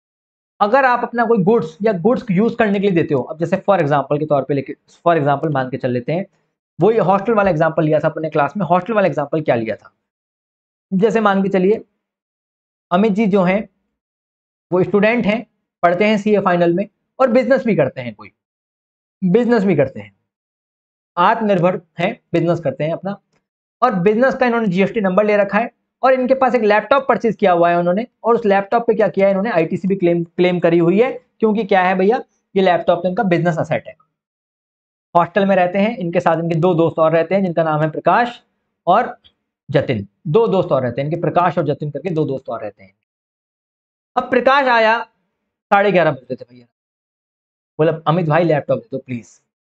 अगर आप अपना कोई गुड्स या गुड्स यूज करने के लिए देते हो, अब जैसे फॉर एग्जांपल के तौर पे लेके फॉर एग्जांपल मान के चल लेते हैं, वो ये हॉस्टल वाला एग्जांपल लिया था अपने क्लास में। हॉस्टल वाला एग्जांपल क्या लिया था? जैसे मान के चलिए अमित जी जो हैं वो स्टूडेंट हैं, पढ़ते हैं सीए फाइनल में, और बिजनेस भी करते हैं, कोई बिजनेस भी करते हैं, आत्मनिर्भर हैं, बिजनेस करते हैं अपना, और बिजनेस का इन्होंने जीएसटी नंबर ले रखा है, और इनके पास एक लैपटॉप परचेज किया हुआ है उन्होंने, और उस लैपटॉप पे क्या किया है इन्होंने? आईटीसी भी क्लेम क्लेम करी हुई है, क्योंकि क्या है भैया, ये लैपटॉप इनका बिजनेस असेट है। हॉस्टल में रहते हैं, इनके साथ इनके दो दोस्त और रहते हैं जिनका नाम है प्रकाश और जतिन। दो दोस्त और रहते हैं इनके, प्रकाश और जतिन करके दो दोस्त और रहते हैं। अब प्रकाश आया साढ़े ग्यारह बजे थे भैया, बोला अमित भाई लैपटॉप दे दो प्लीज,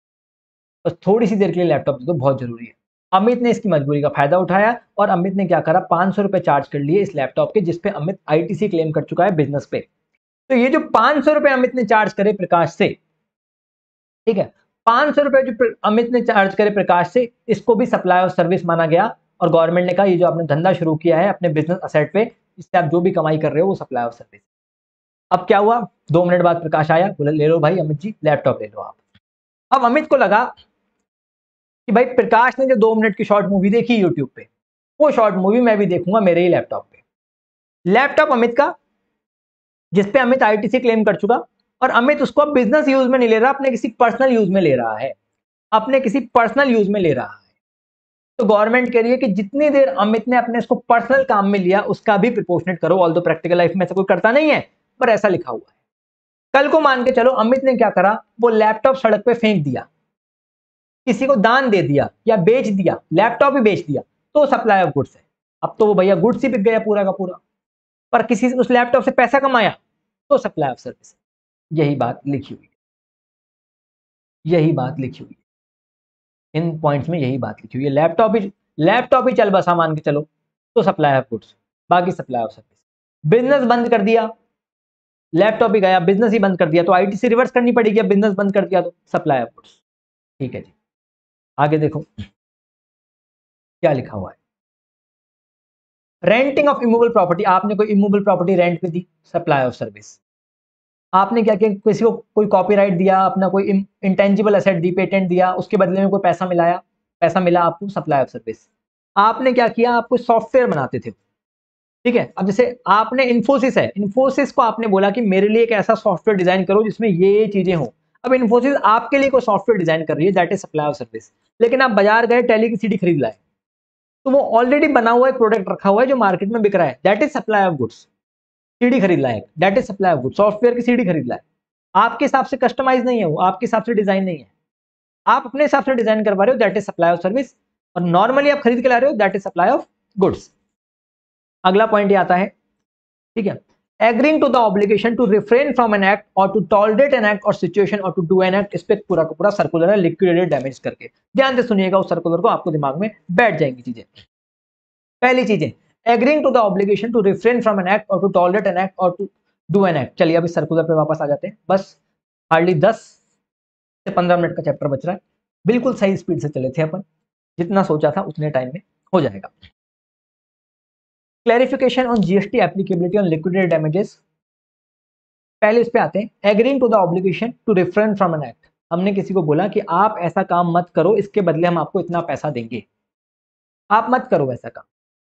बस थोड़ी सी देर के लिए लैपटॉप दे दो, बहुत जरूरी है। अमित ने इसकी मजबूरी का फायदा उठाया, और अमित ने क्या करा? पांच सौ रुपए चार्ज कर लिए इस लैपटॉप के, जिसपे अमित आईटीसी क्लेम कर चुका है बिजनेस पे। तो ये जो पांच सौ रुपए अमित ने चार्ज करे प्रकाश से, ठीक है, पाँच सौ रुपए जो अमित ने चार्ज करे प्रकाश से, इसको भी सप्लाई ऑफ सर्विस माना गया और गवर्नमेंट ने कहा ये जो आपने धंधा शुरू किया है अपने बिजनेस असेट पे, इससे आप जो भी कमाई कर रहे हो वो सप्लाई ऑफ सर्विस। अब क्या हुआ, दो मिनट बाद प्रकाश आया, बोला ले लो भाई अमित जी लैपटॉप ले लो आप। अब अमित को लगा कि भाई प्रकाश ने जो दो मिनट की शॉर्ट मूवी देखी यूट्यूब पे, वो शॉर्ट मूवी मैं भी देखूंगा मेरे ही लैपटॉप पे। लैपटॉप अमित का, जिसपे अमित आईटीसी क्लेम कर चुका, और अमित उसको बिजनेस यूज में नहीं ले रहा, अपने किसी पर्सनल यूज में ले रहा है, अपने किसी पर्सनल यूज में ले रहा है। तो गवर्नमेंट कह रही है कि जितनी देर अमित ने अपने इसको पर्सनल काम में लिया उसका भी प्रिपोर्शनेट करो। ऑल्दो प्रैक्टिकल लाइफ में ऐसा कोई करता नहीं है, पर ऐसा लिखा हुआ है। कल को मान के चलो अमित ने क्या करा, वो लैपटॉप सड़क पे फेंक दिया, किसी को दान दे दिया या बेच दिया, लैपटॉप ही बेच दिया, तो सप्लाई ऑफ गुड्स है। अब तो वो भैया गुड्स ही बिक गया पूरा का पूरा, पर किसी से उस लैपटॉप से पैसा कमाया तो सप्लाई ऑफ सर्विस। यही बात लिखी हुई है, यही बात लिखी हुई है इन पॉइंट्स में, यही बात लिखी हुई है। लैपटॉप ही लैपटॉप ही चल बसा मान के चलो तो सप्लाई ऑफ गुड्स, बाकी सप्लाई ऑफ सर्विस। बिजनेस बंद कर दिया, लैपटॉप ही गया, बिजनेस ही बंद कर दिया, तो आईटीसी रिवर्स करनी पड़ेगी। बिजनेस बंद कर दिया तो सप्लाई ऑफ गुड्स। ठीक है जी, आगे देखो क्या लिखा हुआ है। रेंटिंग ऑफ इमूवेबल प्रॉपर्टी, आपने कोई इमूवेबल प्रॉपर्टी रेंट पे दी, सप्लाई ऑफ सर्विस। आपने क्या किया, किसी को कोई कॉपीराइट दिया, अपना कोई इंटेंजिबल एसेट दी, पेटेंट दिया, उसके बदले में कोई पैसा मिलाया, पैसा मिला आपको, सप्लाई ऑफ सर्विस। आपने क्या किया, आप कोई सॉफ्टवेयर बनाते थे, ठीक है। अब जैसे आपने इन्फोसिस है, इन्फोसिस को आपने बोला कि मेरे लिए एक ऐसा सॉफ्टवेयर डिजाइन करो जिसमें ये ये चीजें हो। अब इन्फोसिस आपके लिए कोई सॉफ्टवेयर डिजाइन कर रही है, that is supply of service. लेकिन आप बाजार गए, टैली की सीडी खरीद लाए, तो वो ऑलरेडी बना हुआ एक प्रोडक्ट रखा हुआ है जो मार्केट में बिक रहा है, that is supply of goods. CD खरीद लाए, that is supply of goods. Software की सीडी खरीद लाए, आपके हिसाब से कस्टमाइज नहीं है वो, आपके हिसाब से डिजाइन नहीं है, आप अपने हिसाब से डिजाइन करवा रहे हो, that is supply of service. और नॉर्मली आप खरीद के ला रहे हो, that is supply of goods. अगला पॉइंट ये आता है, ठीक है, agreeing to the obligation to refrain from an act or to tolerate an act or situation or to do an act. इस पे पूरा का पूरा सर्कुलर है, लिक्विडेटेड डैमेज करके। ध्यान से सुनिएगा उस सर्कुलर को, आपको दिमाग में बैठ जाएंगी चीजें। पहली चीजें, agreeing to the obligation to refrain from an act or to tolerate an act or to do an act. चलिए अब इस सर्कुलर पे वापस आ जाते हैं। बस हार्डली दस से पंद्रह मिनट का चैप्टर बच रहा है, बिल्कुल सही स्पीड से चले थे अपन, जितना सोचा था उतने टाइम में हो जाएगा। Clarification on GST applicability on liquidated damages. पहले इस पे आते हैं, agreeing to the obligation to refrain from an act. हमने किसी को बोला कि आप ऐसा काम मत करो, इसके बदले हम आपको इतना पैसा देंगे, आप मत करो ऐसा काम,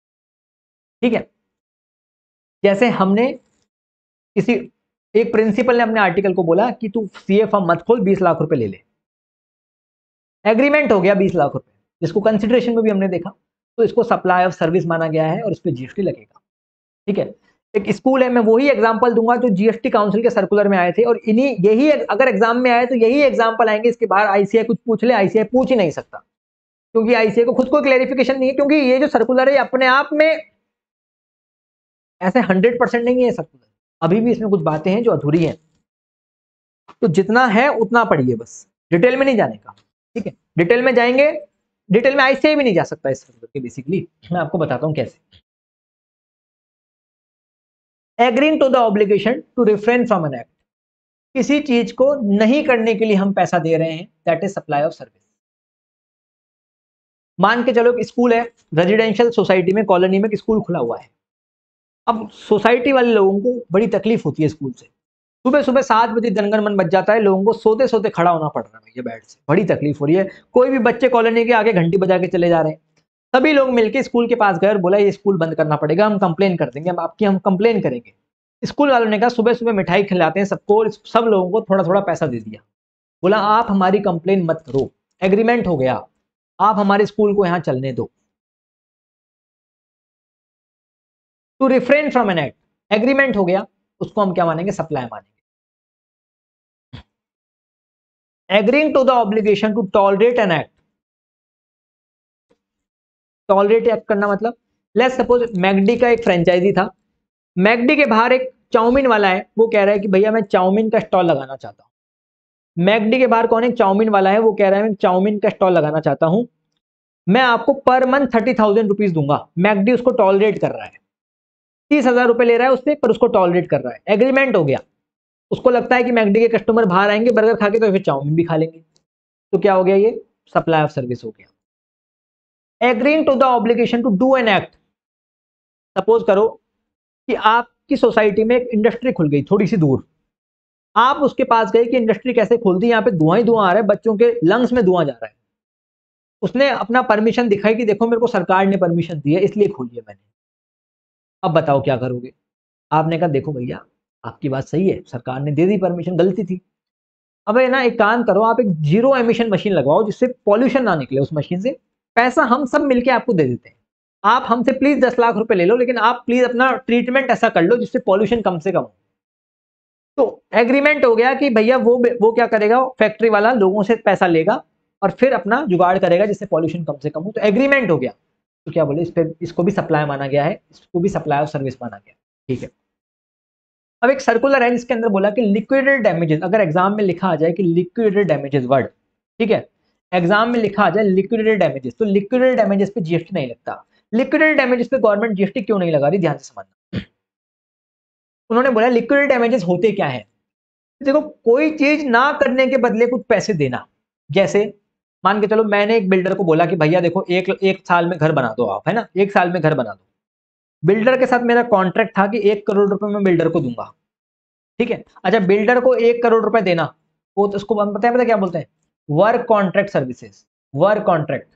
ठीक है। जैसे हमने किसी एक प्रिंसिपल ने अपने आर्टिकल को बोला कि तू सीए फर्म मत खोल, बीस लाख रुपए ले ले। एग्रीमेंट हो गया बीस लाख रुपए, जिसको कंसिडरेशन में भी हमने देखा, तो इसको सप्लाई ऑफ सर्विस माना गया है और इस पे जीएसटी लगेगा, ठीक है। एक स्कूल है, मैं वही एग्जांपल दूंगा जो जीएसटी काउंसिल के सर्कुलर में आए थे, और इन्हीं यही अगर एग्जाम में आए तो यही एग्जांपल आएंगे, इसके बाहर आईसीआई कुछ पूछ ले, आईसीआई पूछ ही नहीं सकता, क्योंकि आईसीआई को खुद कोई क्लैरिफिकेशन नहीं है, क्योंकि ये जो सर्कुलर है अपने आप में ऐसे हंड्रेड परसेंट नहीं है सर्कुलर, अभी भी इसमें कुछ बातें हैं जो अधूरी हैं। तो जितना है उतना पढ़िए, बस डिटेल में नहीं जाने का, ठीक है। डिटेल में जाएंगे, डिटेल में आईसीआई भी नहीं जा सकता इस सर्कुलर के, बेसिकली मैं आपको बताता हूं कैसे। Agreeing to the obligation to refrain from an act, किसी चीज को नहीं करने के लिए हम पैसा दे रहे हैं, that is supply of service. मान के चलो स्कूल है, रेजिडेंशियल सोसाइटी में, कॉलोनी में स्कूल खुला हुआ है। अब सोसाइटी वाले लोगों को बड़ी तकलीफ होती है स्कूल से, सुबह सुबह सात बजे जनगण मन बच जाता है, लोगों को सोते सोते खड़ा होना पड़ रहा है भैया बेड से, बड़ी तकलीफ हो रही है। कोई भी बच्चे कॉलोनी के आगे घंटी बजा के चले जा रहे हैं, सभी लोग मिलकर स्कूल के पास गए और बोला ये स्कूल बंद करना पड़ेगा, हम कंप्लेन कर देंगे, हम आपकी हम कंप्लेन करेंगे। स्कूल वालों ने कहा सुबह सुबह मिठाई खिलाते हैं सबको, सब लोगों को थोड़ा थोड़ा पैसा दे दिया, बोला आप हमारी कंप्लेन मत करो, एग्रीमेंट हो गया, आप हमारे स्कूल को यहां चलने दो। To refrain from an act, agreement हो गया, उसको हम क्या मानेंगे, सप्लाई मानेंगे। Agreeing to the obligation to tolerate an act, tolerate act करना मतलब, लेट्स सपोज मैगडी का एक फ्रेंचाइजी था, मैगडी के बाहर एक चाउमीन वाला है, वो कह रहा है कि भैया मैं चाउमीन का स्टॉल लगाना चाहता हूं। मैगडी के बाहर कौन है, चाउमीन वाला है, वो कह रहा है मैं चाउमीन का स्टॉल लगाना चाहता हूं, मैं आपको per month thirty thousand rupees दूंगा। मैगडी उसको टॉलरेट कर रहा है, तीस हजार रुपए ले रहा है उससे, पर उसको टॉलरेट कर रहा है, एग्रीमेंट हो गया। उसको लगता है कि मैगडी के कस्टमर बाहर आएंगे बर्गर खा के तो फिर चाउमीन भी खा लेंगे, तो क्या हो गया, ये सप्लाई ऑफ सर्विस हो गया। Agreeing to the obligation to do an act, suppose करो कि आपकी सोसाइटी में एक इंडस्ट्री खुल गई थोड़ी सी दूर, आप उसके पास गए कि इंडस्ट्री कैसे खुलती, यहाँ पे धुआं ही धुआं आ रहा है, बच्चों के लंग्स में धुआं जा रहा है। उसने अपना परमिशन दिखाई कि देखो मेरे को सरकार ने परमिशन दी है इसलिए खोली है मैंने। अब बताओ क्या करोगे? आपने कहा देखो भैया आपकी बात सही है, सरकार ने दे दी परमिशन, गलती थी। अब है ना, एक काम करो, आप एक जीरो एमिशन मशीन लगवाओ जिससे पॉल्यूशन ना निकले उस मशीन से, पैसा हम सब मिलके आपको दे देते हैं। आप हमसे प्लीज दस लाख रुपए ले लो, लेकिन आप प्लीज अपना ट्रीटमेंट ऐसा कर लो जिससे पॉल्यूशन कम से कम हो। तो एग्रीमेंट हो गया कि भैया वो वो क्या करेगा, फैक्ट्री वाला लोगों से पैसा लेगा और फिर अपना जुगाड़ करेगा जिससे पॉल्यूशन कम से कम हो। तो एग्रीमेंट हो गया। तो क्या बोले, इस पे इसको भी सप्लाई माना गया है, इसको भी सप्लाई ऑफ सर्विस माना गया। ठीक है। अब एक सर्कुलर है जिसके अंदर बोला कि लिक्विडेटेड डैमेजेस, अगर एग्जाम में लिखा आ जाए कि लिक्विडेटेड डैमेजेस वर्ड, ठीक है, एग्जाम में लिखा आ जाए लिक्विडेटेड डैमेजेस, तो लिक्विडेटेड डैमेजेस पे जीएसटी नहीं लगता। लिक्विडेटेड डैमेजेस पे गवर्नमेंट जीएसटी क्यों नहीं लगा रही, ध्यान से समझना। उन्होंने बोला लिक्विडेटेड डैमेजेस होते क्या है। देखो, कोई चीज ना करने के बदले कुछ पैसे देना। जैसे मान के चलो मैंने एक बिल्डर को बोला कि भैया देखो एक एक साल में घर बना दो आप, है ना, एक साल में घर बना दो। बिल्डर के साथ मेरा कॉन्ट्रैक्ट था कि एक करोड़ रुपए मैं बिल्डर को दूंगा। ठीक है। अच्छा, बिल्डर को एक करोड़ रुपए देना, वो तो उसको हम पता है पता क्या बोलते हैं, work contract services, work contract.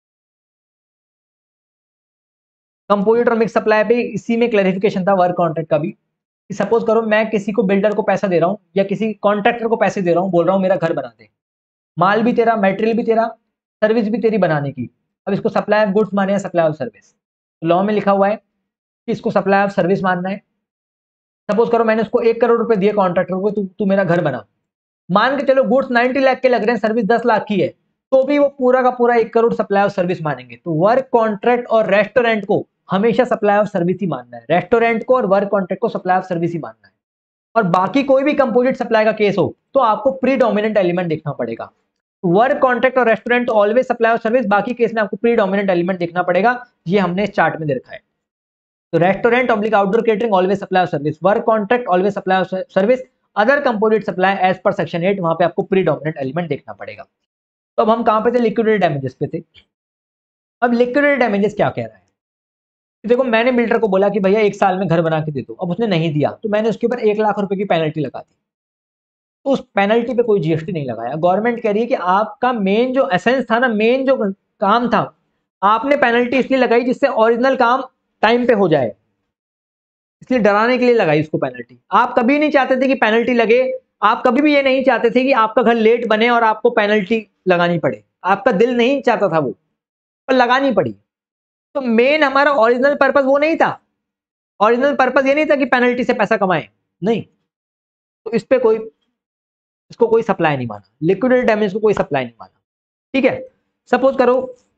Composite और मिक्स सप्लाई पे इसी में क्लैरिफिकेशन था वर्क कॉन्ट्रैक्ट का भी। सपोज करो मैं किसी को बिल्डर को पैसा दे रहा हूं या किसी कॉन्ट्रैक्टर को पैसे दे रहा हूं, बोल रहा हूं मेरा घर बना दे, माल भी तेरा, मटेरियल भी तेरा, सर्विस भी तेरी बनाने की। अब इसको सप्लाई ऑफ गुड्स माने या सप्लाई ऑफ सर्विस, लॉ में लिखा हुआ है कि इसको सप्लाई ऑफ सर्विस मानना है। सपोज करो मैंने उसको एक करोड़ रुपए दिए कॉन्ट्रैक्टर को, तू तू मेरा घर बना। मान के चलो गुड्स नाइनटी लाख के लग रहे हैं, सर्विस दस लाख की है, तो भी वो पूरा का पूरा एक करोड़ सप्लाई ऑफ सर्विस मानेंगे। तो वर्क कॉन्ट्रैक्ट और रेस्टोरेंट को हमेशा सप्लाई ऑफ सर्विस ही मानना है, रेस्टोरेंट को और वर्क कॉन्ट्रैक्ट को सप्लाई ऑफ सर्विस ही मानना है। और बाकी कोई भी कंपोजिट सप्लाई का केस हो तो आपको प्री डोमिनेंट एलिमेंट देखना पड़ेगा। वर्क कॉन्ट्रैक्ट और restaurant always supply of service, बाकी केस में आपको प्री डोमिनेंट एलिमेंट देखना पड़ेगा। ये हमने इस चार्ट में दे रखा है। तो restaurant oblique outdoor catering always supply of service, work contract always supply of service, other composite supply as per section eight, वहां पे आपको प्री डोमिनेंट एलिमेंट देखना पड़ेगा। तो अब हम कहां पे थे, लिक्विडेटेड डैमेजेस पे थे। अब लिक्विडेटेड डैमेजेस क्या कह रहा है, देखो मैंने बिल्डर को बोला कि भैया एक साल में घर बना के दे दो, अब उसने नहीं दिया तो मैंने उसके ऊपर एक लाख रुपए की पेनल्टी लगा दी। तो उस पेनल्टी पे कोई जीएसटी नहीं लगाया। गवर्नमेंट कह रही है कि आपका मेन जो एसेंस था ना, मेन जो काम था, आपने पेनल्टी इसलिए लगाई जिससे ओरिजिनल काम टाइम पे हो जाए, इसलिए डराने के लिए लगाई उसको पेनल्टी। आप कभी नहीं चाहते थे कि पेनल्टी लगे, आप कभी भी ये नहीं चाहते थे कि आपका घर लेट बने और आपको पेनल्टी लगानी पड़े, आपका दिल नहीं चाहता था वो, पर लगानी पड़ी। तो मेन हमारा ओरिजिनल पर्पस वो नहीं था, ओरिजिनल पर्पस ये नहीं था कि पेनल्टी से पैसा कमाए, नहीं। तो इस पे कोई, इसको कोई सप्लाई नहीं माना, लिक्विडेटेड डैमेज को कोई सप्लाई नहीं माना। ठीक है। सपोज करो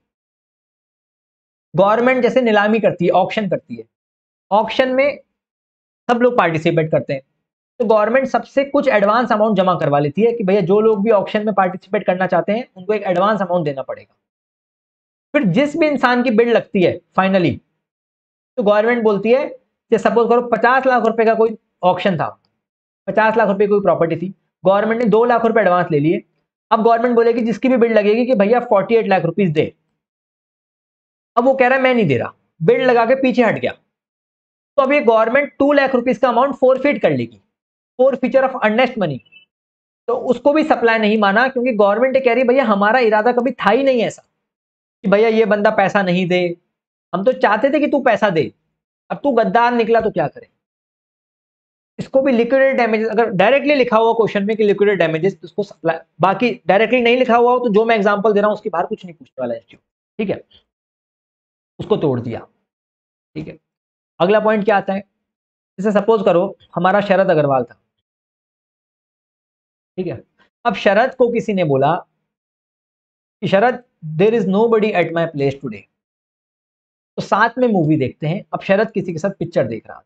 गवर्नमेंट जैसे नीलामी करती है, ऑक्शन करती है, ऑक्शन में सब लोग पार्टिसिपेट करते हैं, तो गवर्नमेंट सबसे कुछ एडवांस अमाउंट जमा करवा लेती है कि भैया जो लोग भी ऑक्शन में पार्टिसिपेट करना चाहते हैं उनको एक एडवांस अमाउंट देना पड़ेगा। फिर जिस भी इंसान की बिड लगती है फाइनली, तो गवर्नमेंट बोलती है कि सपोज करो पचास लाख रुपए का कोई ऑक्शन था, पचास लाख रुपए की कोई प्रॉपर्टी थी, गवर्नमेंट ने दो लाख रुपए एडवांस ले लिए। अब गवर्नमेंट बोलेगी जिसकी भी बिड लगेगी कि भैया फोर्टी एट लाख रुपीज दे। अब वो कह रहा है मैं नहीं दे रहा, बिड लगा के पीछे हट गया, तो अब ये गवर्नमेंट टू लाख रुपीज का अमाउंट फोरफिट कर लेगी, forfeiture of earnest money. तो उसको भी सप्लाई नहीं माना, क्योंकि गवर्नमेंट कह रही है भैया हमारा इरादा कभी था ही नहीं ऐसा कि भैया ये बंदा पैसा नहीं दे, हम तो चाहते थे कि तू पैसा दे, अब तू गद्दार निकला तो क्या करे। इसको भी लिक्विडेटेड डैमेजेस, अगर डायरेक्टली लिखा हुआ क्वेश्चन में कि लिक्विडेटेड डैमेजेस, उसको सप्लाई, बाकी डायरेक्टली नहीं लिखा हुआ हो तो जो मैं एग्जांपल दे रहा हूं उसके बाहर कुछ नहीं पूछने वाला इंस्टीट्यूट। ठीक है, उसको तोड़ दिया। ठीक है। अगला पॉइंट क्या आता है, जैसे सपोज करो हमारा शरद अग्रवाल था। ठीक है। अब शरद को किसी ने बोला कि Sharad there is nobody at my place today, तो साथ में मूवी देखते हैं। अब शरद किसी के साथ पिक्चर देख रहा था,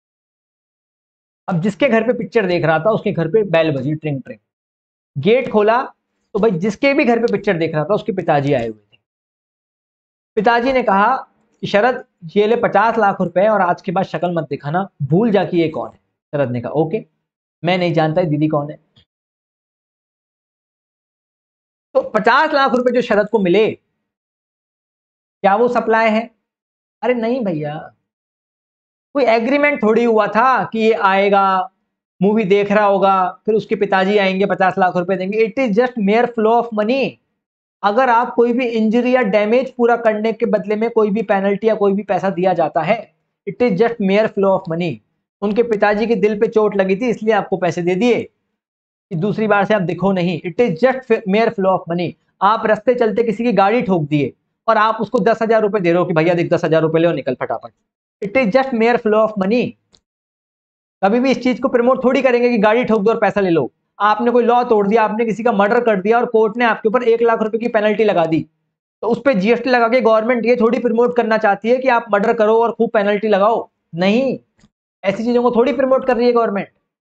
अब जिसके घर पे पिक्चर देख रहा था उसके घर पे बेल बजी, ट्रिंग ट्रिंग, गेट खोला, तो भाई जिसके भी घर पे पिक्चर देख रहा था उसके पिताजी आए हुए थे। पिताजी ने कहा कि शरद ये ले पचास लाख रुपए और आज के बाद शक्ल मत दिखाना, भूल जा कि ये कौन है। शरद ने कहा ओके, मैं नहीं जानता दीदी कौन है। तो पचास लाख रुपए जो शरद को मिले, क्या वो सप्लाई है? अरे नहीं भैया, कोई एग्रीमेंट थोड़ी हुआ था कि ये आएगा, मूवी देख रहा होगा, फिर उसके पिताजी आएंगे पचास लाख रुपए देंगे। It is just mere flow of money. अगर आप कोई भी इंजरी या डैमेज पूरा करने के बदले में कोई भी पेनल्टी या कोई भी पैसा दिया जाता है, it is just mere flow of money. उनके पिताजी के दिल पे चोट लगी थी इसलिए आपको पैसे दे दिए कि दूसरी बार से आप दिखो नहीं। It is just mere flow of money. आप रास्ते चलते किसी की गाड़ी ठोक दिए और आप उसको दस हजार रुपए दे रहे हो कि भैया देख दस हजार रुपए ले निकल फटाफट। It is just mere flow of money. कभी भी इस चीज को प्रमोट थोड़ी करेंगे कि गाड़ी ठोक दो और पैसा ले लो। आपने कोई लॉ तोड़ दिया, आपने किसी का मर्डर कर दिया और कोर्ट ने आपके ऊपर एक लाख रुपए की पेनल्टी लगा दी, तो उस पर जीएसटी लगा के गवर्नमेंट ये थोड़ी प्रमोट करना चाहती है कि आप मर्डर करो और खूब पेनल्टी लगाओ। नहीं, ऐसी चीजों को थोड़ी प्रमोट कर रही है गवर्नमेंट।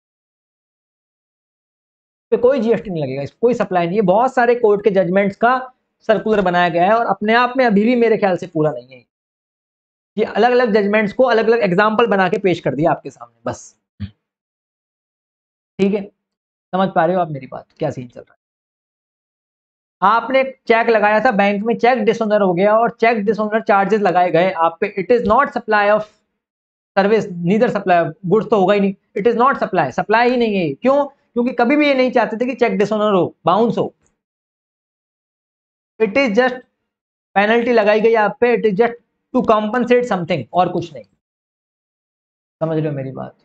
पे कोई जीएसटी नहीं लगेगा, इसको कोई सप्लाई नहीं है। बहुत सारे कोर्ट के जजमेंट्स का सर्कुलर बनाया गया है और अपने आप में अभी भी मेरे ख्याल से पूरा नहीं है। ये अलग अलग जजमेंट्स को अलग अलग एग्जाम्पल बना के पेश कर दिया आपके सामने बस। ठीक है, समझ पा रहे हो आप मेरी बात, क्या सीन चल रहा है? आपने चेक लगाया था बैंक में, चेक डिसऑनर हो गया और चेक डिसऑनर चार्जेस लगाए गए आप पे। It is not supply of service, neither supply goods तो होगा ही नहीं। It is not supply, supply ही नहीं है। क्यों? क्योंकि कभी भी ये नहीं चाहते थे कि चेक डिसऑनर हो, बाउंस हो। इट इज जस्ट पेनल्टी लगाई गई आप पे, it is just to compensate something और कुछ नहीं। समझ रहे हो मेरी बात?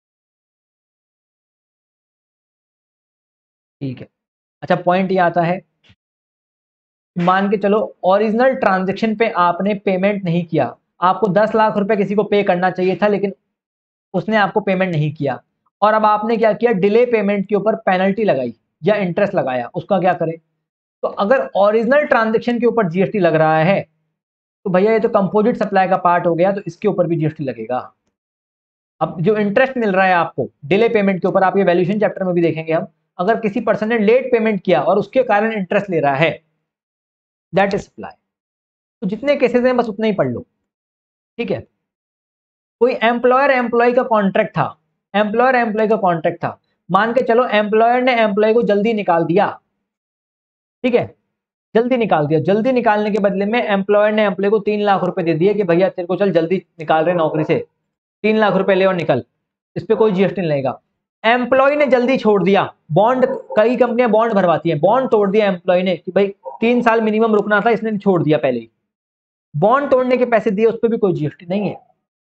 ठीक है, अच्छा पॉइंट ये आता है, मान के चलो ओरिजिनल ट्रांजैक्शन पे आपने पेमेंट नहीं किया, आपको दस लाख रुपए किसी को पे करना चाहिए था लेकिन उसने आपको पेमेंट नहीं किया, और अब आपने क्या किया, डिले पेमेंट के ऊपर पेनल्टी लगाई या इंटरेस्ट लगाया, उसका क्या करें? तो अगर ओरिजिनल ट्रांजैक्शन के ऊपर जीएसटी लग रहा है तो भैया ये तो कंपोजिट सप्लाई का पार्ट हो गया, तो इसके ऊपर भी जीएसटी लगेगा। अब जो इंटरेस्ट मिल रहा है आपको डिले पेमेंट के ऊपर, आप ये वैल्यूएशन चैप्टर में भी देखेंगे हम, अगर किसी पर्सन ने लेट पेमेंट किया और उसके कारण इंटरेस्ट ले रहा है, दैट इज सप्लाई। तो जितने केसेस हैं बस उतने ही पढ़ लो। ठीक है, कोई एम्प्लॉयर एम्प्लॉय का कॉन्ट्रैक्ट था, एम्प्लॉयर एम्प्लॉय का कॉन्ट्रैक्ट था, मान के चलो एम्प्लॉयर ने एम्प्लॉय को जल्दी निकाल दिया। ठीक है, जल्दी निकाल दिया, जल्दी निकालने के बदले में एम्प्लॉयर ने एम्प्लॉय को तीन लाख रुपए दे दिए कि भैया तेरे को चल जल्दी निकाल रहे नौकरी से, तीन लाख रुपए ले और निकल, इस पे कोई जीएसटी नहीं लगेगा। एम्प्लॉय ने जल्दी छोड़ दिया, बॉन्ड, कई कंपनियां बॉन्ड भरवाती हैं, बॉन्ड तोड़ दिया एम्प्लॉय ने कि भाई तीन साल मिनिमम रुकना था, इसने छोड़ दिया पहले ही, बॉन्ड तोड़ने के पैसे दिए, उस पर भी कोई जीएसटी नहीं है।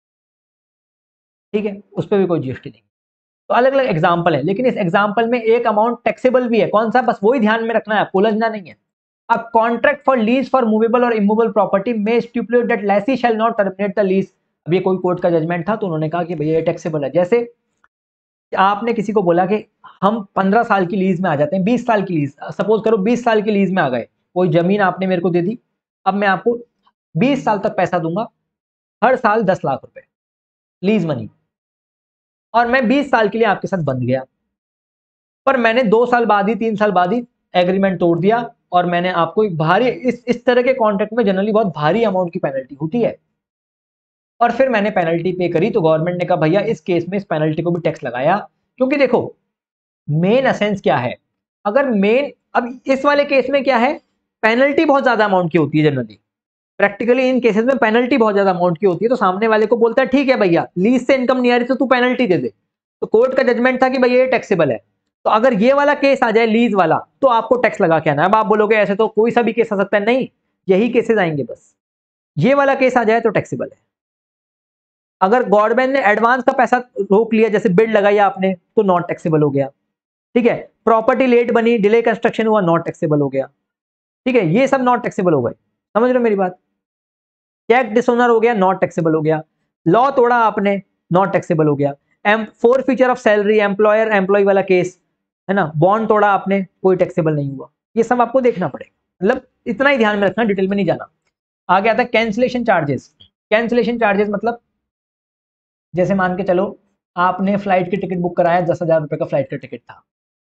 ठीक है, उस पर भी कोई जीएसटी नहीं। तो अलग अलग एग्जाम्पल है, लेकिन इस एग्जाम्पल में एक अमाउंट टैक्सेबल भी है, कौन सा, बस वही ध्यान में रखना है, आपको उलझना नहीं है। A contract for lease for movable or immovable property may stipulate that lessee shall not terminate the lease। अब ये कोई कोर्ट का जजमेंट था तो उन्होंने कहा कि भैया ये टैक्सेबल है। जैसे आपने किसी को बोला कि हम पंद्रह साल की लीज में आ जाते हैं, बीस साल की लीज, सपोज करो बीस साल की लीज में आ गए, कोई जमीन आपने मेरे को दे दी, अब मैं आपको बीस साल तक पैसा दूंगा, हर साल दस लाख रुपए लीज मनी, और मैं बीस साल के लिए आपके साथ बंध गया, पर मैंने दो साल बाद ही, तीन साल बाद ही एग्रीमेंट तोड़ दिया और मैंने आपको एक भारी, इस इस तरह के कॉन्ट्रैक्ट में जनरली बहुत भारी अमाउंट की पेनल्टी होती है, और फिर मैंने पेनल्टी पे करी तो गवर्नमेंट ने कहा भैया इस केस में इस पेनल्टी को भी टैक्स लगाया। क्योंकि देखो मेन एसेंस क्या है, अगर मेन, अब इस वाले केस में क्या है, पेनल्टी बहुत ज्यादा अमाउंट की होती है जनरली, प्रैक्टिकली इन केसेस में पेनल्टी बहुत ज्यादा अमाउंट की होती है, तो सामने वाले को बोलता है ठीक है भैया लीज से इनकम नहीं आ रही तो तू पेनल्टी दे दे, तो कोर्ट का जजमेंट था कि भैया ये टैक्सेबल है। तो अगर ये वाला केस आ जाए लीज वाला तो आपको टैक्स लगा के आना है। अब आप बोलोगे ऐसे तो कोई सा भी केस आ सकता है, नहीं, यही केसेस आएंगे बस, ये वाला केस आ जाए तो टैक्सेबल है। अगर गवर्नमेंट ने एडवांस का पैसा रोक लिया, जैसे बिड लगाई आपने, तो नॉट टैक्सेबल हो गया। ठीक है, प्रॉपर्टी लेट बनी, डिले कंस्ट्रक्शन हुआ, नॉट टैक्सेबल हो गया। ठीक है, ये सब नॉट टैक्सेबल हो गए, समझ रहे हो मेरी बात? चेक डिसऑनर हो गया, नॉट टैक्सेबल हो गया, लॉ तोड़ा आपने, नॉट टैक्सेबल हो गया, um forfeiture of salary, employer employee वाला केस है ना, बॉन्ड तोड़ा आपने, कोई टैक्सेबल नहीं हुआ। ये सब आपको देखना पड़ेगा, मतलब इतना ही ध्यान में रखना, डिटेल में नहीं जाना। आगे आता है कैंसिलेशन चार्जेस। कैंसिलेशन चार्जेस मतलब जैसे मान के चलो आपने फ्लाइट की टिकट बुक कराया, दस हजार रुपए का फ्लाइट का टिकट था,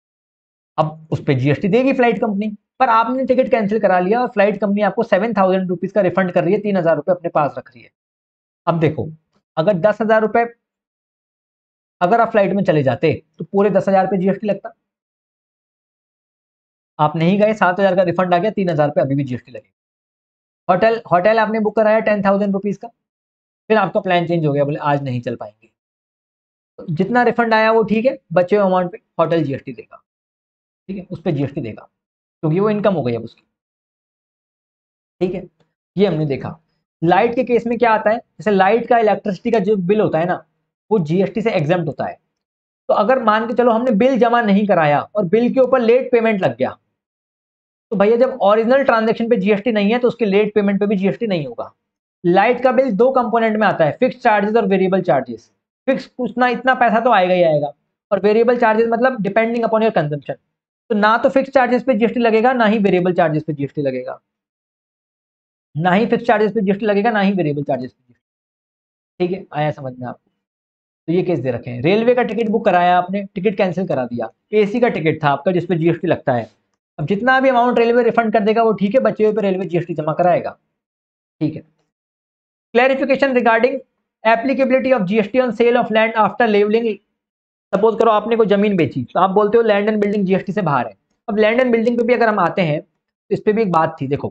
अब उस पर जीएसटी देगी फ्लाइट कंपनी, पर आपने टिकट कैंसिल करा लिया और फ्लाइट कंपनी आपको सेवन थाउजेंड रुपीज का रिफंड कर रही है, तीन हजार रुपए अपने पास रख रही है। अब देखो, अगर दस हजार रुपए अगर आप फ्लाइट में चले जाते तो पूरे दस हजार पे जीएसटी लगता, आप नहीं गए, सात हजार का रिफंड आ गया, तीन हजार पे अभी भी जीएसटी लगेगा। होटल होटल आपने बुक कराया टेन थाउजेंड रुपीज का, फिर आपका प्लान चेंज हो गया, बोले आज नहीं चल पाएंगे, तो जितना रिफंड आया वो ठीक है, बचे हुए अमाउंट पे होटल जीएसटी देगा, ठीक है, उस पर जीएसटी देगा क्योंकि वो इनकम हो गई अब उसकी, ठीक है। ये हमने देखा। लाइट के केस में क्या आता है, जैसे लाइट का इलेक्ट्रिसिटी का जो बिल होता है ना, वो जीएसटी से एग्जेम्प्ट होता है। तो अगर मान के चलो हमने बिल जमा नहीं कराया और बिल के ऊपर लेट पेमेंट लग गया, तो भैया जब ओरिजिनल ट्रांजैक्शन पे जीएसटी नहीं है तो उसके लेट पेमेंट पे भी जीएसटी नहीं होगा। लाइट का बिल दो कंपोनेंट में आता है, फिक्स चार्जेस और वेरिएबल चार्जेस। फिक्स उतना इतना पैसा तो आएगा ही आएगा, और वेरिएबल चार्जेस मतलब डिपेंडिंग अपॉन योर कंजम्पशन। तो ना तो फिक्स चार्जेस पे जीएसटी लगेगा, ना ही वेरिएबल चार्जेस पे जीएसटी लगेगा, ना ही फिक्स चार्जेस पे जीएसटी लगेगा, ना ही वेरिएबल चार्जेस पे जीएसटी। ठीक है, आया समझ में आपको? तो ये केस दे रखे हैं। रेलवे का टिकट बुक कराया आपने, टिकट कैंसिल करा दिया, एसी का टिकट था आपका जिसपे जीएसटी लगता है, अब जितना भी अमाउंट रेलवे रिफंड कर देगा वो ठीक है, बचे हुए पे रेलवे जीएसटी जमा कराएगा, ठीक है। Clarification regarding applicability of GST on sale of land after levelling. Suppose करो आपने कोई जमीन बेची, तो आप बोलते हो लैंड एंड बिल्डिंग जीएसटी से बाहर है। अब लैंड एंड बिल्डिंग पे भी अगर हम आते हैं तो इस पे भी एक बात थी, देखो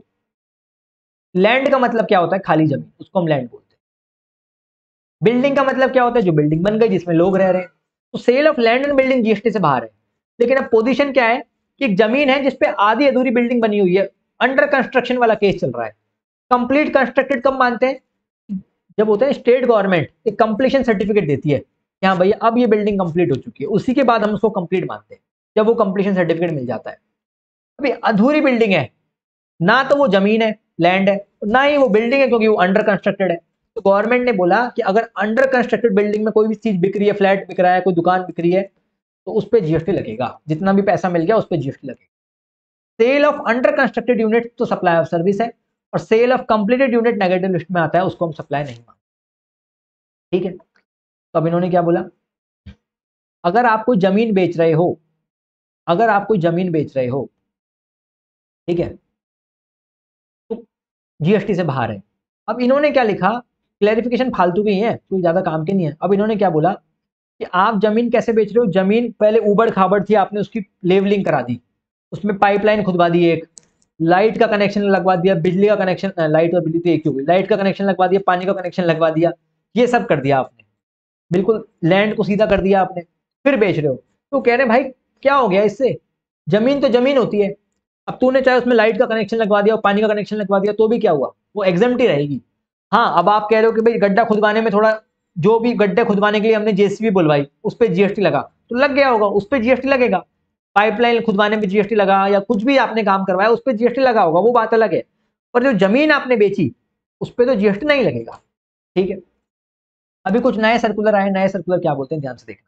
लैंड का मतलब क्या होता है, खाली जमीन, उसको हम लैंड बोलते हैं। बिल्डिंग का मतलब क्या होता है, जो बिल्डिंग बन गई जिसमें लोग रह रहे हैं। तो sale of land and building GST से बाहर है, लेकिन अब पोजीशन क्या है कि एक जमीन है जिसपे आधी अधूरी बिल्डिंग बनी हुई है, अंडर कंस्ट्रक्शन वाला केस चल रहा है। कंप्लीट कंस्ट्रक्टेड कब मानते हैं, जब होता है स्टेट गवर्नमेंट एक कंप्लीशन सर्टिफिकेट देती है कि हाँ भैया अब ये बिल्डिंग कंप्लीट हो चुकी है, उसी के बाद हम उसको कंप्लीट मानते हैं, जब वो कंप्लीशन सर्टिफिकेट मिल जाता है। अभी अधूरी बिल्डिंग है, ना तो वो जमीन है लैंड है, ना ही वो बिल्डिंग है क्योंकि वो अंडर कंस्ट्रक्टेड है। तो गवर्नमेंट ने बोला कि अगर अंडर कंस्ट्रक्टेड बिल्डिंग में कोई भी चीज बिक रही है, फ्लैट बिक रहा है, कोई दुकान बिक रही है, तो उस पर जीएसटी लगेगा, जितना भी पैसा मिल गया उस पर जीएसटी लगेगा। Sale of under constructed unit तो सप्लाई ऑफ सर्विस है, और sale of completed unit negative list में आता है, उसको हम सप्लाई नहीं मानते, ठीक है। तो अब इन्होंने क्या बोला, अगर आप कोई जमीन बेच रहे हो, अगर आप कोई जमीन बेच रहे हो, ठीक है, तो जीएसटी से बाहर है। अब इन्होंने क्या लिखा, क्लैरिफिकेशन फालतू की है, कोई ज्यादा काम के नहीं है। अब इन्होंने क्या बोला कि आप जमीन कैसे बेच रहे हो, जमीन पहले उबड़ खाबड़ थी, आपने उसकी लेवलिंग करा दी, उसमें पाइपलाइन खुदवा दी, एक लाइट का कनेक्शन लगवा दिया, बिजली का कनेक्शन, लाइट और बिजली तो एक ही हो गई, लाइट का कनेक्शन लगवा दिया, पानी का कनेक्शन लगवा दिया, ये सब कर दिया आपने, बिल्कुल लैंड को सीधा कर दिया आपने, फिर बेच रहे हो। तो कह रहे भाई क्या हो गया इससे, जमीन तो जमीन होती है, अब तूने चाहे उसमें लाइट का कनेक्शन लगवा दिया और पानी का कनेक्शन लगवा दिया तो भी क्या हुआ, वो एग्जेम्प्ट ही रहेगी। हाँ, अब आप कह रहे हो कि भाई गड्ढा खुदवाने में थोड़ा, जो भी गड्ढे खुदवाने के लिए हमने जेसीबी बुलवाई उस पर जीएसटी लगा, तो लग गया होगा, उस पर जीएसटी लगेगा। पाइपलाइन खुदवाने में जीएसटी लगा, या कुछ भी आपने काम करवाया उस पर जीएसटी लगा होगा, वो बात अलग है। पर जो जमीन आपने बेची उस पर तो जीएसटी नहीं लगेगा, ठीक है। अभी कुछ नए सर्कुलर आए, नए सर्कुलर क्या बोलते हैं ध्यान से देखना।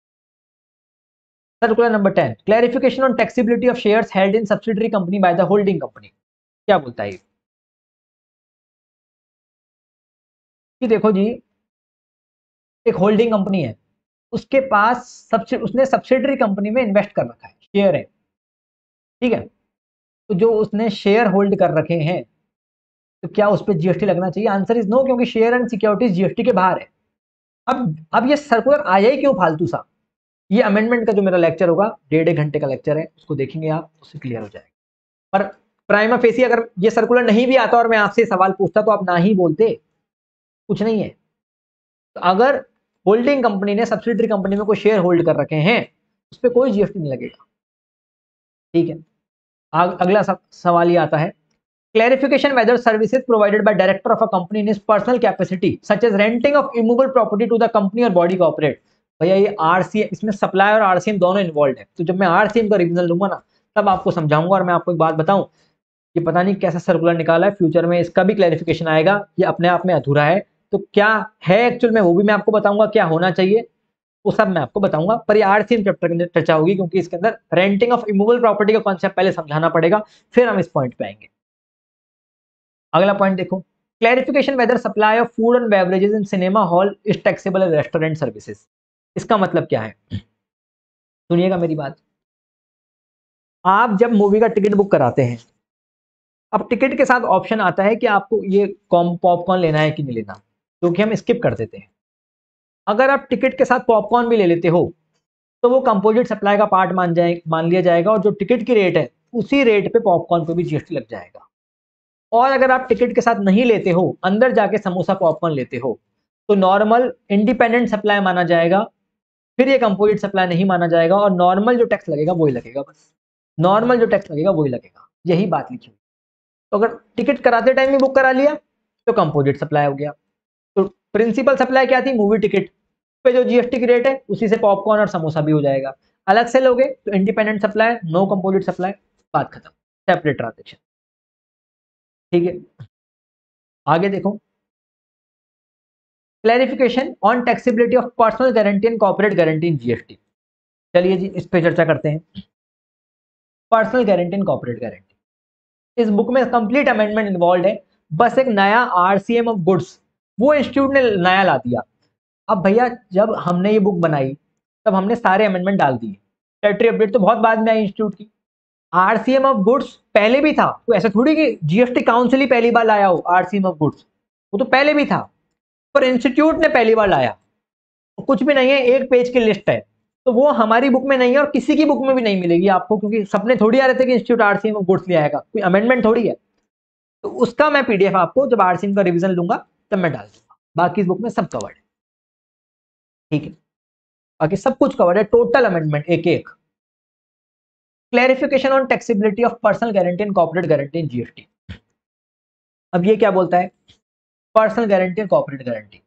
Circular number ten, clarification on taxability of shares held in subsidiary company by the holding company. क्या बोलता है कि देखो जी, एक होल्डिंग कंपनी है, उसके पास सबसे उसने सब्सिडरी कंपनी में इन्वेस्ट कर रखा है, शेयर है, ठीक है। तो जो उसने शेयर होल्ड कर रखे हैं, तो क्या उस पर जीएसटी लगना चाहिए? आंसर इज नो, क्योंकि शेयर एंड सिक्योरिटीज जीएसटी के बाहर है। अब अब ये सर्कुलर आया ही क्यों फालतू सा? ये अमेंडमेंट का जो मेरा लेक्चर होगा, डेढ़ एक घंटे का लेक्चर है, उसको देखेंगे आप, उससे क्लियर हो जाएगा। पर प्राइमा फेसी अगर ये सर्कुलर नहीं भी आता और मैं आपसे सवाल पूछता तो आप ना ही बोलते, कुछ नहीं है। तो अगर होल्डिंग कंपनी ने सब्सिडरी कंपनी में कोई शेयर होल्ड कर रखे हैं, उस पर कोई जीएसटी नहीं लगेगा, ठीक है। अगला सवाल ये आता है, clarification whether services provided by director of a company in his personal capacity such as renting of immovable property to the company और बॉडी कॉर्पोरेट। भैया ये आरसीएम, इसमें सप्लाई और आरसीएम दोनों इन्वॉल्व है, तो जब मैं आरसीएम का रिवीजन लूंगा ना तब आपको समझाऊंगा। और मैं आपको एक बात बताऊं, ये पता नहीं कैसा सर्कुलर निकाला है, फ्यूचर में इसका भी क्लैरिफिकेशन आएगा, ये अपने आप में अधूरा है, तो क्या है एक्चुअल में वो भी मैं आपको बताऊंगा, क्या होना चाहिए वो सब मैं आपको बताऊंगा। पर ये आरसीएम चैप्टर के अंदर चर्चा होगी, क्योंकि इसके अंदर रेंटिंग ऑफ इमूवेबल प्रॉपर्टी का कॉन्सेप्ट पहले समझाना पड़ेगा, फिर हम इस पॉइंट पे आएंगे। अगला पॉइंट देखो, clarification whether supply of food and beverages in cinema hall is taxable as restaurant services. इसका मतलब क्या है, सुनिएगा मेरी बात। आप जब मूवी का टिकट बुक कराते हैं, अब टिकट के साथ ऑप्शन आता है कि आपको ये पॉपकॉर्न लेना है कि नहीं लेना, क्योंकि हम स्किप कर देते हैं। अगर आप टिकट के साथ पॉपकॉर्न भी ले लेते हो तो वो कंपोजिट सप्लाई का पार्ट मान जाए मान लिया जाएगा, और जो टिकट की रेट है उसी रेट पे पॉपकॉर्न पे भी जीएसटी लग जाएगा। और अगर आप टिकट के साथ नहीं लेते हो, अंदर जाके समोसा पॉपकॉर्न लेते हो, तो नॉर्मल इंडिपेंडेंट सप्लाई माना जाएगा, फिर ये कंपोजिट सप्लाई नहीं माना जाएगा, और नॉर्मल जो टैक्स लगेगा वही लगेगा। बस नॉर्मल जो टैक्स लगेगा वही लगेगा, यही बात लिखी हुई। तो अगर टिकट कराते टाइम ही बुक करा लिया तो कंपोजिट सप्लाई हो गया। तो प्रिंसिपल सप्लाई क्या थी? मूवी टिकट पे जो जीएसटी की रेट है उसी से पॉपकॉर्न और समोसा भी हो जाएगा। अलग से लोगे तो independent supply, no composite supply, बात खत्म, सेपरेट ट्रांजेक्शन। ठीक है, आगे देखो, clarification on taxability of personal guarantee and corporate guarantee in GST. चलिए जी, इस पे चर्चा करते हैं। Personal guarantee and corporate guarantee, इस बुक में कंप्लीट अमेंडमेंट इन्वॉल्व है। बस एक नया आरसीएम ऑफ गुड्स वो इंस्टीट्यूट ने नया ला दिया। अब भैया जब हमने ये बुक बनाई तब हमने सारे अमेंडमेंट डाल दिए, टेरिटरी अपडेट तो बहुत बाद में आई इंस्टीट्यूट की। आरसीएम ऑफ गुड्स पहले भी था, तो ऐसा थोड़ी कि जीएसटी काउंसिल ही पहली बार लाया हो आरसीएम ऑफ गुड्स, वो तो पहले भी था, पर इंस्टीट्यूट ने पहली बार लाया। कुछ भी नहीं है, एक पेज की लिस्ट है, तो वो हमारी बुक में नहीं है और किसी की बुक में भी नहीं मिलेगी आपको, क्योंकि सपने थोड़ी आ रहे थे कि इंस्टीट्यूट आरसीएम ऑफ गुड्स ले आएगा, कोई अमेंडमेंट थोड़ी है। तो उसका मैं पीडीएफ आपको जब आरसीएम का रिवीजन लूंगा तब मैं डाल दूंगा। बाकी इस बुक में सब कवर्ड है, ठीक है, बाकी सब कुछ कवर्ड है, टोटल अमेंडमेंट एक एक। Clarification on taxability of personal guarantee and corporate guarantee in GST. अब ये क्या बोलता है? पर्सनल गारंटी और कॉर्पोरेट गारंटी,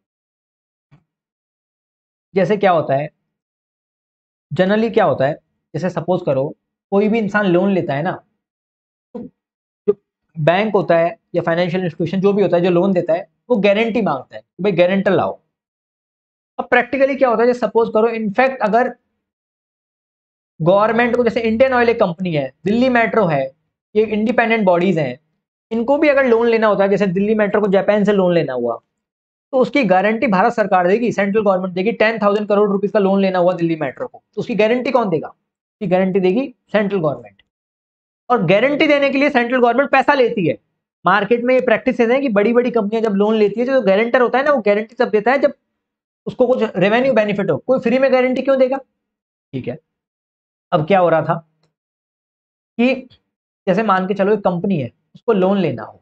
जैसे क्या होता है जनरली, क्या होता है, जैसे सपोज करो कोई भी इंसान लोन लेता है ना, तो जो बैंक होता है या फाइनेंशियल इंस्टीट्यूशन जो भी होता है जो लोन देता है, वो गारंटी मांगता है, भाई गारंटर लाओ। अब प्रैक्टिकली क्या होता है, जैसे सपोज करो, इनफैक्ट अगर गवर्नमेंट को, जैसे इंडियन ऑयल एक कंपनी है, दिल्ली मेट्रो है, ये इंडिपेंडेंट बॉडीज हैं, इनको भी अगर लोन लेना होता है, जैसे दिल्ली मेट्रो को जापान से लोन लेना हुआ, तो उसकी गारंटी भारत सरकार देगी, सेंट्रल गवर्नमेंट देगी। टेन थाउजेंड करोड़ रुपीज का लोन लेना हुआ दिल्ली मेट्रो को, तो उसकी गारंटी कौन देगा? उसकी गारंटी देगी सेंट्रल गवर्नमेंट। और गारंटी देने के लिए सेंट्रल गवर्नमेंट पैसा लेती है। मार्केट में ये प्रैक्टिस है कि बड़ी बड़ी कंपनियां जब लोन लेती है, जो गारंटर होता है ना, वो गारंटी तब देता है जब उसको कुछ रेवेन्यू बेनिफिट हो। कोई फ्री में गारंटी क्यों देगा? ठीक है, अब क्या हो रहा था कि जैसे मान के चलो एक कंपनी है, उसको लोन लेना हो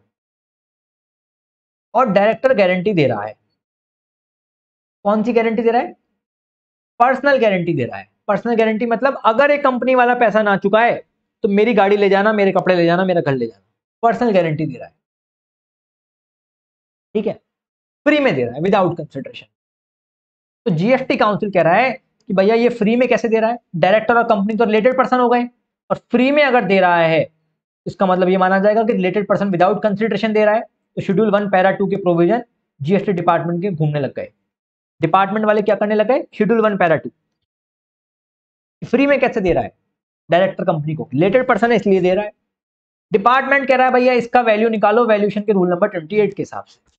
और डायरेक्टर गारंटी दे रहा है। कौन सी गारंटी दे रहा है? पर्सनल गारंटी दे रहा है। पर्सनल गारंटी मतलब अगर एक कंपनी वाला पैसा ना चुकाए तो मेरी गाड़ी ले जाना, मेरे कपड़े ले जाना, मेरा घर ले जाना, पर्सनल गारंटी दे रहा है, ठीक है, फ्री में दे रहा है, विदाउट कंसिडरेशन। तो जीएसटी काउंसिल कह रहा है कि भैया ये फ्री में कैसे दे रहा है? डायरेक्टर और कंपनी तो रिलेटेड पर्सन हो गए, और फ्री में अगर दे रहा है इसका मतलब ये माना जाएगा कि रिलेटेड पर्सन विदाउट कंसिडरेशन दे रहा है। तो शेड्यूल वन पैरा टू के प्रोविजन जीएसटी डिपार्टमेंट के घूमने लग गए। डिपार्टमेंट वाले क्या करने लगे? Schedule one para two free में कैसे दे रहा है? डायरेक्टर कंपनी को, रिलेटेड पर्सन है इसलिए दे रहा है। डिपार्टमेंट कह रहा है भैया इसका वैल्यू निकालो वैल्यूएशन के रूल नंबर अट्ठाईस के हिसाब से।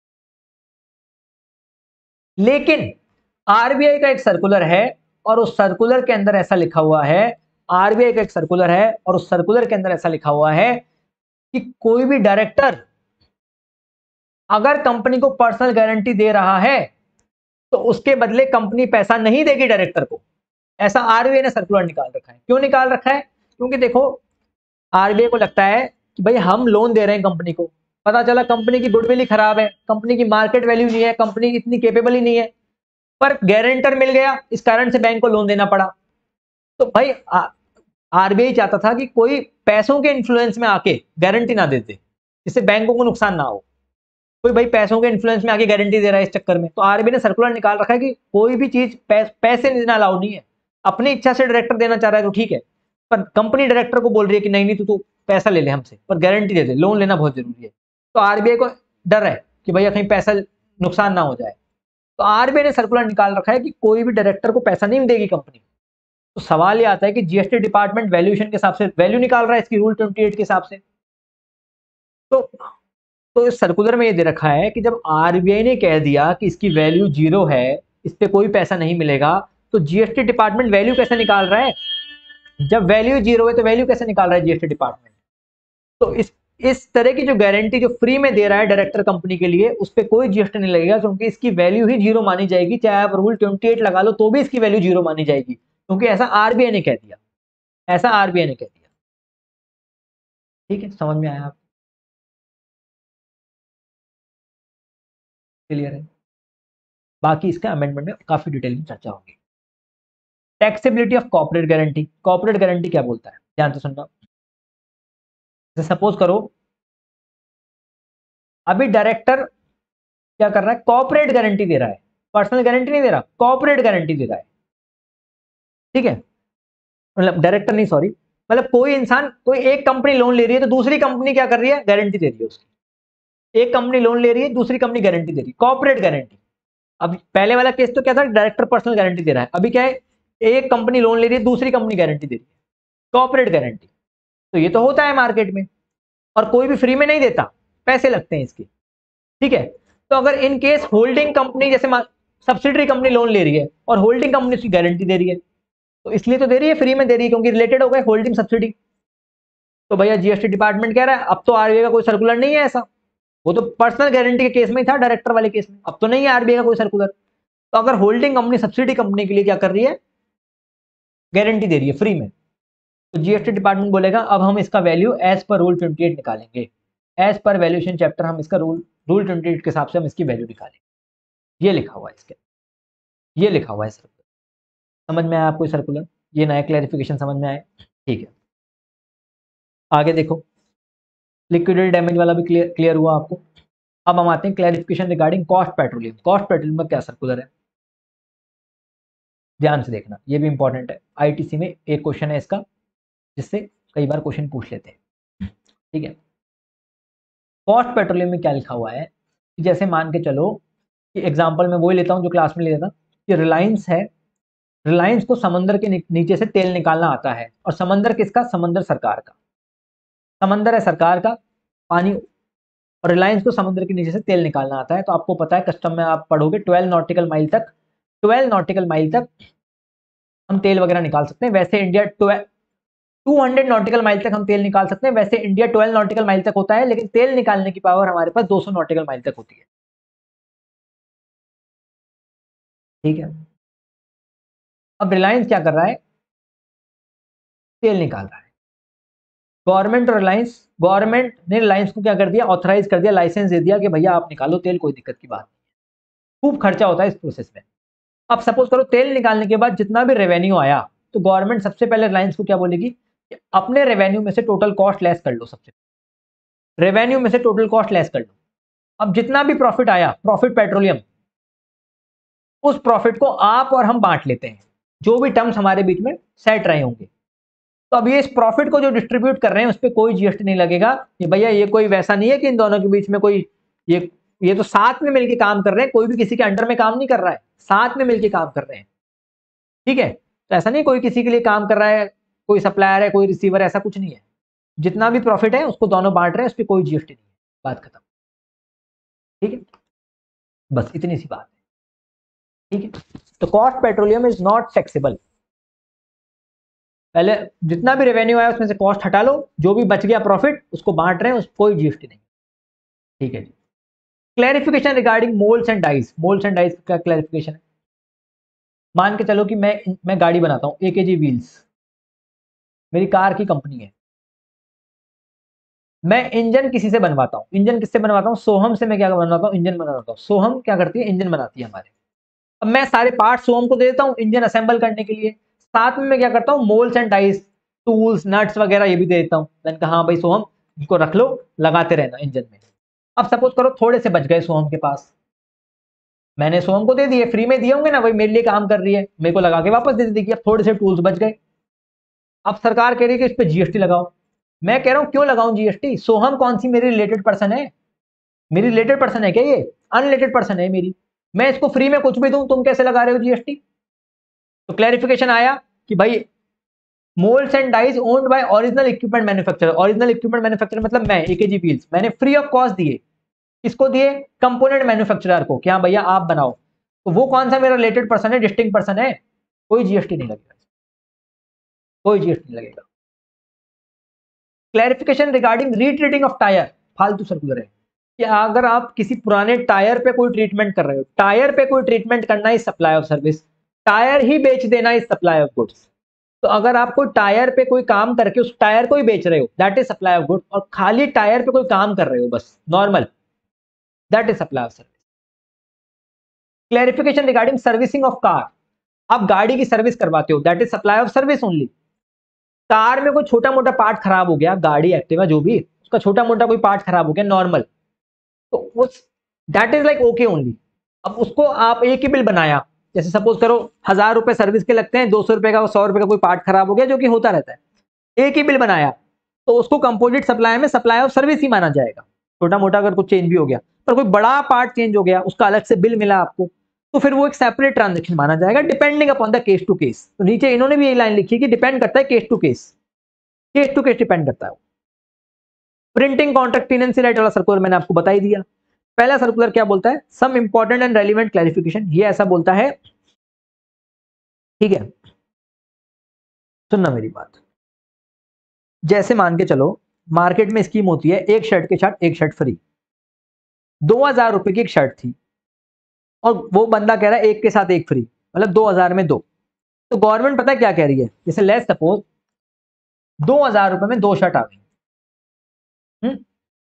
लेकिन आरबीआई का एक सर्कुलर है और उस सर्कुलर के अंदर ऐसा लिखा हुआ है, आरबीआई का एक सर्कुलर है और उस सर्कुलर के अंदर ऐसा लिखा हुआ है कि कोई भी डायरेक्टर अगर कंपनी को पर्सनल गारंटी दे रहा है तो उसके बदले कंपनी पैसा नहीं देगी डायरेक्टर को। ऐसा आरबीआई ने सर्कुलर निकाल रखा है। क्यों निकाल रखा है? क्योंकि देखो आरबीआई को लगता है कि भाई हम लोन दे रहे हैं कंपनी को, पता चला कंपनी की गुडविल ही खराब है, कंपनी की मार्केट वैल्यू नहीं है, कंपनी इतनी केपेबल ही नहीं है, पर गारंटर मिल गया, इस कारण से बैंक को लोन देना पड़ा। तो भाई आरबीआई चाहता था कि कोई पैसों के इन्फ्लुएंस में आके गारंटी ना देते, जिससे बैंकों को नुकसान ना हो। कोई भाई पैसों के इन्फ्लुएंस में आके गारंटी दे रहा है इस चक्कर में, तो आरबीआई ने सर्कुलर निकाल रखा है कि कोई भी चीज पै, पैसे देना अलाउ नहीं है। अपनी इच्छा से डायरेक्टर देना चाह रहा है तो ठीक है, पर कंपनी डायरेक्टर को बोल रही है कि नहीं नहीं तू तो पैसा ले ले हमसे, पर गारंटी दे दे, लोन लेना बहुत जरूरी है। तो आरबीआई को डर है कि भैया कहीं पैसा नुकसान ना हो जाए, तो आरबीआई ने सर्कुलर निकाल रखा है कि कोई भी डायरेक्टर को पैसा नहीं देगी कंपनी। तो सवाल ये आता है कि जीएसटी डिपार्टमेंट वैल्यूएशन के हिसाब से वैल्यू निकाल रहा है इसकी रूल अट्ठाईस के हिसाब से। तो तो इस सर्कुलर में ये दे रखा है कि जब आरबीआई ने कह दिया कि इसकी वैल्यू जीरो है, इस पे कोई पैसा नहीं मिलेगा, तो जीएसटी डिपार्टमेंट वैल्यू कैसे निकाल रहा है? जब वैल्यू जीरो है तो वैल्यू कैसे निकाल रहा है जीएसटी डिपार्टमेंट? तो इस इस तरह की जो गारंटी जो फ्री में दे रहा है डायरेक्टर कंपनी के लिए, उस पर कोई जीएसटी नहीं लगेगा, क्योंकि इसकी वैल्यू ही जीरो मानी जाएगी। चाहे आप रूल अट्ठाईस लगा लो तो भी इसकी वैल्यू जीरो मानी जाएगी, क्योंकि ऐसा आरबीआई ने कह दिया, ऐसा आरबीआई ने कह दिया। ठीक है, समझ में आया आप? क्लियर है? बाकी इसके अमेंडमेंट में काफी डिटेल में चर्चा होगी। Taxability of corporate guarantee. Corporate guarantee क्या बोलता है, ध्यान से सुनना। सपोज करो अभी डायरेक्टर क्या कर रहा है, कॉर्पोरेट गारंटी दे रहा है, पर्सनल गारंटी नहीं दे रहा, कॉर्पोरेट गारंटी दे रहा है। ठीक है, मतलब डायरेक्टर नहीं, सॉरी, मतलब कोई इंसान, कोई एक कंपनी लोन ले रही है तो दूसरी कंपनी क्या कर रही है, गारंटी दे रही है उसकी। एक कंपनी लोन ले रही है, दूसरी कंपनी गारंटी दे रही है, कॉर्पोरेट गारंटी। अब पहले वाला केस तो क्या था, डायरेक्टर पर्सनल गारंटी दे रहा है, अभी क्या है, एक कंपनी लोन ले रही है, दूसरी कंपनी गारंटी दे रही है, कॉर्पोरेट गारंटी। तो ये तो होता है मार्केट में, और कोई भी फ्री में नहीं देता, पैसे लगते हैं इसके। ठीक है, तो अगर इन केस होल्डिंग कंपनी, जैसे सब्सिडरी कंपनी लोन ले रही है और होल्डिंग कंपनी उसकी गारंटी दे रही है, तो इसलिए तो दे रही है, फ्री में दे रही है, क्योंकि रिलेटेड हो गए होल्डिंग सब्सिडी। तो भैया जीएसटी डिपार्टमेंट कह रहा है अब तो आरबीआई का कोई सर्कुलर नहीं है ऐसा, वो तो पर्सनल गारंटी के केस में ही था, डायरेक्टर वाले केस में, अब तो नहीं है आरबीआई का कोई सर्कुलर। तो अगर होल्डिंग कंपनी सब्सिडी कंपनी के लिए क्या कर रही है, गारंटी दे रही है फ्री में, तो जीएसटी डिपार्टमेंट बोलेगा अब हम इसका value as per rule twenty eight निकालेंगे, एज पर वैल्यूएशन चैप्टर हम इसका रूल रूल ट्वेंटी एट के हिसाब से हम इसकी वैल्यू निकालेंगे। ये लिखा हुआ है इसके, ये लिखा हुआ है सर्कुलर। समझ में आया आपको सर्कुलर, ये नया क्लैरिफिकेशन समझ में आया? ठीक है, आगे देखो, लिक्विडिटी डैमेज वाला भी क्लियर क्लियर हुआ आपको। अब हम आते हैं clarification regarding cost petroleum. Cost petroleum का क्या सर्कुलर है, ध्यान से देखना, ये भी इंपॉर्टेंट है, आईटीसी में एक क्वेश्चन है इसका, जिससे कई बार क्वेश्चन पूछ लेते हैं। ठीक है, कॉस्ट पेट्रोलियम में क्या लिखा हुआ है कि जैसे मान के चलो कि एग्जांपल में वही लेता हूं जो क्लास में लेता था, कि रिलायंस है, रिलायंस को समंदर के नीचे से तेल निकालना आता है, और समंदर किसका, समंदर सरकार का, समंदर है सरकार का, पानी, और रिलायंस को समुद्र के नीचे से तेल निकालना आता है। तो आपको पता है कस्टम में आप पढ़ोगे ट्वेल्व नॉटिकल माइल तक, ट्वेल्व नॉटिकल माइल तक हम तेल वगैरह निकाल सकते हैं। वैसे India twelve two hundred nautical mile तक हम तेल निकाल सकते हैं, वैसे इंडिया ट्वेल्व नॉटिकल माइल तक होता है, लेकिन तेल निकालने की पावर हमारे पास दो सौ नॉटिकल माइल तक होती है। ठीक है, अब रिलायंस क्या कर रहा है, तेल निकाल रहा है, गवर्नमेंट और रिलायंस, गवर्नमेंट ने रिलायंस को क्या कर दिया, ऑथराइज कर दिया, लाइसेंस दे दिया कि भैया आप निकालो तेल, कोई दिक्कत की बात नहीं। खूब खर्चा होता है इस प्रोसेस में। अब सपोज करो तेल निकालने के बाद जितना भी रेवेन्यू आया, तो गवर्नमेंट सबसे पहले रिलायंस को क्या बोलेगी कि अपने रेवेन्यू में से टोटल कॉस्ट लेस कर लो, सबसे रेवेन्यू में से टोटल कॉस्ट लेस कर लो। अब जितना भी प्रॉफिट आया, प्रॉफिट पेट्रोलियम, उस प्रॉफिट को आप और हम बांट लेते हैं, जो भी टर्म्स हमारे बीच में सेट रहे होंगे। तो अब ये इस प्रॉफिट को जो डिस्ट्रीब्यूट कर रहे हैं उस पर कोई जीएसटी नहीं लगेगा कि भैया ये कोई वैसा नहीं है कि इन दोनों के बीच में कोई, ये ये तो साथ में मिलकर काम कर रहे हैं, कोई भी किसी के अंडर में काम नहीं कर रहा है, साथ में मिलकर काम कर रहे हैं। ठीक है, तो ऐसा नहीं कोई किसी के लिए काम कर रहा है, कोई सप्लायर है, कोई रिसीवर, ऐसा कुछ नहीं है। जितना भी प्रॉफिट है उसको दोनों बांट रहे हैं, उस पर कोई जीएसटी नहीं है, बात खत्म। ठीक है, बस इतनी सी बात है। ठीक है, तो cost petroleum is not taxable. पहले जितना भी रेवेन्यू आया उसमें से कॉस्ट हटा लो, जो भी बच गया प्रॉफिट उसको बांट रहे हैं, उस कोई जीएसटी नहीं। ठीक है जी, clarification regarding moulds and dies. Moulds and dies का क्लैरिफिकेशन है, मान के चलो कि मैं मैं गाड़ी बनाता हूँ, एकेजी व्हील्स मेरी कार की कंपनी है, मैं इंजन किसी से बनवाता हूँ, इंजन किससे बनवाता हूँ, सोहम से मैं क्या बनवाता हूँ, इंजन बनवाता हूँ। सोहम क्या करती है, इंजन बनाती है हमारे। अब मैं सारे पार्ट सोहम को दे देता हूँ इंजन असेंबल करने के लिए, साथ में मैं क्या करता हूँ, moulds and dies, tools, nuts वगैरह ये भी दे देता हूँ। मैंने कहा हाँ भाई सोहम इनको रख लो, लगाते रहना इंजन में। अब सपोज करो थोड़े से बच गए सोहम के पास, मैंने सोहम को दे दिए, फ्री में दिए होंगे ना, भाई मेरे लिए काम कर रही है, मेरे को लगा के वापस दे देगी। अब थोड़े से टूल्स बच गए, अब सरकार कह रही है कि इस पे जीएसटी लगाओ। मैं कह रहा हूं क्यों लगाऊं जीएसटी, सोहम कौन सी मेरी रिलेटेड पर्सन है, मेरी रिलेटेड पर्सन है क्या, ये अनरिलेटेड पर्सन है मेरी, मैं इसको फ्री में कुछ भी दूं, तुम कैसे लगा रहे हो जीएसटी। तो क्लैरिफिकेशन आया कि भाई moulds and dies owned by original equipment manufacturer, original equipment manufacturer मतलब मैं, एकेजी व्हील्स, मैंने फ्री ऑफ कॉस्ट दिए, किसको दिए, कंपोनेंट मैन्युफैक्चरर को, क्या भैया आप बनाओ। तो वो कौन सा मेरा रिलेटेड पर्सन है, डिस्टिंक्ट पर्सन है, कोई जीएसटी नहीं लगेगा, कोई जीएसटी नहीं लगेगा। Clarification regarding retreading of tyre, फालतू सर्कुलर है कि अगर आप किसी पुराने टायर पे कोई ट्रीटमेंट कर रहे हो, टायर पे कोई ट्रीटमेंट करना is supply of service, tyre ही बेच देना इज सप्लाई ऑफ गुड्स। तो अगर आप कोई टायर पे कोई काम करके उस टायर को ही बेच रहे हो, that is supply of goods. और खाली टायर पे कोई काम कर रहे हो बस normal, that is supply of service. Clarification regarding servicing of car, आप गाड़ी की सर्विस करवाते हो, that is supply of service only. Car में कोई छोटा मोटा पार्ट खराब हो गया, गाड़ी एक्टिवा जो भी, उसका छोटा मोटा कोई पार्ट खराब हो गया नॉर्मल, तो उस that is like okay only. अब उसको आप एक ही बिल बनाया, जैसे सपोज करो हजार रुपए सर्विस के लगते हैं, दो सौ रुपए का सौ रुपए का कोई पार्ट खराब हो गया जो कि होता रहता है, एक ही बिल बनाया, तो उसको कंपोजिट सप्लाई में सप्लाई ऑफ सर्विस ही माना जाएगा। छोटा मोटा अगर कुछ चेंज भी हो गया, पर कोई बड़ा पार्ट चेंज हो गया, उसका अलग से बिल मिला आपको, तो फिर वो एक सेपरेट ट्रांजेक्शन माना जाएगा, depending upon the case to case. तो नीचे इन्होंने भी ये लाइन लिखी कि डिपेंड करता है case to case, case to case depend करता है। प्रिंटिंग कॉन्ट्रैक्ट टेनेंसी राइट वाला सर्कुलर मैंने आपको बता ही दिया। पहला सर्कुलर क्या बोलता है, some important and relevant clarification, ये ऐसा बोलता है, ठीक है। सुनना मेरी बात, जैसे मान के चलो मार्केट में स्कीम होती है एक शर्ट के साथ एक शर्ट फ्री, दो हजार रुपए की एक शर्ट थी और वो बंदा कह रहा है एक के साथ एक फ्री, मतलब दो हजार में दो। तो गवर्नमेंट पता है क्या कह रही है, जैसे लेट्स सपोज दो हजार रुपए में दो शर्ट आ गई, हम्म,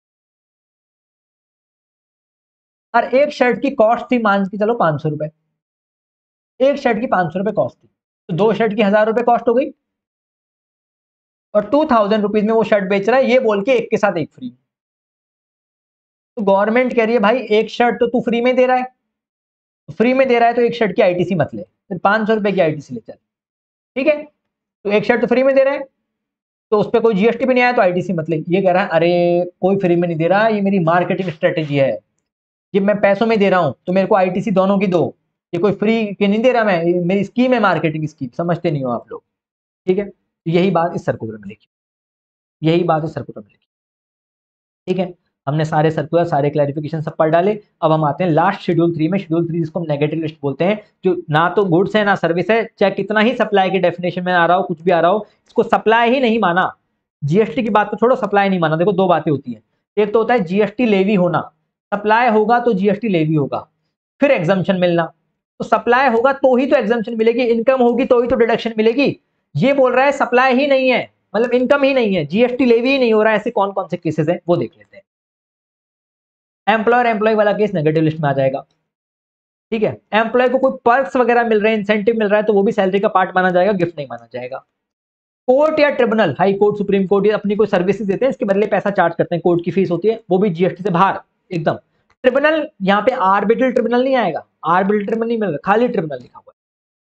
और एक शर्ट की कॉस्ट थी मान के चलो पांच सौ रुपए, एक शर्ट की पांच सौ रुपए कॉस्ट थी, तो दो शर्ट की हजार रुपए कॉस्ट हो गई, और टू थाउजेंड रुपीज में वो शर्ट बेच रहा है ये बोल के एक के साथ एक फ्री। तो गवर्नमेंट कह रही है भाई एक शर्ट तो तू फ्री में दे रहा है, फ्री में दे रहा है तो एक शर्ट की आईटीसी मत ले, फिर पांच सौ रुपए की आईटीसी ले चल, ठीक है। तो एक शर्ट तो फ्री में दे रहा है, तो उस पर कोई जीएसटी भी नहीं आया तो आईटीसी मत ले। ये कह रहा है अरे कोई फ्री में नहीं दे रहा, ये मेरी मार्केटिंग स्ट्रेटेजी है, ये मैं पैसों में दे रहा हूं तो मेरे को आईटीसी दोनों की दो, ये कोई फ्री के नहीं दे रहा मैं, ये मेरी स्कीम है, मार्केटिंग स्कीम, समझते नहीं हो आप लोग, ठीक है। यही बात इस सर्कुलर में लिखी, यही बात इस सर्कुलर में लिखी, ठीक है। हमने सारे सर्कुलर सारे क्लैरिफिकेशन सब पढ़ डाले। अब हम आते हैं लास्ट शेड्यूल थ्री में, शेड्यूल थ्री जिसको हम नेगेटिव लिस्ट बोलते हैं, जो ना तो गुड्स है ना सर्विस है, चाहे कितना ही सप्लाई की डेफिनेशन में आ रहा हो, कुछ भी आ रहा हो, इसको सप्लाई ही नहीं माना। जीएसटी की बात तो छोड़ो, सप्लाई नहीं माना। देखो दो बातें होती हैं, एक तो होता है जीएसटी लेवी होना, सप्लाई होगा तो जीएसटी लेवी होगा, फिर एग्जम्पशन मिलना। तो सप्लाई होगा तो ही तो एग्जम्पशन मिलेगी, इनकम होगी तो ही तो डिडक्शन मिलेगी। ये बोल रहा है सप्लाई ही नहीं है, मतलब इनकम ही नहीं है, जीएसटी लेवी ही नहीं हो रहा है, ऐसे कौन कौन से केसेस हैं वो देख लेते हैं। एम्प्लॉयर एम्प्लॉय वाला केस नेगेटिव लिस्ट में आ जाएगा, ठीक है। एम्प्लॉय को कोई पर्क्स वगैरह मिल रहे हैं, इंसेंटिव मिल रहा है, तो वो भी सैलरी का पार्ट माना जाएगा, गिफ्ट नहीं माना जाएगा। कोर्ट या tribunal, high court supreme court ये अपनी कोई सर्विसेज देते हैं, इसके बदले पैसा चार्ज करते हैं, कोर्ट की फीस होती है, वो भी जीएसटी से बाहर एकदम। ट्रिब्यूनल, यहाँ पे आर्बिट्रल ट्रिब्यूनल नहीं आएगा, आर्बिट्रल ट्रिब्यूनल नहीं मिल रहा, खाली ट्रिब्यूनल लिखा हुआ है,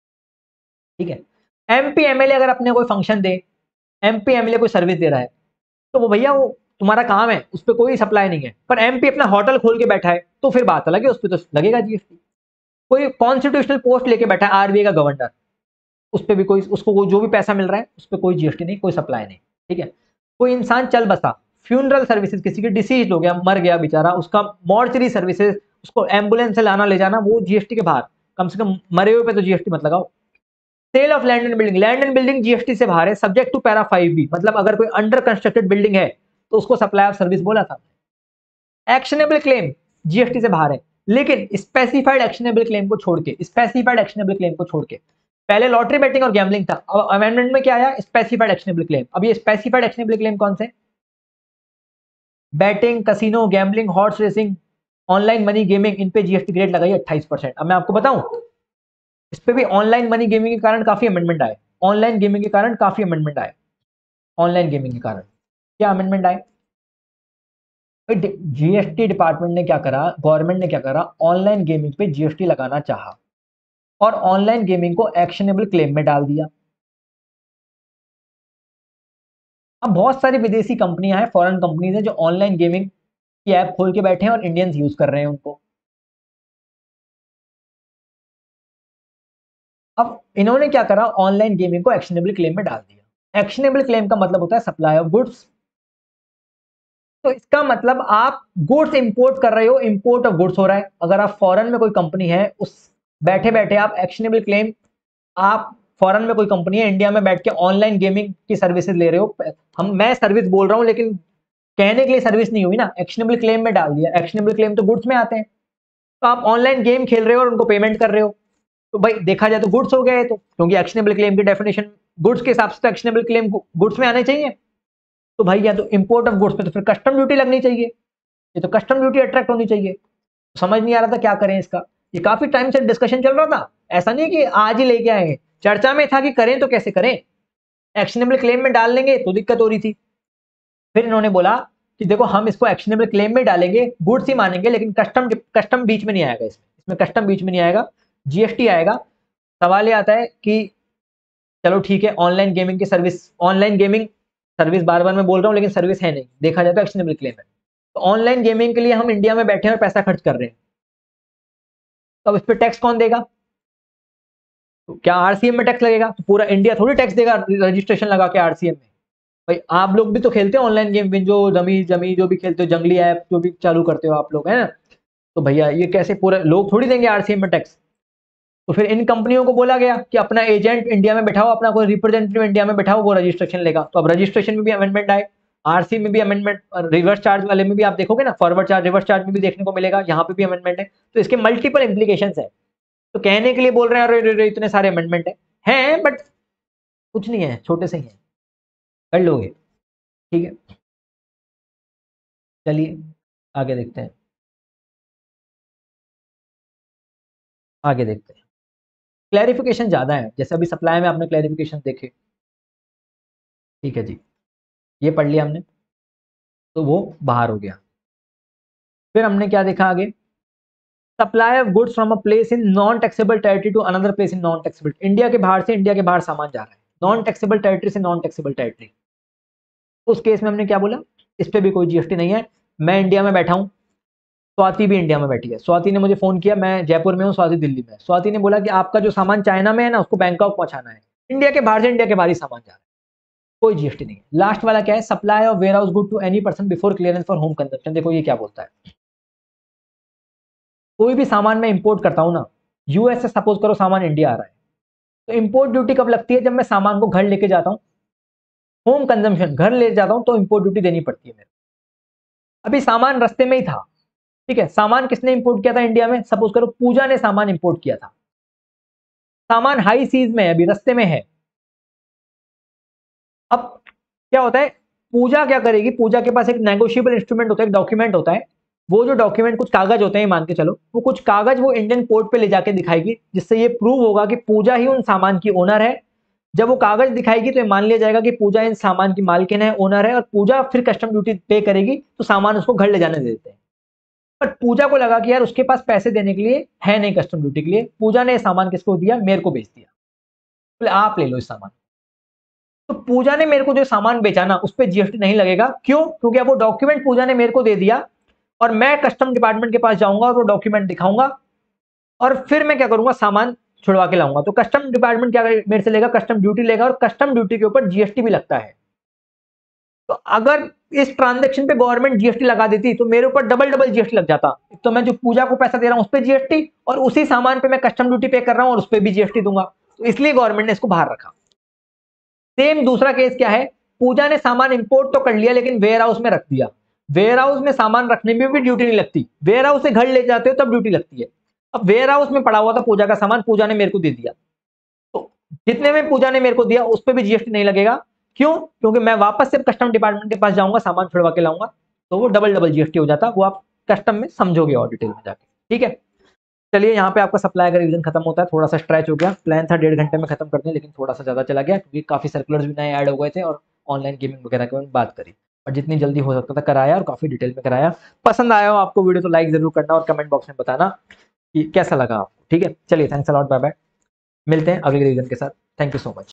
ठीक है। एमपी एमएलए अगर अपने कोई फंक्शन दे, एमपी एमएलए कोई सर्विस दे रहा है, तो वो भैया वो तुम्हारा काम है, उस पर कोई सप्लाई नहीं है। पर एमपी अपना होटल खोल के बैठा है तो फिर बात अलग है, उस पर तो लगेगा जीएसटी। कोई कॉन्स्टिट्यूशनल पोस्ट लेके बैठा है, आरबीआई का गवर्नर, उस पर भी कोई, उसको जो भी पैसा मिल रहा है उस पर कोई जीएसटी नहीं, कोई सप्लाई नहीं, ठीक है। कोई इंसान चल बसा, फ्यूनरल सर्विसेज, किसी की डिसीज हो गया, मर गया बेचारा, उसका मॉर्चरी सर्विसेज, उसको एम्बुलेंस से लाना ले जाना, वो जीएसटी के बाहर, कम से कम मरे हुए पे तो जीएसटी मत लगाओ। Sale of land and building, land and building GST से बाहर है, subject to para five B, मतलब अगर कोई अंडर कंस्ट्रक्टेड बिल्डिंग है तो उसको सप्लाई ऑफ सर्विस बोला था। एक्शनेबल क्लेम जीएसटी से बाहर है, लेकिन स्पेसिफाइड एक्शनेबल क्लेम को छोड़ के, स्पेसिफाइड एक्शनेबल क्लेम को छोड़ के, पहले लॉटरी बेटिंग और गैम्बलिंग था, अब अमेंडमेंट में क्या आया, स्पेसिफाइड एक्शनेबल क्लेम। अब ये स्पेसिफाइड एक्शनेबल क्लेम कौन से, betting, casino, gambling, horse racing, online money gaming, इन पे जीएसटी रेट लगाई अट्ठाईस परसेंट। अब मैं आपको बताऊं, इस पे भी ऑनलाइन मनी गेमिंग के कारण काफी अमेंडमेंट आए, ऑनलाइन गेमिंग के कारण काफी अमेंडमेंट आए, ऑनलाइन गेमिंग के कारण क्या अमेंडमेंट आए। जीएसटी डिपार्टमेंट ने क्या करा, गवर्नमेंट ने क्या करा, ऑनलाइन गेमिंग पे जीएसटी लगाना चाहा और ऑनलाइन गेमिंग को एक्शनेबल क्लेम में डाल दिया। अब बहुत सारी विदेशी कंपनियां हैं, फॉरेन कंपनीज हैं, जो ऑनलाइन गेमिंग की ऐप खोल के बैठे हैं और इंडियंस यूज कर रहे हैं उनको। अब इन्होंने क्या करा, ऑनलाइन गेमिंग को एक्शनेबल क्लेम में डाल दिया। एक्शनेबल क्लेम का मतलब होता है सप्लाई ऑफ गुड्स। तो इसका मतलब आप गुड्स इंपोर्ट कर रहे हो, इंपोर्ट ऑफ गुड्स हो रहा है। अगर आप फॉरेन में कोई कंपनी है, उस बैठे बैठे आप एक्शनेबल क्लेम, आप फॉरेन में कोई कंपनी है, इंडिया में बैठ के ऑनलाइन गेमिंग की सर्विसेज ले रहे हो, हम मैं सर्विस बोल रहा हूं लेकिन कहने के लिए सर्विस नहीं हुई ना, एक्शनेबल क्लेम में डाल दिया। एक्शनेबल क्लेम तो गुड्स में आते हैं, तो आप ऑनलाइन गेम खेल रहे हो और उनको पेमेंट कर रहे हो, तो भाई देखा जाए तो गुड्स हो गए, तो क्योंकि एक्शनेबल क्लेम की डेफिनेशन गुड्स के हिसाब से तो एक्शनेबल क्लेम गुड्स में आने चाहिए। तो भाई या तो इंपोर्ट ऑफ गुड्स पे तो फिर कस्टम ड्यूटी लगनी चाहिए, ये तो कस्टम ड्यूटी अट्रैक्ट होनी चाहिए। समझ नहीं आ रहा था क्या करें इसका, ये काफी टाइम से डिस्कशन चल रहा था, ऐसा नहीं कि आज ही लेके आएंगे, चर्चा में था कि करें तो कैसे करें, एक्शनेबल क्लेम में डाल लेंगे तो दिक्कत हो रही थी। फिर इन्होंने बोला कि देखो हम इसको एक्शनेबल क्लेम में डालेंगे, गुड्स ही मानेंगे, लेकिन कस्टम कस्टम बीच में नहीं आएगा, इसमें इसमें कस्टम बीच में नहीं आएगा, जीएसटी आएगा। सवाल ये आता है कि चलो ठीक है, ऑनलाइन गेमिंग की सर्विस, ऑनलाइन गेमिंग सर्विस बार बार मैं बोल रहा हूँ लेकिन सर्विस है नहीं, देखा जाए तो एक्शनेबल क्लेम है। तो ऑनलाइन गेमिंग के लिए हम इंडिया में बैठे हैं और पैसा खर्च कर रहे हैं, तो अब इस पर टैक्स कौन देगा? तो क्या आरसीएम में टैक्स लगेगा? तो पूरा इंडिया थोड़ी टैक्स देगा रजिस्ट्रेशन लगा के आरसीएम में। भाई आप लोग भी तो खेलते हो ऑनलाइन गेम, जो जमी जमी जो भी खेलते हो, जंगली ऐप जो भी चालू करते हो आप लोग, है ना? तो भैया ये कैसे, पूरे लोग थोड़ी देंगे आरसीएम में टैक्स। तो फिर इन कंपनियों को बोला गया कि अपना एजेंट इंडिया में बैठाओ, अपना कोई रिप्रेजेंटेटिव इंडिया में बैठाओ, वो रजिस्ट्रेशन लेगा। तो अब रजिस्ट्रेशन में भी अमेंडमेंट आए, आरसी में भी अमेंडमेंट, रिवर्स चार्ज वाले में भी आप देखोगे ना, फॉरवर्ड चार्ज रिवर्स चार्ज में भी देखने को मिलेगा, यहाँ पे भी अमेंडमेंट है। तो इसके मल्टीपल इंप्लीकेशंस है। तो कहने के लिए बोल रहे हैं अरे इतने सारे अमेंडमेंट है, हैं बट कुछ नहीं है, छोटे से ही है, कर लोगे, ठीक है। चलिए आगे देखते हैं, आगे देखते हैं। क्लैरिफिकेशन ज्यादा है, जैसे अभी सप्लाई में आपने क्लैरिफिकेशन देखे, ठीक है जी, ये पढ़ लिया हमने, तो वो बाहर हो गया। फिर हमने क्या देखा आगे, supply of goods from a place in non taxable territory to another place in non taxable, India के बाहर से इंडिया के बाहर सामान जा रहा है, नॉन टैक्सेबल टेरिटरी से नॉन टैक्सेबल टेरिटरी। उस केस में हमने क्या बोला, इस पे भी कोई जीएसटी नहीं है। मैं इंडिया में बैठा हूँ, स्वाति भी इंडिया में बैठी है, स्वाति ने मुझे फोन किया, मैं जयपुर में हूँ, स्वाति दिल्ली में। स्वाति ने बोला कि आपका जो सामान चाइना में है ना, उसको बैंकॉक पहुंचाना है, इंडिया के बाहर से इंडिया के बाहर ही सामान जा रहा है, कोई जीएसटी नहीं है। लास्ट वाला क्या है, supply of warehouse good to any person before clearance for home consumption. देखो ये क्या बोलता है, कोई भी सामान मैं इंपोर्ट करता हूं ना, यूएस से सपोज करो सामान इंडिया आ रहा है, तो इंपोर्ट ड्यूटी कब लगती है, जब मैं सामान को घर लेके जाता हूं, होम कंजम्पशन घर ले जाता हूं तो इंपोर्ट ड्यूटी देनी पड़ती है मेरे। अभी सामान रास्ते में ही था, ठीक है, सामान किसने इंपोर्ट किया था इंडिया में, सपोज करो पूजा ने सामान इंपोर्ट किया था, सामान हाई सीज में है, अभी रास्ते में है। अब क्या होता है, पूजा क्या करेगी, पूजा के पास एक नेगोशिएबल इंस्ट्रूमेंट होता है, एक डॉक्यूमेंट होता है, वो जो डॉक्यूमेंट कुछ कागज होते हैं, मान के चलो वो कुछ कागज वो इंडियन पोर्ट पे ले जाके दिखाएगी, जिससे ये प्रूव होगा कि पूजा ही उन सामान की ओनर है। जब वो कागज दिखाएगी तो ये मान लिया जाएगा कि पूजा इन सामान की मालकिन है, ओनर है, और पूजा फिर कस्टम ड्यूटी पे करेगी, तो सामान उसको घर ले जाने दे देते हैं। पर पूजा को लगा कि यार उसके पास पैसे देने के लिए है नहीं कस्टम ड्यूटी के लिए, पूजा ने सामान किसको दिया, मेरे को बेच दिया, बोले आप ले लो इस सामान। तो पूजा ने मेरे को जो सामान बेचा ना, उस पर जीएसटी नहीं लगेगा। क्यों? क्योंकि अब वो डॉक्यूमेंट पूजा ने मेरे को दे दिया, और मैं कस्टम डिपार्टमेंट के पास जाऊंगा और वो डॉक्यूमेंट दिखाऊंगा, और फिर मैं क्या करूंगा, सामान छुड़वा के लाऊंगा। तो कस्टम डिपार्टमेंट क्या मेरे से लेगा, कस्टम ड्यूटी लेगा, और कस्टम ड्यूटी के ऊपर जीएसटी भी लगता है। तो अगर इस ट्रांजेक्शन पे गवर्नमेंट जीएसटी लगा देती तो मेरे ऊपर डबल डबल जीएसटी लग जाता। तो मैं जो पूजा को पैसा दे रहा हूं उस पर जीएसटी, और उसी सामान पे मैं कस्टम ड्यूटी पे कर रहा हूं और उस पर भी जीएसटी दूंगा, तो इसलिए गवर्नमेंट ने इसको बाहर रखा। सेम दूसरा केस क्या है, पूजा ने सामान इंपोर्ट तो कर लिया लेकिन वेयर हाउस में रख दिया, वेयर हाउस में सामान रखने में भी ड्यूटी नहीं लगती, वेयर हाउस से घर ले जाते हो तब ड्यूटी लगती है। अब वेयर हाउस में पड़ा हुआ था पूजा का सामान, पूजा ने मेरे को दे दिया, तो जितने में पूजा ने मेरे को दिया उस पर भी जीएसटी नहीं लगेगा। क्यों? क्योंकि मैं वापस से कस्टम डिपार्टमेंट के पास जाऊंगा, सामान छुड़वा के लाऊंगा, तो वो डबल डबल जीएसटी हो जाता। वो आप कस्टम में समझोगे और डिटेल में जाके, ठीक है। चलिए यहाँ पे आपका सप्लाई का रिवीजन खत्म होता है, थोड़ा सा स्ट्रेच हो गया, प्लान था डेढ़ घंटे में खत्म कर दें लेकिन थोड़ा सा ज्यादा चला गया क्योंकि काफी सर्कुलर्स भी नए ऐड हो गए थे और ऑनलाइन गेमिंग वगैरह के बारे में बात करी, और जितनी जल्दी हो सकता था कराया और काफी डिटेल में कराया। पसंद आया हो आपको वीडियो तो लाइक जरूर करना और कमेंट बॉक्स में बताना कि कैसा लगा आपको, ठीक है। चलिए thanks a lot, bye bye, मिलते हैं अगले रिवीजन के साथ, थैंक यू सो मच।